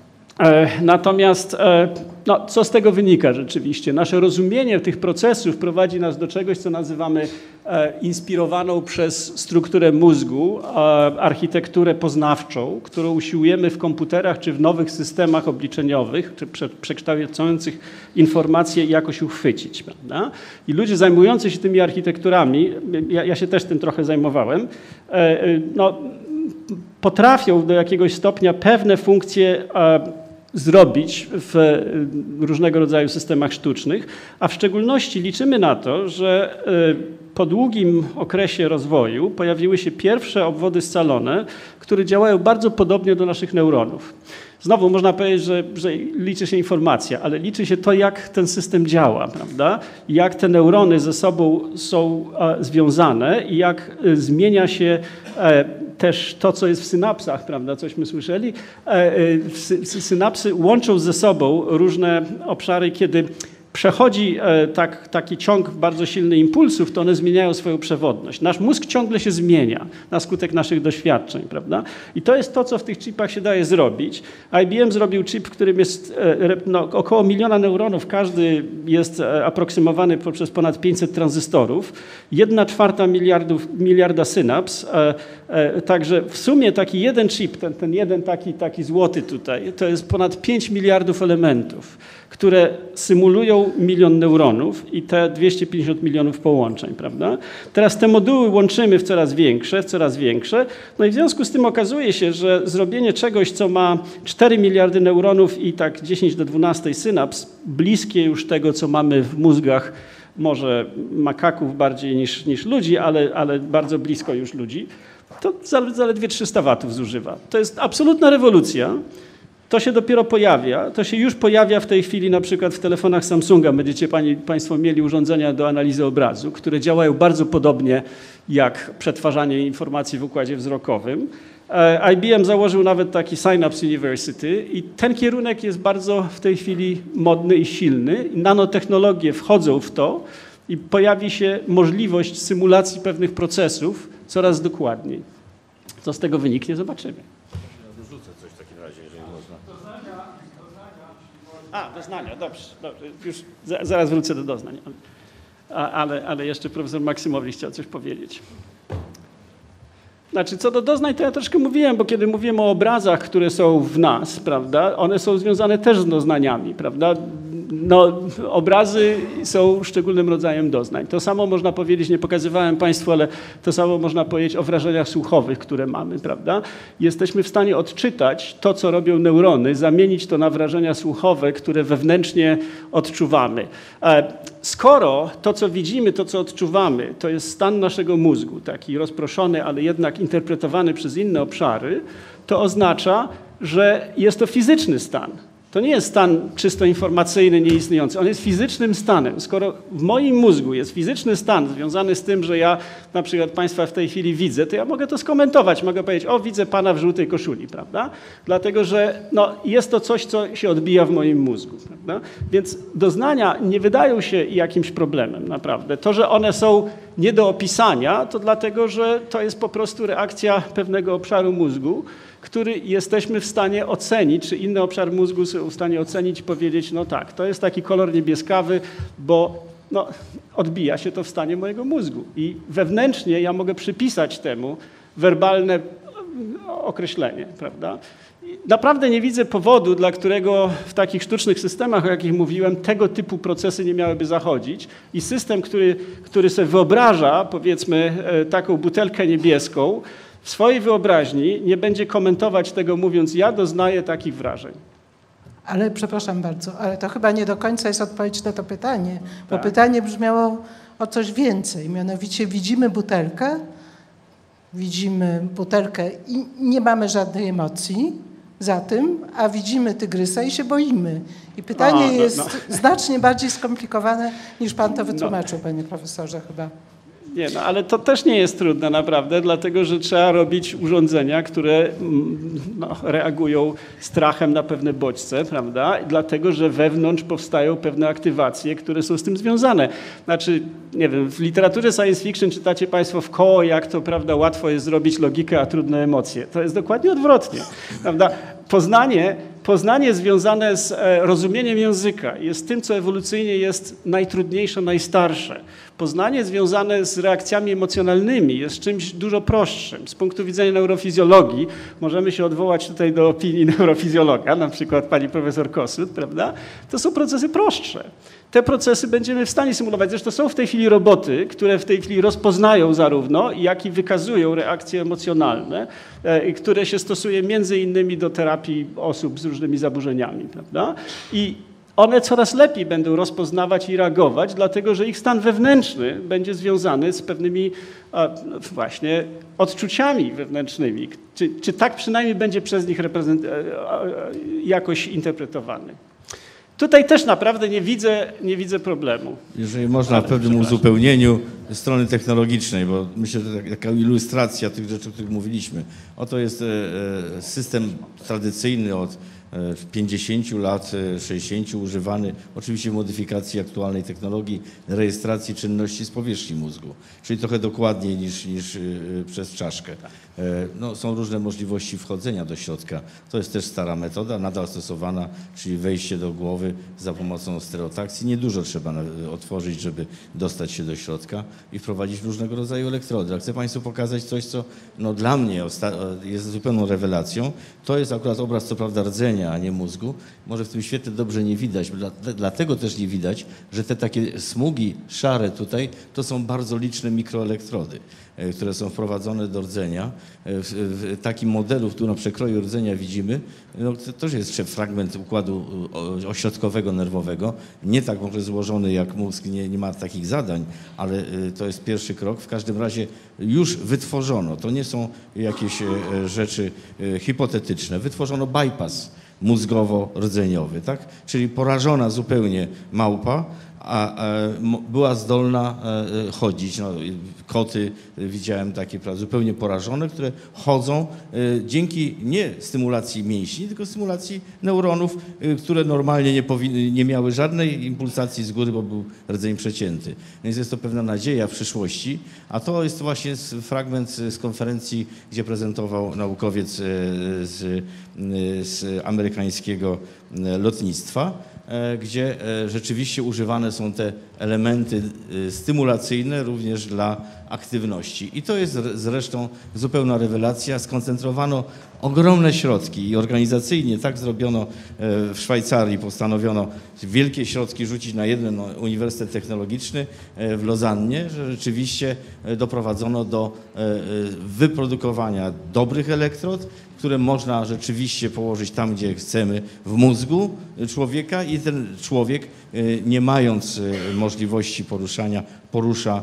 Speaker 8: Natomiast no, co z tego wynika rzeczywiście? Nasze rozumienie tych procesów prowadzi nas do czegoś, co nazywamy inspirowaną przez strukturę mózgu, architekturę poznawczą, którą usiłujemy w komputerach czy w nowych systemach obliczeniowych, czy przekształcających informacje jakoś uchwycić. Prawda? I ludzie zajmujący się tymi architekturami, ja, ja się też tym trochę zajmowałem, no, potrafią do jakiegoś stopnia pewne funkcje zrobić w różnego rodzaju systemach sztucznych, a w szczególności liczymy na to, że po długim okresie rozwoju pojawiły się pierwsze obwody scalone, które działają bardzo podobnie do naszych neuronów. Znowu można powiedzieć, że, że liczy się informacja, ale liczy się to, jak ten system działa, prawda? Jak te neurony ze sobą są a, związane i jak y, zmienia się e, też to, co jest w synapsach, prawda? Cośmy słyszeli. E, y, synapsy łączą ze sobą różne obszary, kiedy przechodzi e, tak, taki ciąg bardzo silny impulsów, to one zmieniają swoją przewodność. Nasz mózg ciągle się zmienia na skutek naszych doświadczeń, prawda? I to jest to, co w tych chipach się daje zrobić. I B M zrobił chip, w którym jest e, no, około miliona neuronów. Każdy jest e, aproksymowany poprzez ponad pięćset tranzystorów. Jedna czwarta miliardów, miliarda synaps. E, e, także w sumie taki jeden chip, ten, ten jeden taki, taki złoty tutaj, to jest ponad pięć miliardów elementów, które symulują milion neuronów i te dwieście pięćdziesiąt milionów połączeń, prawda? Teraz te moduły łączymy w coraz większe, w coraz większe, no i w związku z tym okazuje się, że zrobienie czegoś, co ma cztery miliardy neuronów i tak dziesięć do dwunastu synaps, bliskie już tego, co mamy w mózgach, może makaków bardziej niż, niż ludzi, ale, ale bardzo blisko już ludzi, to zaledwie trzysta watów zużywa. To jest absolutna rewolucja. To się dopiero pojawia, to się już pojawia w tej chwili na przykład w telefonach Samsunga. Będziecie pani, Państwo mieli urządzenia do analizy obrazu, które działają bardzo podobnie jak przetwarzanie informacji w układzie wzrokowym. I B M założył nawet taki Synapse University i ten kierunek jest bardzo w tej chwili modny i silny. Nanotechnologie wchodzą w to i pojawi się możliwość symulacji pewnych procesów coraz dokładniej. Co z tego wyniknie, zobaczymy. A, doznania, dobrze, dobrze. Już za, zaraz wrócę do doznań. A, ale, ale jeszcze profesor Maksymowicz chciał coś powiedzieć. Znaczy, co do doznań, to ja troszkę mówiłem, bo kiedy mówimy o obrazach, które są w nas, prawda, one są związane też z doznaniami, prawda? No, obrazy są szczególnym rodzajem doznań. To samo można powiedzieć, nie pokazywałem Państwu, ale to samo można powiedzieć o wrażeniach słuchowych, które mamy, prawda? Jesteśmy w stanie odczytać to, co robią neurony, zamienić to na wrażenia słuchowe, które wewnętrznie odczuwamy. Skoro to, co widzimy, to, co odczuwamy, to jest stan naszego mózgu, taki rozproszony, ale jednak interpretowany przez inne obszary, to oznacza, że jest to fizyczny stan. to nie jest stan czysto informacyjny, nieistniejący. On jest fizycznym stanem. Skoro w moim mózgu jest fizyczny stan związany z tym, że ja na przykład Państwa w tej chwili widzę, to ja mogę to skomentować. Mogę powiedzieć, o widzę Pana w żółtej koszuli, prawda? Dlatego, że no, jest to coś, co się odbija w moim mózgu, prawda? Więc doznania nie wydają się jakimś problemem, naprawdę. To, że one są nie do opisania, to dlatego, że to jest po prostu reakcja pewnego obszaru mózgu, który jesteśmy w stanie ocenić, czy inny obszar mózgu są w stanie ocenić i powiedzieć, no tak, to jest taki kolor niebieskawy, bo no, odbija się to w stanie mojego mózgu. I wewnętrznie ja mogę przypisać temu werbalne określenie, prawda? Naprawdę nie widzę powodu, dla którego w takich sztucznych systemach, o jakich mówiłem, tego typu procesy nie miałyby zachodzić. I system, który, który sobie wyobraża, powiedzmy, taką butelkę niebieską, w swojej wyobraźni nie będzie komentować tego, mówiąc, ja doznaję takich wrażeń.
Speaker 13: Ale przepraszam bardzo, ale to chyba nie do końca jest odpowiedź na to pytanie, bo
Speaker 8: Tak.
Speaker 13: pytanie brzmiało o coś więcej. Mianowicie widzimy butelkę, widzimy butelkę i nie mamy żadnej emocji za tym, a widzimy tygrysa i się boimy. I pytanie
Speaker 8: A, no,
Speaker 13: jest
Speaker 8: no.
Speaker 13: znacznie bardziej skomplikowane, niż pan to wytłumaczył, no. Panie profesorze, chyba.
Speaker 8: Nie, no ale to też nie jest trudne naprawdę, dlatego że trzeba robić urządzenia, które no, reagują strachem na pewne bodźce, prawda? I dlatego, że wewnątrz powstają pewne aktywacje, które są z tym związane. Znaczy, nie wiem, w literaturze science fiction czytacie Państwo w koło, jak to, prawda, łatwo jest zrobić logikę, a trudne emocje. To jest dokładnie odwrotnie, prawda? Poznanie, poznanie związane z rozumieniem języka jest tym, co ewolucyjnie jest najtrudniejsze, najstarsze. Poznanie związane z reakcjami emocjonalnymi jest czymś dużo prostszym. Z punktu widzenia neurofizjologii możemy się odwołać tutaj do opinii neurofizjologa, na przykład pani profesor Kossuth, prawda? To są procesy prostsze. Te procesy będziemy w stanie symulować. Zresztą są w tej chwili roboty, które w tej chwili rozpoznają zarówno, jak i wykazują reakcje emocjonalne, e, które się stosuje między innymi do terapii osób z różnymi zaburzeniami, prawda? I one coraz lepiej będą rozpoznawać i reagować, dlatego że ich stan wewnętrzny będzie związany z pewnymi a, właśnie odczuciami wewnętrznymi. Czy, czy tak przynajmniej będzie przez nich jakoś interpretowany. Tutaj też naprawdę nie widzę, nie widzę problemu.
Speaker 6: Jeżeli można, w pewnym uzupełnieniu strony technologicznej, bo myślę, że taka ilustracja tych rzeczy, o których mówiliśmy. Oto jest system tradycyjny od pięćdziesięciu lat, sześćdziesięciu używany, oczywiście w modyfikacji aktualnej technologii rejestracji czynności z powierzchni mózgu, czyli trochę dokładniej niż, niż przez czaszkę. No, są różne możliwości wchodzenia do środka. To jest też stara metoda, nadal stosowana, czyli wejście do głowy za pomocą stereotakcji. Niedużo trzeba otworzyć, żeby dostać się do środka i wprowadzić różnego rodzaju elektrody. Ale chcę Państwu pokazać coś, co no, dla mnie jest zupełną rewelacją. To jest akurat obraz, co prawda, rdzenia, a nie mózgu. Może w tym świetle dobrze nie widać, dlatego też nie widać, że te takie smugi szare tutaj to są bardzo liczne mikroelektrody, które są wprowadzone do rdzenia. W takim modelu, w którym na przekroju rdzenia widzimy, no, to też jest fragment układu ośrodkowego nerwowego, nie tak może złożony jak mózg, nie, nie ma takich zadań, ale to jest pierwszy krok. W każdym razie już wytworzono, to nie są jakieś rzeczy hipotetyczne, wytworzono bypass mózgowo-rdzeniowy, tak? Czyli porażona zupełnie małpa, a, a była zdolna chodzić. No, koty widziałem takie zupełnie porażone, które chodzą dzięki nie stymulacji mięśni, tylko stymulacji neuronów, które normalnie nie, powinny, nie miały żadnej impulsacji z góry, bo był rdzeń przecięty. Więc jest to pewna nadzieja w przyszłości, a to jest właśnie fragment z konferencji, gdzie prezentował naukowiec z, z amerykańskiego lotnictwa, gdzie rzeczywiście używane są te elementy stymulacyjne również dla aktywności. I to jest zresztą zupełna rewelacja. Skoncentrowano ogromne środki i organizacyjnie tak zrobiono w Szwajcarii, postanowiono wielkie środki rzucić na jeden uniwersytet technologiczny w Lozannie, że rzeczywiście doprowadzono do wyprodukowania dobrych elektrod, które można rzeczywiście położyć tam, gdzie chcemy, w mózgu człowieka i ten człowiek nie mając możliwości poruszania, porusza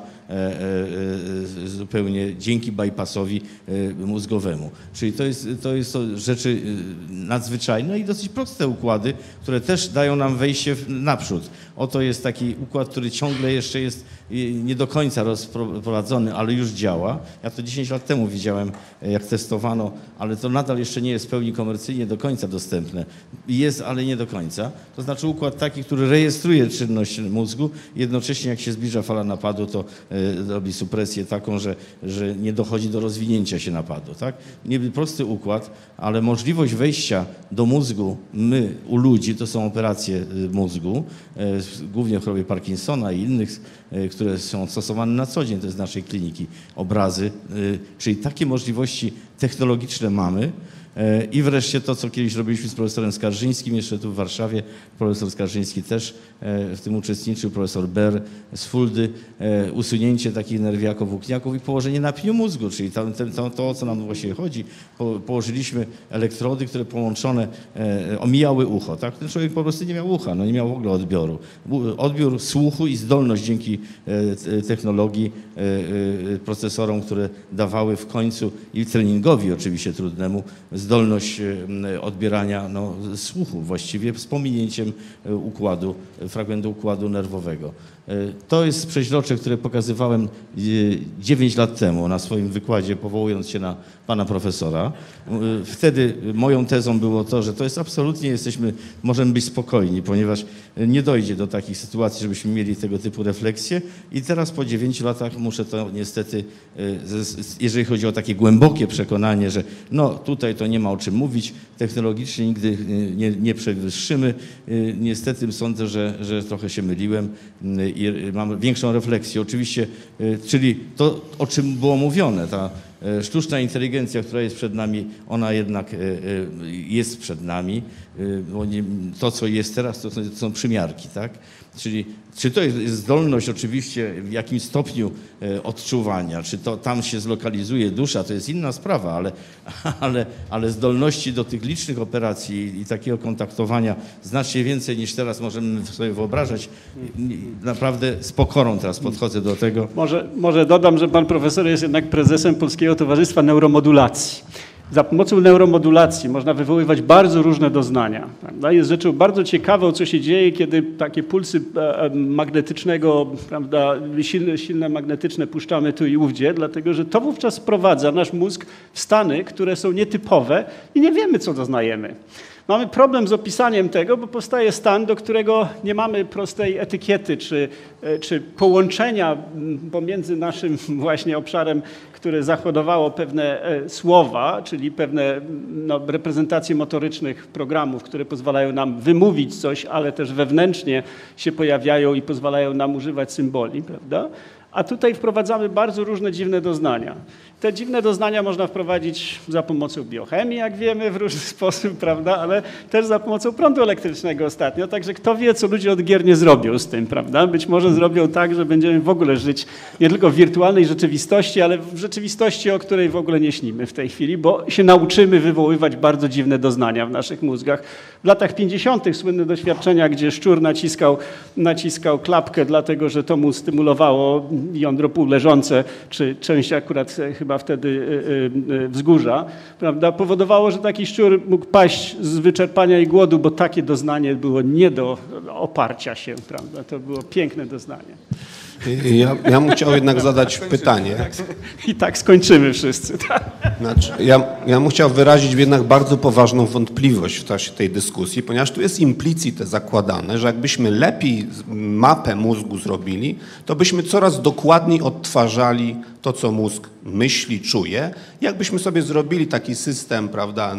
Speaker 6: zupełnie dzięki bypassowi mózgowemu. Czyli to jest, to jest to rzeczy nadzwyczajne i dosyć proste układy, które też dają nam wejście naprzód. Oto jest taki układ, który ciągle jeszcze jest nie do końca rozprowadzony, ale już działa. Ja to dziesięć lat temu widziałem, jak testowano, ale to nadal jeszcze nie jest w pełni komercyjnie do końca dostępne. Jest, ale nie do końca. To znaczy układ taki, który rejestruje czynność mózgu, jednocześnie jak się zbliża fala napadu, to robi supresję taką, że, że nie dochodzi do rozwinięcia się napadu. Tak? Nie prosty układ, ale możliwość wejścia do mózgu, my u ludzi, to są operacje mózgu, głównie w chorobie Parkinsona i innych, które są stosowane na co dzień, to jest z naszej kliniki, obrazy, czyli takie możliwości technologiczne mamy. I wreszcie to, co kiedyś robiliśmy z profesorem Skarżyńskim, jeszcze tu w Warszawie, profesor Skarżyński też w tym uczestniczył, profesor Ber z Fuldy, usunięcie takich nerwiaków, włókniaków i położenie na pniu mózgu, czyli to, to, to o co nam właściwie chodzi. Po, położyliśmy elektrody, które połączone omijały ucho. Tak? Ten człowiek po prostu nie miał ucha, no nie miał w ogóle odbioru. Odbiór słuchu i zdolność dzięki technologii, procesorom, które dawały w końcu i treningowi oczywiście trudnemu, zdolność odbierania no, słuchu właściwie z pominięciem układu, fragmentu układu nerwowego. To jest przeźrocze, które pokazywałem dziewięć lat temu na swoim wykładzie, powołując się na pana profesora. Wtedy moją tezą było to, że to jest absolutnie, jesteśmy, możemy być spokojni, ponieważ nie dojdzie do takich sytuacji, żebyśmy mieli tego typu refleksje i teraz po dziewięciu latach muszę to niestety, jeżeli chodzi o takie głębokie przekonanie, że no tutaj to nie ma o czym mówić, technologicznie nigdy nie, nie przewyższymy, niestety sądzę, że, że trochę się myliłem i mam większą refleksję. Oczywiście, czyli to, o czym było mówione, ta sztuczna inteligencja, która jest przed nami, ona jednak jest przed nami. To, co jest teraz, to są przymiarki, tak? Czyli czy to jest zdolność oczywiście w jakimś stopniu odczuwania, czy to tam się zlokalizuje dusza, to jest inna sprawa, ale, ale, ale zdolności do tych licznych operacji i takiego kontaktowania znacznie więcej niż teraz możemy sobie wyobrażać. Naprawdę z pokorą teraz podchodzę do tego.
Speaker 8: Może, może dodam, że pan profesor jest jednak prezesem Polskiego Towarzystwa Neuromodulacji. Za pomocą neuromodulacji można wywoływać bardzo różne doznania. Prawda? Jest rzeczą bardzo ciekawą, co się dzieje, kiedy takie pulsy magnetycznego, prawda, silne, silne magnetyczne puszczamy tu i ówdzie, dlatego że to wówczas wprowadza nasz mózg w stany, które są nietypowe i nie wiemy, co doznajemy. Mamy problem z opisaniem tego, bo powstaje stan, do którego nie mamy prostej etykiety czy, czy połączenia pomiędzy naszym właśnie obszarem, które zachodowało pewne słowa, czyli pewne no, reprezentacje motorycznych programów, które pozwalają nam wymówić coś, ale też wewnętrznie się pojawiają i pozwalają nam używać symboli, prawda? A tutaj wprowadzamy bardzo różne dziwne doznania. Te dziwne doznania można wprowadzić za pomocą biochemii, jak wiemy, w różny sposób, prawda, ale też za pomocą prądu elektrycznego ostatnio, także kto wie, co ludzie odgiernie zrobią z tym, prawda? Być może zrobią tak, że będziemy w ogóle żyć nie tylko w wirtualnej rzeczywistości, ale w rzeczywistości, o której w ogóle nie śnimy w tej chwili, bo się nauczymy wywoływać bardzo dziwne doznania w naszych mózgach. W latach pięćdziesiątych słynne doświadczenia, gdzie szczur naciskał, naciskał klapkę, dlatego że to mu stymulowało jądro półleżące, czy część akurat chyba wtedy wzgórza, prawda, powodowało, że taki szczur mógł paść z wyczerpania i głodu, bo takie doznanie było nie do oparcia się, prawda. To było piękne doznanie.
Speaker 1: Ja, ja bym chciał jednak zadać pytanie.
Speaker 8: I tak skończymy wszyscy. Tak?
Speaker 1: Znaczy, ja, ja bym chciał wyrazić jednak bardzo poważną wątpliwość w czasie tej dyskusji, ponieważ tu jest implicite zakładane, że jakbyśmy lepiej mapę mózgu zrobili, to byśmy coraz dokładniej odtwarzali to, co mózg myśli, czuje. Jakbyśmy sobie zrobili taki system, prawda,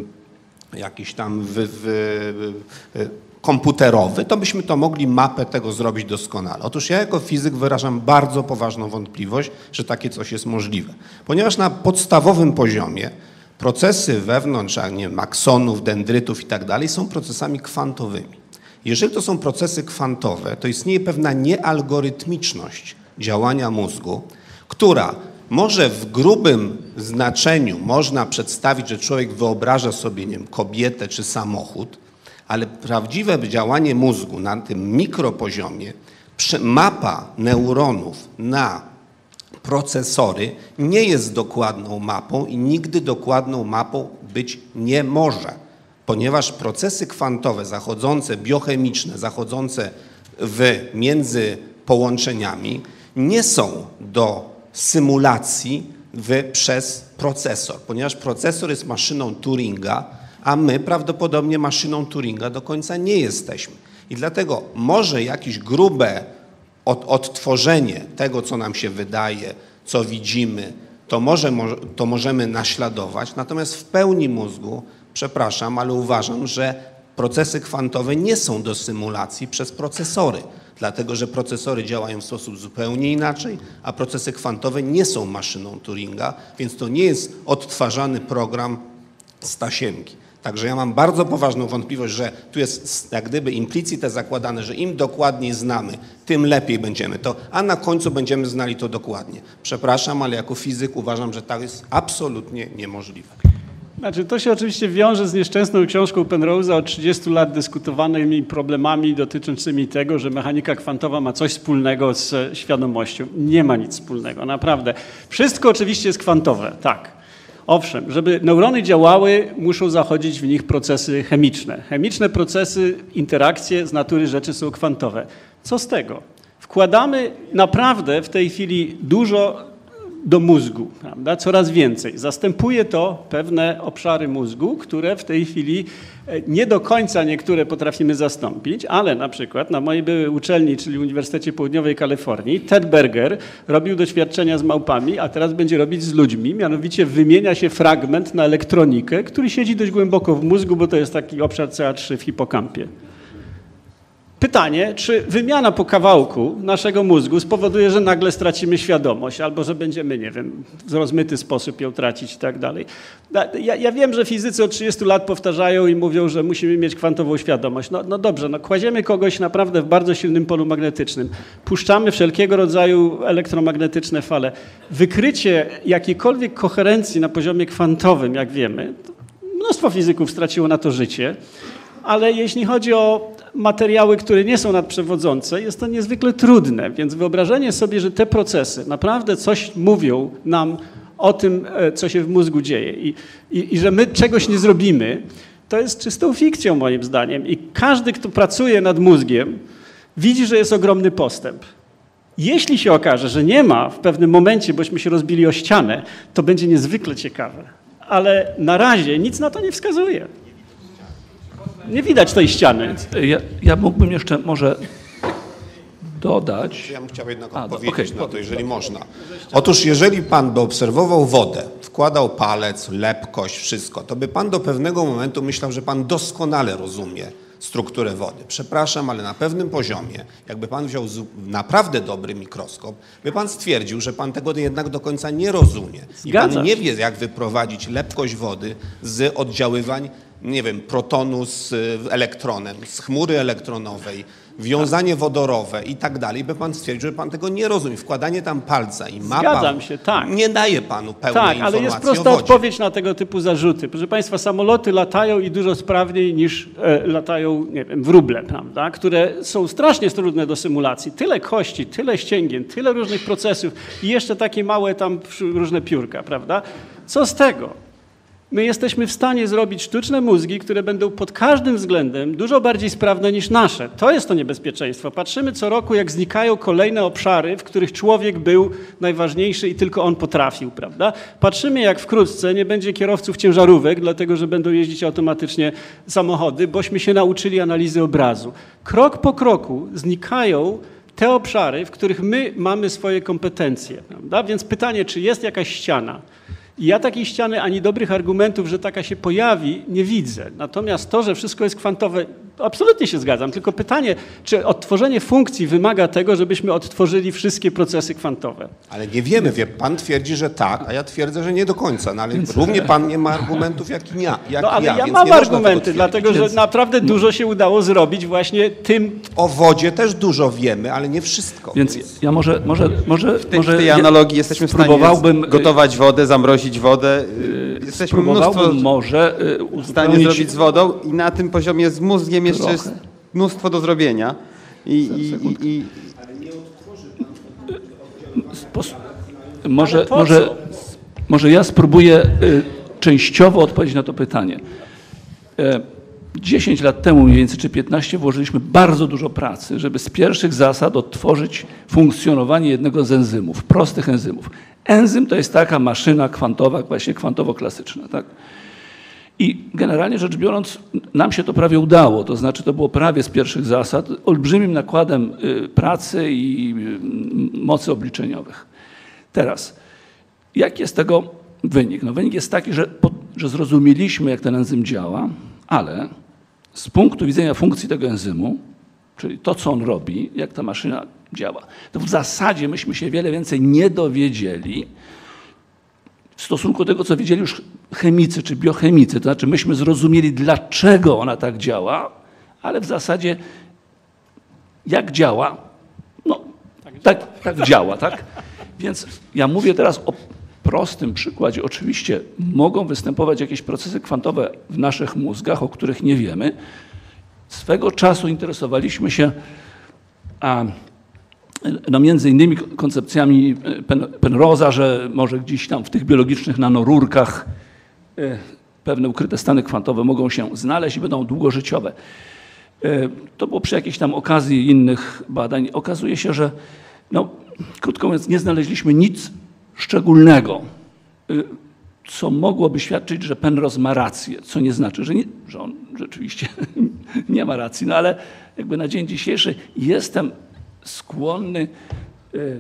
Speaker 1: jakiś tam wy, wy, wy, komputerowy, to byśmy to mogli mapę tego zrobić doskonale. Otóż ja jako fizyk wyrażam bardzo poważną wątpliwość, że takie coś jest możliwe. Ponieważ na podstawowym poziomie procesy wewnątrz, nie wiem, aksonów, dendrytów i tak dalej są procesami kwantowymi. Jeżeli to są procesy kwantowe, to istnieje pewna niealgorytmiczność działania mózgu, która może w grubym znaczeniu można przedstawić, że człowiek wyobraża sobie, nie wiem, kobietę czy samochód, Ale prawdziwe działanie mózgu na tym mikropoziomie, mapa neuronów na procesory nie jest dokładną mapą i nigdy dokładną mapą być nie może, ponieważ procesy kwantowe zachodzące, biochemiczne, zachodzące w, między połączeniami nie są do symulacji w, przez procesor, ponieważ procesor jest maszyną Turinga, a my prawdopodobnie maszyną Turinga do końca nie jesteśmy. I dlatego może jakieś grube od, odtworzenie tego, co nam się wydaje, co widzimy, to, może, to możemy naśladować, natomiast w pełni mózgu, przepraszam, ale uważam, że procesy kwantowe nie są do symulacji przez procesory, dlatego że procesory działają w sposób zupełnie inaczej, a procesy kwantowe nie są maszyną Turinga, więc to nie jest odtwarzany program z tasiemki. Także ja mam bardzo poważną wątpliwość, że tu jest jak gdyby implicite zakładane, że im dokładniej znamy, tym lepiej będziemy to, a na końcu będziemy znali to dokładnie. Przepraszam, ale jako fizyk uważam, że tak jest absolutnie niemożliwe.
Speaker 8: Znaczy, to się oczywiście wiąże z nieszczęsną książką Penrose'a od trzydziestu lat dyskutowanymi problemami dotyczącymi tego, że mechanika kwantowa ma coś wspólnego z świadomością. Nie ma nic wspólnego, naprawdę. Wszystko oczywiście jest kwantowe, tak. Owszem, żeby neurony działały, muszą zachodzić w nich procesy chemiczne. Chemiczne procesy, interakcje z natury rzeczy są kwantowe. Co z tego? Wkładamy naprawdę w tej chwili dużo do mózgu, prawda? Coraz więcej. Zastępuje to pewne obszary mózgu, które w tej chwili nie do końca niektóre potrafimy zastąpić, ale na przykład na mojej byłej uczelni, czyli Uniwersytecie Południowej Kalifornii, Ted Berger robił doświadczenia z małpami, a teraz będzie robić z ludźmi, mianowicie wymienia się fragment na elektronikę, który siedzi dość głęboko w mózgu, bo to jest taki obszar C A trzy w hipokampie. Pytanie, czy wymiana po kawałku naszego mózgu spowoduje, że nagle stracimy świadomość albo że będziemy, nie wiem, w rozmyty sposób ją tracić i tak dalej. Ja, ja wiem, że fizycy od trzydziestu lat powtarzają i mówią, że musimy mieć kwantową świadomość. No, no dobrze, no kładziemy kogoś naprawdę w bardzo silnym polu magnetycznym, puszczamy wszelkiego rodzaju elektromagnetyczne fale. Wykrycie jakiejkolwiek koherencji na poziomie kwantowym, jak wiemy, mnóstwo fizyków straciło na to życie, ale jeśli chodzi o materiały, które nie są nadprzewodzące, jest to niezwykle trudne, więc wyobrażenie sobie, że te procesy naprawdę coś mówią nam o tym, co się w mózgu dzieje i, i, i że my czegoś nie zrobimy, to jest czystą fikcją moim zdaniem i każdy, kto pracuje nad mózgiem, widzi, że jest ogromny postęp. Jeśli się okaże, że nie ma w pewnym momencie, bośmy się rozbili o ścianę, to będzie niezwykle ciekawe, ale na razie nic na to nie wskazuje. Nie widać tej ściany.
Speaker 2: Ja, ja mógłbym jeszcze może dodać.
Speaker 1: Ja bym chciał jednak
Speaker 2: A,
Speaker 1: odpowiedzieć
Speaker 2: okay.
Speaker 1: na to, jeżeli można. Otóż jeżeli pan by obserwował wodę, wkładał palec, lepkość, wszystko, to by pan do pewnego momentu myślał, że pan doskonale rozumie strukturę wody. Przepraszam, ale na pewnym poziomie, jakby pan wziął naprawdę dobry mikroskop, by pan stwierdził, że pan tego jednak do końca nie rozumie. I pan nie wie, jak wyprowadzić lepkość wody z oddziaływań, nie wiem, protonu z elektronem, z chmury elektronowej, wiązanie wodorowe i tak dalej, by pan stwierdził, że pan tego nie rozumie. Wkładanie tam palca i mapa
Speaker 8: Zgadzam się, tak.
Speaker 1: nie daje panu pełnej
Speaker 8: tak,
Speaker 1: informacji
Speaker 8: ale jest
Speaker 1: o
Speaker 8: prosta
Speaker 1: wodzie.
Speaker 8: odpowiedź na tego typu zarzuty. Proszę państwa, samoloty latają i dużo sprawniej niż e, latają, nie wiem, wróble, prawda, które są strasznie trudne do symulacji. Tyle kości, tyle ścięgien, tyle różnych procesów i jeszcze takie małe tam różne piórka, prawda? Co z tego? My jesteśmy w stanie zrobić sztuczne mózgi, które będą pod każdym względem dużo bardziej sprawne niż nasze. To jest to niebezpieczeństwo. Patrzymy co roku, jak znikają kolejne obszary, w których człowiek był najważniejszy i tylko on potrafił, prawda? Patrzymy, jak wkrótce nie będzie kierowców ciężarówek, dlatego że będą jeździć automatycznie samochody, bośmy się nauczyli analizy obrazu. Krok po kroku znikają te obszary, w których my mamy swoje kompetencje, prawda? Więc pytanie, czy jest jakaś ściana? I ja takiej ściany ani dobrych argumentów, że taka się pojawi, nie widzę. Natomiast to, że wszystko jest kwantowe, absolutnie się zgadzam. Tylko pytanie, czy odtworzenie funkcji wymaga tego, żebyśmy odtworzyli wszystkie procesy kwantowe?
Speaker 1: Ale nie wiemy. Wie, pan twierdzi, że tak, a ja twierdzę, że nie do końca. No ale więc... równie pan nie ma argumentów jak ja. Jak
Speaker 8: no ale
Speaker 1: ja,
Speaker 8: ja
Speaker 1: więc
Speaker 8: mam argumenty, dlatego
Speaker 1: więc...
Speaker 8: że naprawdę dużo się udało zrobić właśnie tym...
Speaker 1: O wodzie też dużo wiemy, ale nie wszystko.
Speaker 2: Więc, więc... ja może... może, może
Speaker 3: w tej,
Speaker 2: może
Speaker 3: w tej
Speaker 2: ja
Speaker 3: analogii jesteśmy w stanie gotować wodę, zamrozić wodę. jesteśmy
Speaker 2: Spróbowałbym
Speaker 3: mnóstwo
Speaker 2: może y,
Speaker 3: w stanie
Speaker 2: uzupełnić-
Speaker 3: zrobić z wodą i na tym poziomie z mózgiem jeszcze
Speaker 2: Trochę.
Speaker 3: jest mnóstwo do zrobienia. I, i, i, i...
Speaker 2: Spos- Może,
Speaker 8: Ale po
Speaker 2: może,
Speaker 8: co?
Speaker 2: może ja spróbuję y, częściowo odpowiedzieć na to pytanie. E, dziesięć lat temu mniej więcej, czy piętnaście, włożyliśmy bardzo dużo pracy, żeby z pierwszych zasad odtworzyć funkcjonowanie jednego z enzymów, prostych enzymów. Enzym to jest taka maszyna kwantowa, właśnie kwantowo-klasyczna, tak? I generalnie rzecz biorąc, nam się to prawie udało, to znaczy to było prawie z pierwszych zasad, olbrzymim nakładem y, pracy i y, mocy obliczeniowych. Teraz, jaki jest tego wynik? No wynik jest taki, że, po, że zrozumieliśmy, jak ten enzym działa, ale z punktu widzenia funkcji tego enzymu, czyli to, co on robi, jak ta maszyna działa, to w zasadzie myśmy się wiele więcej nie dowiedzieli w stosunku do tego, co wiedzieli już chemicy czy biochemicy. To znaczy myśmy zrozumieli, dlaczego ona tak działa, ale w zasadzie jak działa, no tak, tak działa, tak? Więc ja mówię teraz o prostym przykładzie. Oczywiście mogą występować jakieś procesy kwantowe w naszych mózgach, o których nie wiemy. Swego czasu interesowaliśmy się a, no między innymi koncepcjami Pen Penrosa, że może gdzieś tam w tych biologicznych nanorurkach e, pewne ukryte stany kwantowe mogą się znaleźć i będą długożyciowe. E, to było przy jakiejś tam okazji innych badań. Okazuje się, że no, krótko mówiąc, nie znaleźliśmy nic szczególnego, e, co mogłoby świadczyć, że Penrose ma rację, co nie znaczy, że, nie, że on rzeczywiście nie ma racji, no ale jakby na dzień dzisiejszy jestem skłonny y,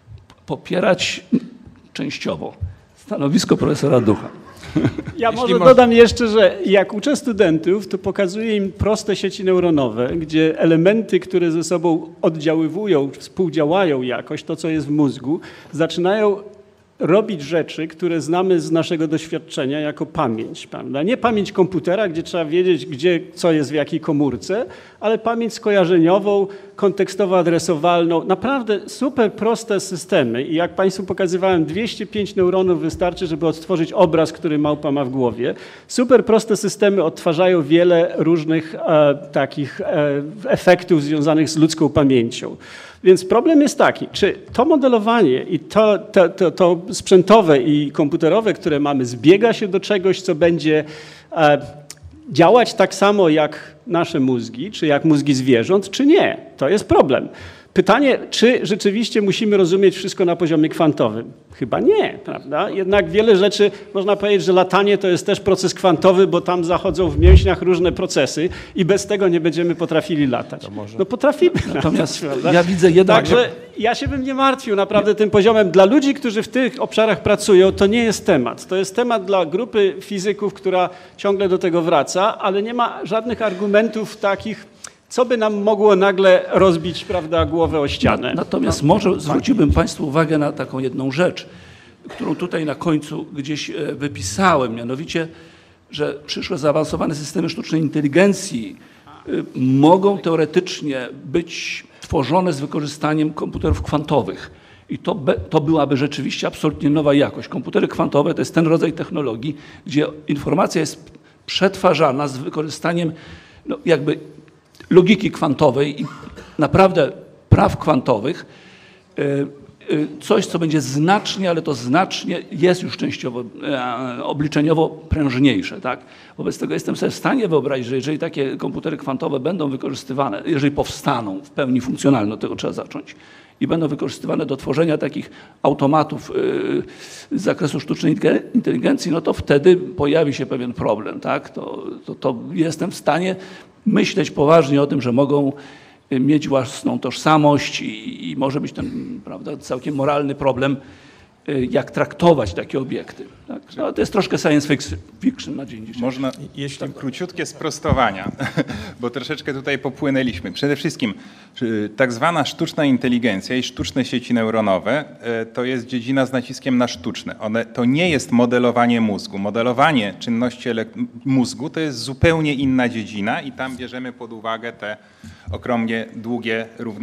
Speaker 2: popierać częściowo stanowisko profesora Ducha.
Speaker 8: Ja może dodam jeszcze, że jak uczę studentów, to pokazuję im proste sieci neuronowe, gdzie elementy, które ze sobą oddziaływują, współdziałają jakoś, to co jest w mózgu, zaczynają robić rzeczy, które znamy z naszego doświadczenia jako pamięć, prawda? Nie pamięć komputera, gdzie trzeba wiedzieć, gdzie co jest w jakiej komórce, ale pamięć skojarzeniową, kontekstowo-adresowalną. Naprawdę super proste systemy i jak Państwu pokazywałem, dwieście pięć neuronów wystarczy, żeby odtworzyć obraz, który małpa ma w głowie. Super proste systemy odtwarzają wiele różnych e, takich e, efektów związanych z ludzką pamięcią. Więc problem jest taki, czy to modelowanie i to, to, to, to sprzętowe i komputerowe, które mamy, zbiega się do czegoś, co będzie e, działać tak samo jak nasze mózgi, czy jak mózgi zwierząt, czy nie. To jest problem. Pytanie, czy rzeczywiście musimy rozumieć wszystko na poziomie kwantowym? Chyba nie, prawda? Jednak wiele rzeczy, można powiedzieć, że latanie to jest też proces kwantowy, bo tam zachodzą w mięśniach różne procesy i bez tego nie będziemy potrafili latać. No potrafimy.
Speaker 2: Natomiast
Speaker 8: latać,
Speaker 2: ja widzę jednak...
Speaker 8: Także ja się bym nie martwił naprawdę tym poziomem. Dla ludzi, którzy w tych obszarach pracują, to nie jest temat. To jest temat dla grupy fizyków, która ciągle do tego wraca, ale nie ma żadnych argumentów takich, co by nam mogło nagle rozbić, prawda, głowę o ścianę.
Speaker 2: Natomiast może zwróciłbym Państwu uwagę na taką jedną rzecz, którą tutaj na końcu gdzieś wypisałem, mianowicie, że przyszłe zaawansowane systemy sztucznej inteligencji mogą teoretycznie być tworzone z wykorzystaniem komputerów kwantowych. I to, be, to byłaby rzeczywiście absolutnie nowa jakość. Komputery kwantowe to jest ten rodzaj technologii, gdzie informacja jest przetwarzana z wykorzystaniem no, jakby logiki kwantowej i naprawdę praw kwantowych, coś, co będzie znacznie, ale to znacznie jest już częściowo obliczeniowo prężniejsze. Tak? Wobec tego jestem sobie w stanie wyobrazić, że jeżeli takie komputery kwantowe będą wykorzystywane, jeżeli powstaną w pełni funkcjonalne, od tego trzeba zacząć, i będą wykorzystywane do tworzenia takich automatów z zakresu sztucznej inteligencji, no to wtedy pojawi się pewien problem. Tak? To, to, to jestem w stanie myśleć poważnie o tym, że mogą mieć własną tożsamość i, i może być ten, prawda, całkiem moralny problem, jak traktować takie obiekty. Tak? No, to jest troszkę science fiction na dzień dzisiejszy.
Speaker 7: Można, jeśli króciutkie sprostowania, bo troszeczkę tutaj popłynęliśmy. Przede wszystkim tak zwana sztuczna inteligencja i sztuczne sieci neuronowe to jest dziedzina z naciskiem na sztuczne. One, to nie jest modelowanie mózgu. Modelowanie czynności mózgu to jest zupełnie inna dziedzina i tam bierzemy pod uwagę te ogromnie długie równania.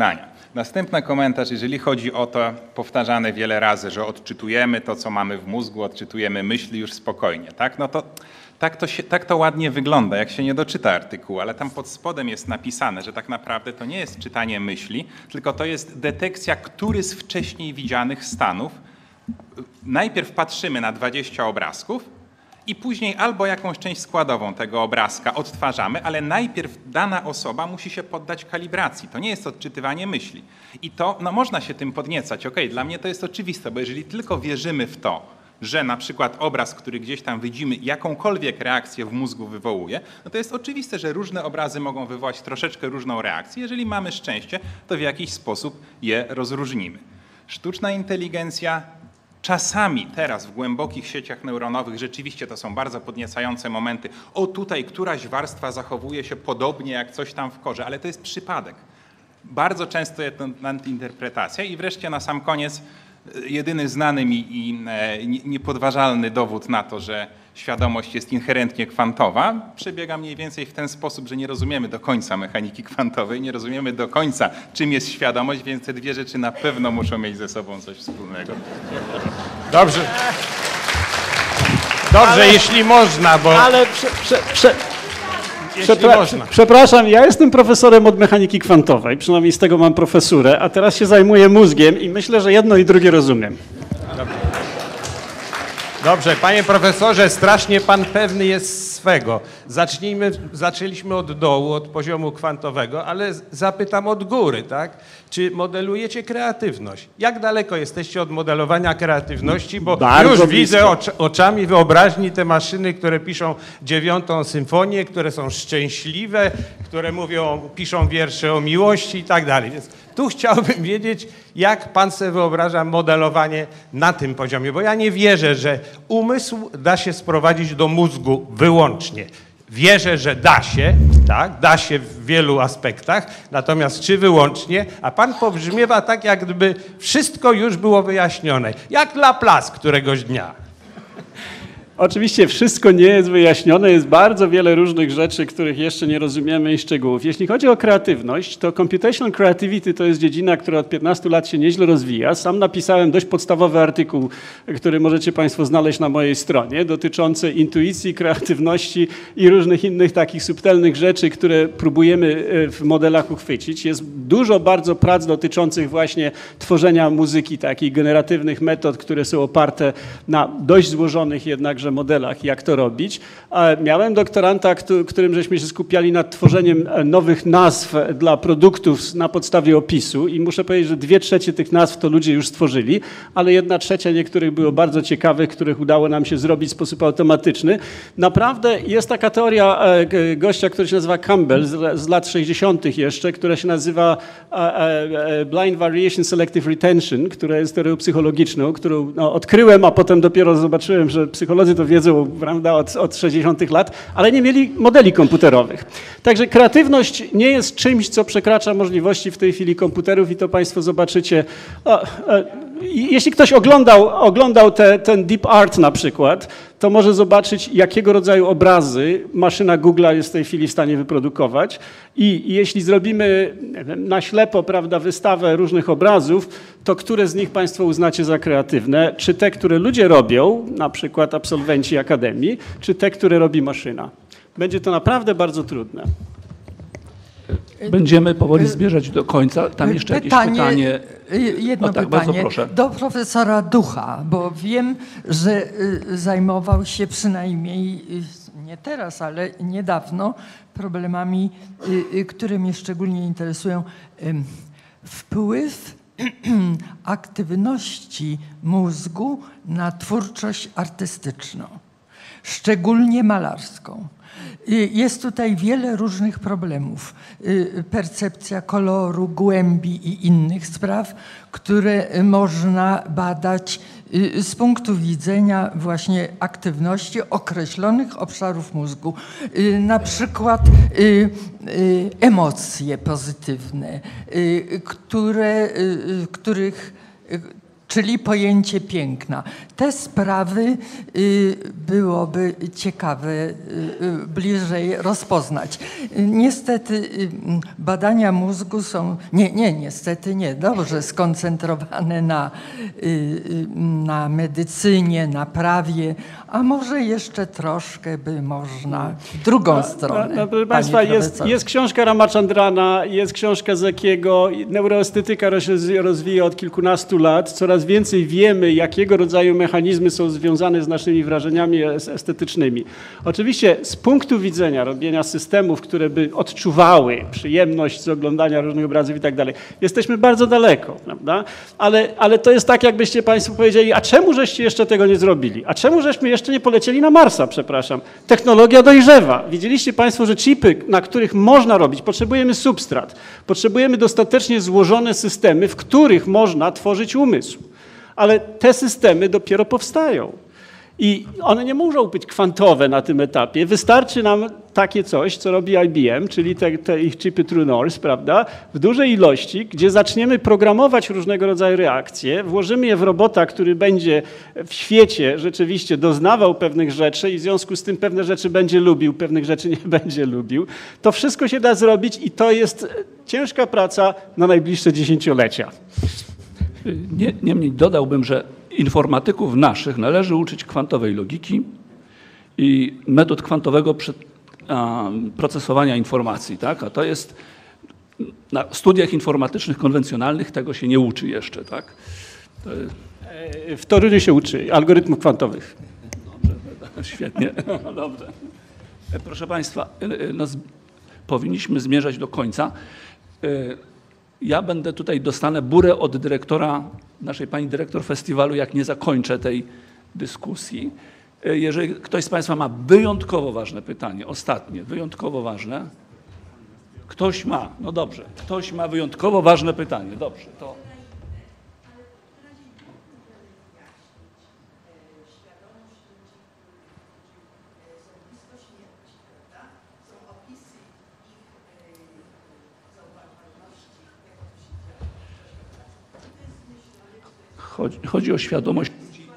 Speaker 7: Następny komentarz, jeżeli chodzi o to powtarzane wiele razy, że odczytujemy to, co mamy w mózgu, odczytujemy myśli już spokojnie, tak? No to tak to, się, tak to ładnie wygląda, jak się nie doczyta artykułu, ale tam pod spodem jest napisane, że tak naprawdę to nie jest czytanie myśli, tylko to jest detekcja, który z wcześniej widzianych stanów. Najpierw patrzymy na dwadzieścia obrazków i później albo jakąś część składową tego obrazka odtwarzamy, ale najpierw dana osoba musi się poddać kalibracji. To nie jest odczytywanie myśli. I to, no można się tym podniecać. Okej, dla mnie to jest oczywiste, bo jeżeli tylko wierzymy w to, że na przykład obraz, który gdzieś tam widzimy, jakąkolwiek reakcję w mózgu wywołuje, no to jest oczywiste, że różne obrazy mogą wywołać troszeczkę różną reakcję. Jeżeli mamy szczęście, to w jakiś sposób je rozróżnimy. Sztuczna inteligencja czasami teraz w głębokich sieciach neuronowych rzeczywiście to są bardzo podniecające momenty. O, tutaj któraś warstwa zachowuje się podobnie jak coś tam w korze, ale to jest przypadek. Bardzo często jest to nadinterpretacja i wreszcie na sam koniec jedyny znany mi i niepodważalny dowód na to, że świadomość jest inherentnie kwantowa, przebiega mniej więcej w ten sposób, że nie rozumiemy do końca mechaniki kwantowej, nie rozumiemy do końca, czym jest świadomość, więc te dwie rzeczy na pewno muszą mieć ze sobą coś wspólnego.
Speaker 14: Dobrze. Dobrze, ale, jeśli można, bo...
Speaker 8: Ale prze, prze, prze...
Speaker 14: Przepra można.
Speaker 8: Przepraszam, ja jestem profesorem od mechaniki kwantowej, przynajmniej z tego mam profesurę, a teraz się zajmuję mózgiem i myślę, że jedno i drugie rozumiem.
Speaker 14: Dobrze, Dobrze panie profesorze, strasznie pan pewny jest swego. Zacznijmy, zaczęliśmy od dołu, od poziomu kwantowego, ale zapytam od góry, tak? Czy modelujecie kreatywność? Jak daleko jesteście od modelowania kreatywności? Bo
Speaker 8: Bardzo
Speaker 14: już
Speaker 8: blisko.
Speaker 14: widzę ocz oczami wyobraźni te maszyny, które piszą dziewiątą symfonię, które są szczęśliwe, które mówią, piszą wiersze o miłości i tak dalej. Więc tu chciałbym wiedzieć, jak pan sobie wyobraża modelowanie na tym poziomie, bo ja nie wierzę, że umysł da się sprowadzić do mózgu wyłącznie. Wierzę, że da się, tak, da się w wielu aspektach, natomiast czy wyłącznie, a pan pobrzmiewa tak, jak gdyby wszystko już było wyjaśnione, jak Laplace któregoś dnia.
Speaker 8: Oczywiście wszystko nie jest wyjaśnione, jest bardzo wiele różnych rzeczy, których jeszcze nie rozumiemy i szczegółów. Jeśli chodzi o kreatywność, to computational creativity to jest dziedzina, która od piętnastu lat się nieźle rozwija. Sam napisałem dość podstawowy artykuł, który możecie państwo znaleźć na mojej stronie, dotyczący intuicji, kreatywności i różnych innych takich subtelnych rzeczy, które próbujemy w modelach uchwycić. Jest dużo bardzo prac dotyczących właśnie tworzenia muzyki, takich generatywnych metod, które są oparte na dość złożonych jednakże modelach, jak to robić. Miałem doktoranta, którym żeśmy się skupiali nad tworzeniem nowych nazw dla produktów na podstawie opisu i muszę powiedzieć, że dwie trzecie tych nazw to ludzie już stworzyli, ale jedna trzecia niektórych było bardzo ciekawych, których udało nam się zrobić w sposób automatyczny. Naprawdę jest taka teoria gościa, który się nazywa Campbell z lat sześćdziesiątych jeszcze, która się nazywa Blind Variation Selective Retention, która jest teorią psychologiczną, którą no, odkryłem, a potem dopiero zobaczyłem, że psycholodzy to wiedzą, prawda, od, od sześćdziesiątych lat, ale nie mieli modeli komputerowych. Także kreatywność nie jest czymś, co przekracza możliwości w tej chwili komputerów i to państwo zobaczycie. O, jeśli ktoś oglądał, oglądał te, ten Deep Art na przykład, to może zobaczyć, jakiego rodzaju obrazy maszyna Google'a jest w tej chwili w stanie wyprodukować. I jeśli zrobimy na ślepo, prawda, wystawę różnych obrazów, to które z nich państwo uznacie za kreatywne? Czy te, które ludzie robią, na przykład absolwenci akademii, czy te, które robi maszyna? Będzie to naprawdę bardzo trudne.
Speaker 2: Będziemy powoli zmierzać do końca. Tam jeszcze
Speaker 15: pytanie,
Speaker 2: jakieś pytanie.
Speaker 15: Jedno
Speaker 2: o, tak,
Speaker 15: pytanie
Speaker 2: bardzo proszę.
Speaker 15: do profesora Ducha, bo wiem, że zajmował się przynajmniej nie teraz, ale niedawno problemami, które mnie szczególnie interesują. Wpływ aktywności mózgu na twórczość artystyczną, szczególnie malarską. Jest tutaj wiele różnych problemów. Percepcja koloru, głębi i innych spraw, które można badać z punktu widzenia właśnie aktywności określonych obszarów mózgu. Na przykład emocje pozytywne, które, których czyli pojęcie piękna. Te sprawy y, byłoby ciekawe y, y, bliżej rozpoznać. Y, niestety y, badania mózgu są, nie, nie, niestety nie, dobrze skoncentrowane na, y, y, na medycynie, na prawie, a może jeszcze troszkę by można w drugą
Speaker 8: No,
Speaker 15: stronę.
Speaker 8: no, proszę Państwa, jest, jest książka Ramachandrana, jest książka Zekiego, neuroestetyka się rozwija od kilkunastu lat, coraz więcej wiemy, jakiego rodzaju mechanizmy są związane z naszymi wrażeniami estetycznymi. Oczywiście z punktu widzenia robienia systemów, które by odczuwały przyjemność z oglądania różnych obrazów i tak dalej, jesteśmy bardzo daleko, prawda? Ale, ale to jest tak, jakbyście Państwo powiedzieli, a czemu żeście jeszcze tego nie zrobili? A czemu żeśmy jeszcze nie polecieli na Marsa, przepraszam? Technologia dojrzewa. Widzieliście Państwo, że chipy, na których można robić, potrzebujemy substrat, potrzebujemy dostatecznie złożone systemy, w których można tworzyć umysł. Ale te systemy dopiero powstają. I one nie muszą być kwantowe na tym etapie. Wystarczy nam takie coś, co robi I B M, czyli te, te ich chipy True North, prawda, w dużej ilości, gdzie zaczniemy programować różnego rodzaju reakcje, włożymy je w robota, który będzie w świecie rzeczywiście doznawał pewnych rzeczy i w związku z tym pewne rzeczy będzie lubił, pewnych rzeczy nie będzie lubił. To wszystko się da zrobić i to jest ciężka praca na najbliższe dziesięciolecia.
Speaker 2: Nie, niemniej dodałbym, że informatyków naszych należy uczyć kwantowej logiki i metod kwantowego przy, a, procesowania informacji. Tak? A to jest na studiach informatycznych konwencjonalnych tego się nie uczy jeszcze. Tak? To jest...
Speaker 8: W Toruniu się uczy algorytmów kwantowych.
Speaker 2: Dobrze, świetnie. Dobrze. Proszę Państwa, no, powinniśmy zmierzać do końca. Ja będę tutaj, dostanę burę od dyrektora, naszej pani dyrektor festiwalu, jak nie zakończę tej dyskusji. Jeżeli ktoś z Państwa ma wyjątkowo ważne pytanie, ostatnie, wyjątkowo ważne, ktoś ma, no dobrze, ktoś ma wyjątkowo ważne pytanie, dobrze, to... Chodzi, chodzi o świadomość.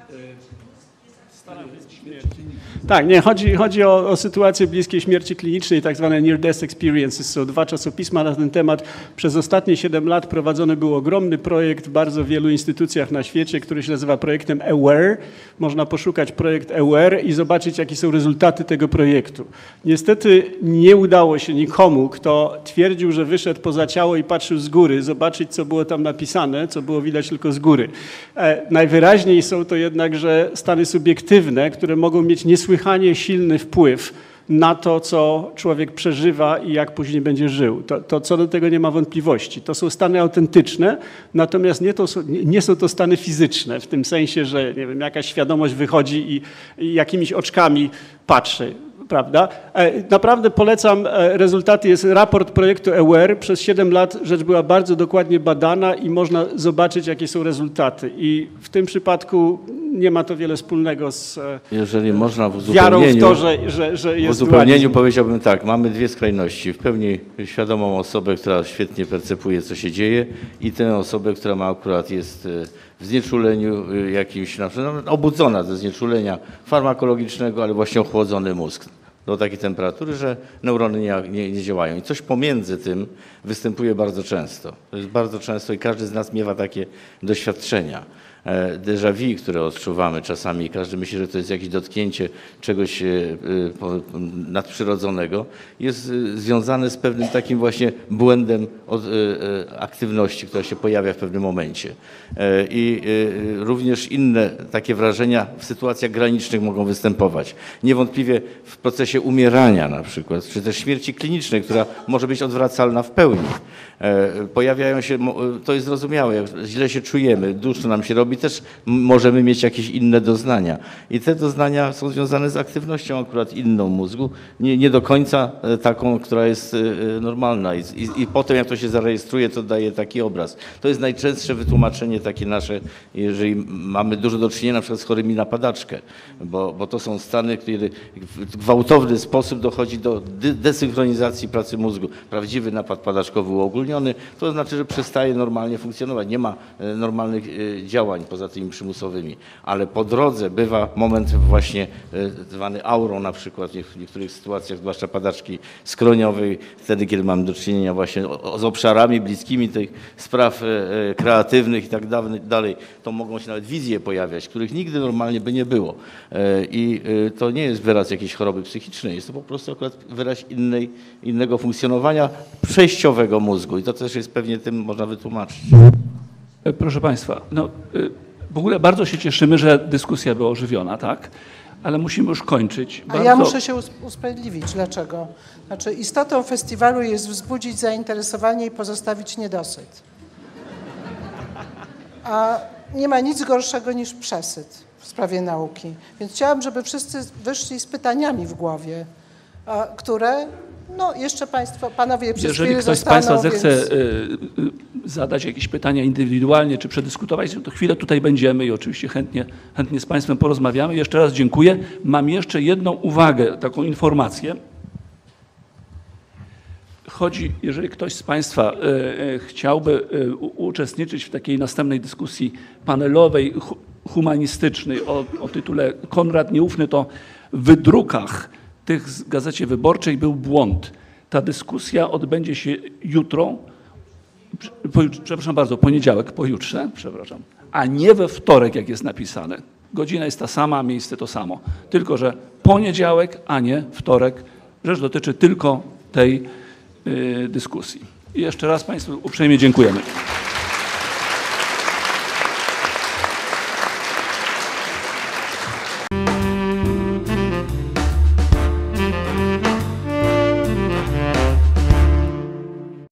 Speaker 8: Tak, nie, chodzi, chodzi o, o sytuację bliskiej śmierci klinicznej, tak zwane near-death experiences. Są dwa czasopisma na ten temat. Przez ostatnie siedem lat prowadzony był ogromny projekt w bardzo wielu instytucjach na świecie, który się nazywa projektem AWARE. Można poszukać projekt AWARE i zobaczyć, jakie są rezultaty tego projektu. Niestety nie udało się nikomu, kto twierdził, że wyszedł poza ciało i patrzył z góry, zobaczyć, co było tam napisane, co było widać tylko z góry. E, najwyraźniej są to jednakże stany subiektywne, które mogą mieć niesłychanie silny wpływ na to, co człowiek przeżywa i jak później będzie żył. To, to co do tego nie ma wątpliwości. To są stany autentyczne, natomiast nie, to, nie są to stany fizyczne, w tym sensie, że nie wiem, jakaś świadomość wychodzi i, i jakimiś oczkami patrzy. Prawda? Naprawdę polecam rezultaty. Jest raport projektu AWARE. Przez siedem lat rzecz była bardzo dokładnie badana i można zobaczyć, jakie są rezultaty. I w tym przypadku nie ma to wiele wspólnego z
Speaker 6: Jeżeli można w
Speaker 8: wiarą w to,
Speaker 6: uzupełnieniu,
Speaker 8: że, że, że jest
Speaker 6: w uzupełnieniu
Speaker 8: dualizm.
Speaker 6: powiedziałbym tak, mamy dwie skrajności. W pełni świadomą osobę, która świetnie percepuje, co się dzieje, i tę osobę, która ma akurat jest w znieczuleniu jakimś, na przykład, no, obudzona ze znieczulenia farmakologicznego, ale właśnie ochłodzony mózg do takiej temperatury, że neurony nie, nie, nie działają. I coś pomiędzy tym występuje bardzo często. To jest bardzo często i każdy z nas miewa takie doświadczenia. Déjà vu, które odczuwamy czasami, każdy myśli, że to jest jakieś dotknięcie czegoś nadprzyrodzonego, jest związane z pewnym takim właśnie błędem od aktywności, która się pojawia w pewnym momencie. I również inne takie wrażenia w sytuacjach granicznych mogą występować. Niewątpliwie w procesie umierania na przykład, czy też śmierci klinicznej, która może być odwracalna w pełni. Pojawiają się, to jest zrozumiałe, jak źle się czujemy, duszno nam się robi, też możemy mieć jakieś inne doznania. I te doznania są związane z aktywnością akurat inną mózgu, nie, nie do końca taką, która jest normalna. I, i, I potem jak to się zarejestruje, to daje taki obraz. To jest najczęstsze wytłumaczenie takie nasze, jeżeli mamy dużo do czynienia na przykład z chorymi na padaczkę, bo, bo to są stany, które w gwałtowny sposób dochodzi do desynchronizacji pracy mózgu. Prawdziwy napad padaczkowy uogólniony, to znaczy, że przestaje normalnie funkcjonować, nie ma normalnych działań działań poza tymi przymusowymi, ale po drodze bywa moment właśnie zwany aurą na przykład w niektórych sytuacjach, zwłaszcza padaczki skroniowej, wtedy kiedy mamy do czynienia właśnie z obszarami bliskimi tych spraw kreatywnych i tak dalej, to mogą się nawet wizje pojawiać, których nigdy normalnie by nie było. I to nie jest wyraz jakiejś choroby psychicznej, jest to po prostu akurat wyraz innej, innego funkcjonowania przejściowego mózgu i to też jest pewnie tym można wytłumaczyć.
Speaker 2: Proszę Państwa, no, w ogóle bardzo się cieszymy, że dyskusja była ożywiona, tak? Ale musimy już kończyć.
Speaker 13: A
Speaker 2: Bardzo...
Speaker 13: ja muszę się usprawiedliwić. Dlaczego? Znaczy, istotą festiwalu jest wzbudzić zainteresowanie i pozostawić niedosyt. A nie ma nic gorszego niż przesyt w sprawie nauki. Więc chciałam, żeby wszyscy wyszli z pytaniami w głowie, które, no jeszcze Państwo, Panowie przez
Speaker 2: Jeżeli
Speaker 13: chwilę
Speaker 2: ktoś
Speaker 13: zostaną,
Speaker 2: z Państwa zechce
Speaker 13: więc...
Speaker 2: y, y, zadać jakieś pytania indywidualnie, czy przedyskutować, to chwilę tutaj będziemy i oczywiście chętnie, chętnie z Państwem porozmawiamy. Jeszcze raz dziękuję. Mam jeszcze jedną uwagę, taką informację. Chodzi, jeżeli ktoś z Państwa y, y, chciałby y, uczestniczyć w takiej następnej dyskusji panelowej, hu, humanistycznej o, o tytule Konrad Nieufny, to w wydrukach tych z Gazecie Wyborczej był błąd. Ta dyskusja odbędzie się jutro, pojutrze, przepraszam bardzo, poniedziałek, pojutrze, przepraszam, a nie we wtorek, jak jest napisane. Godzina jest ta sama, miejsce to samo. Tylko że poniedziałek, a nie wtorek. Rzecz dotyczy tylko tej y, dyskusji. I jeszcze raz Państwu uprzejmie dziękujemy.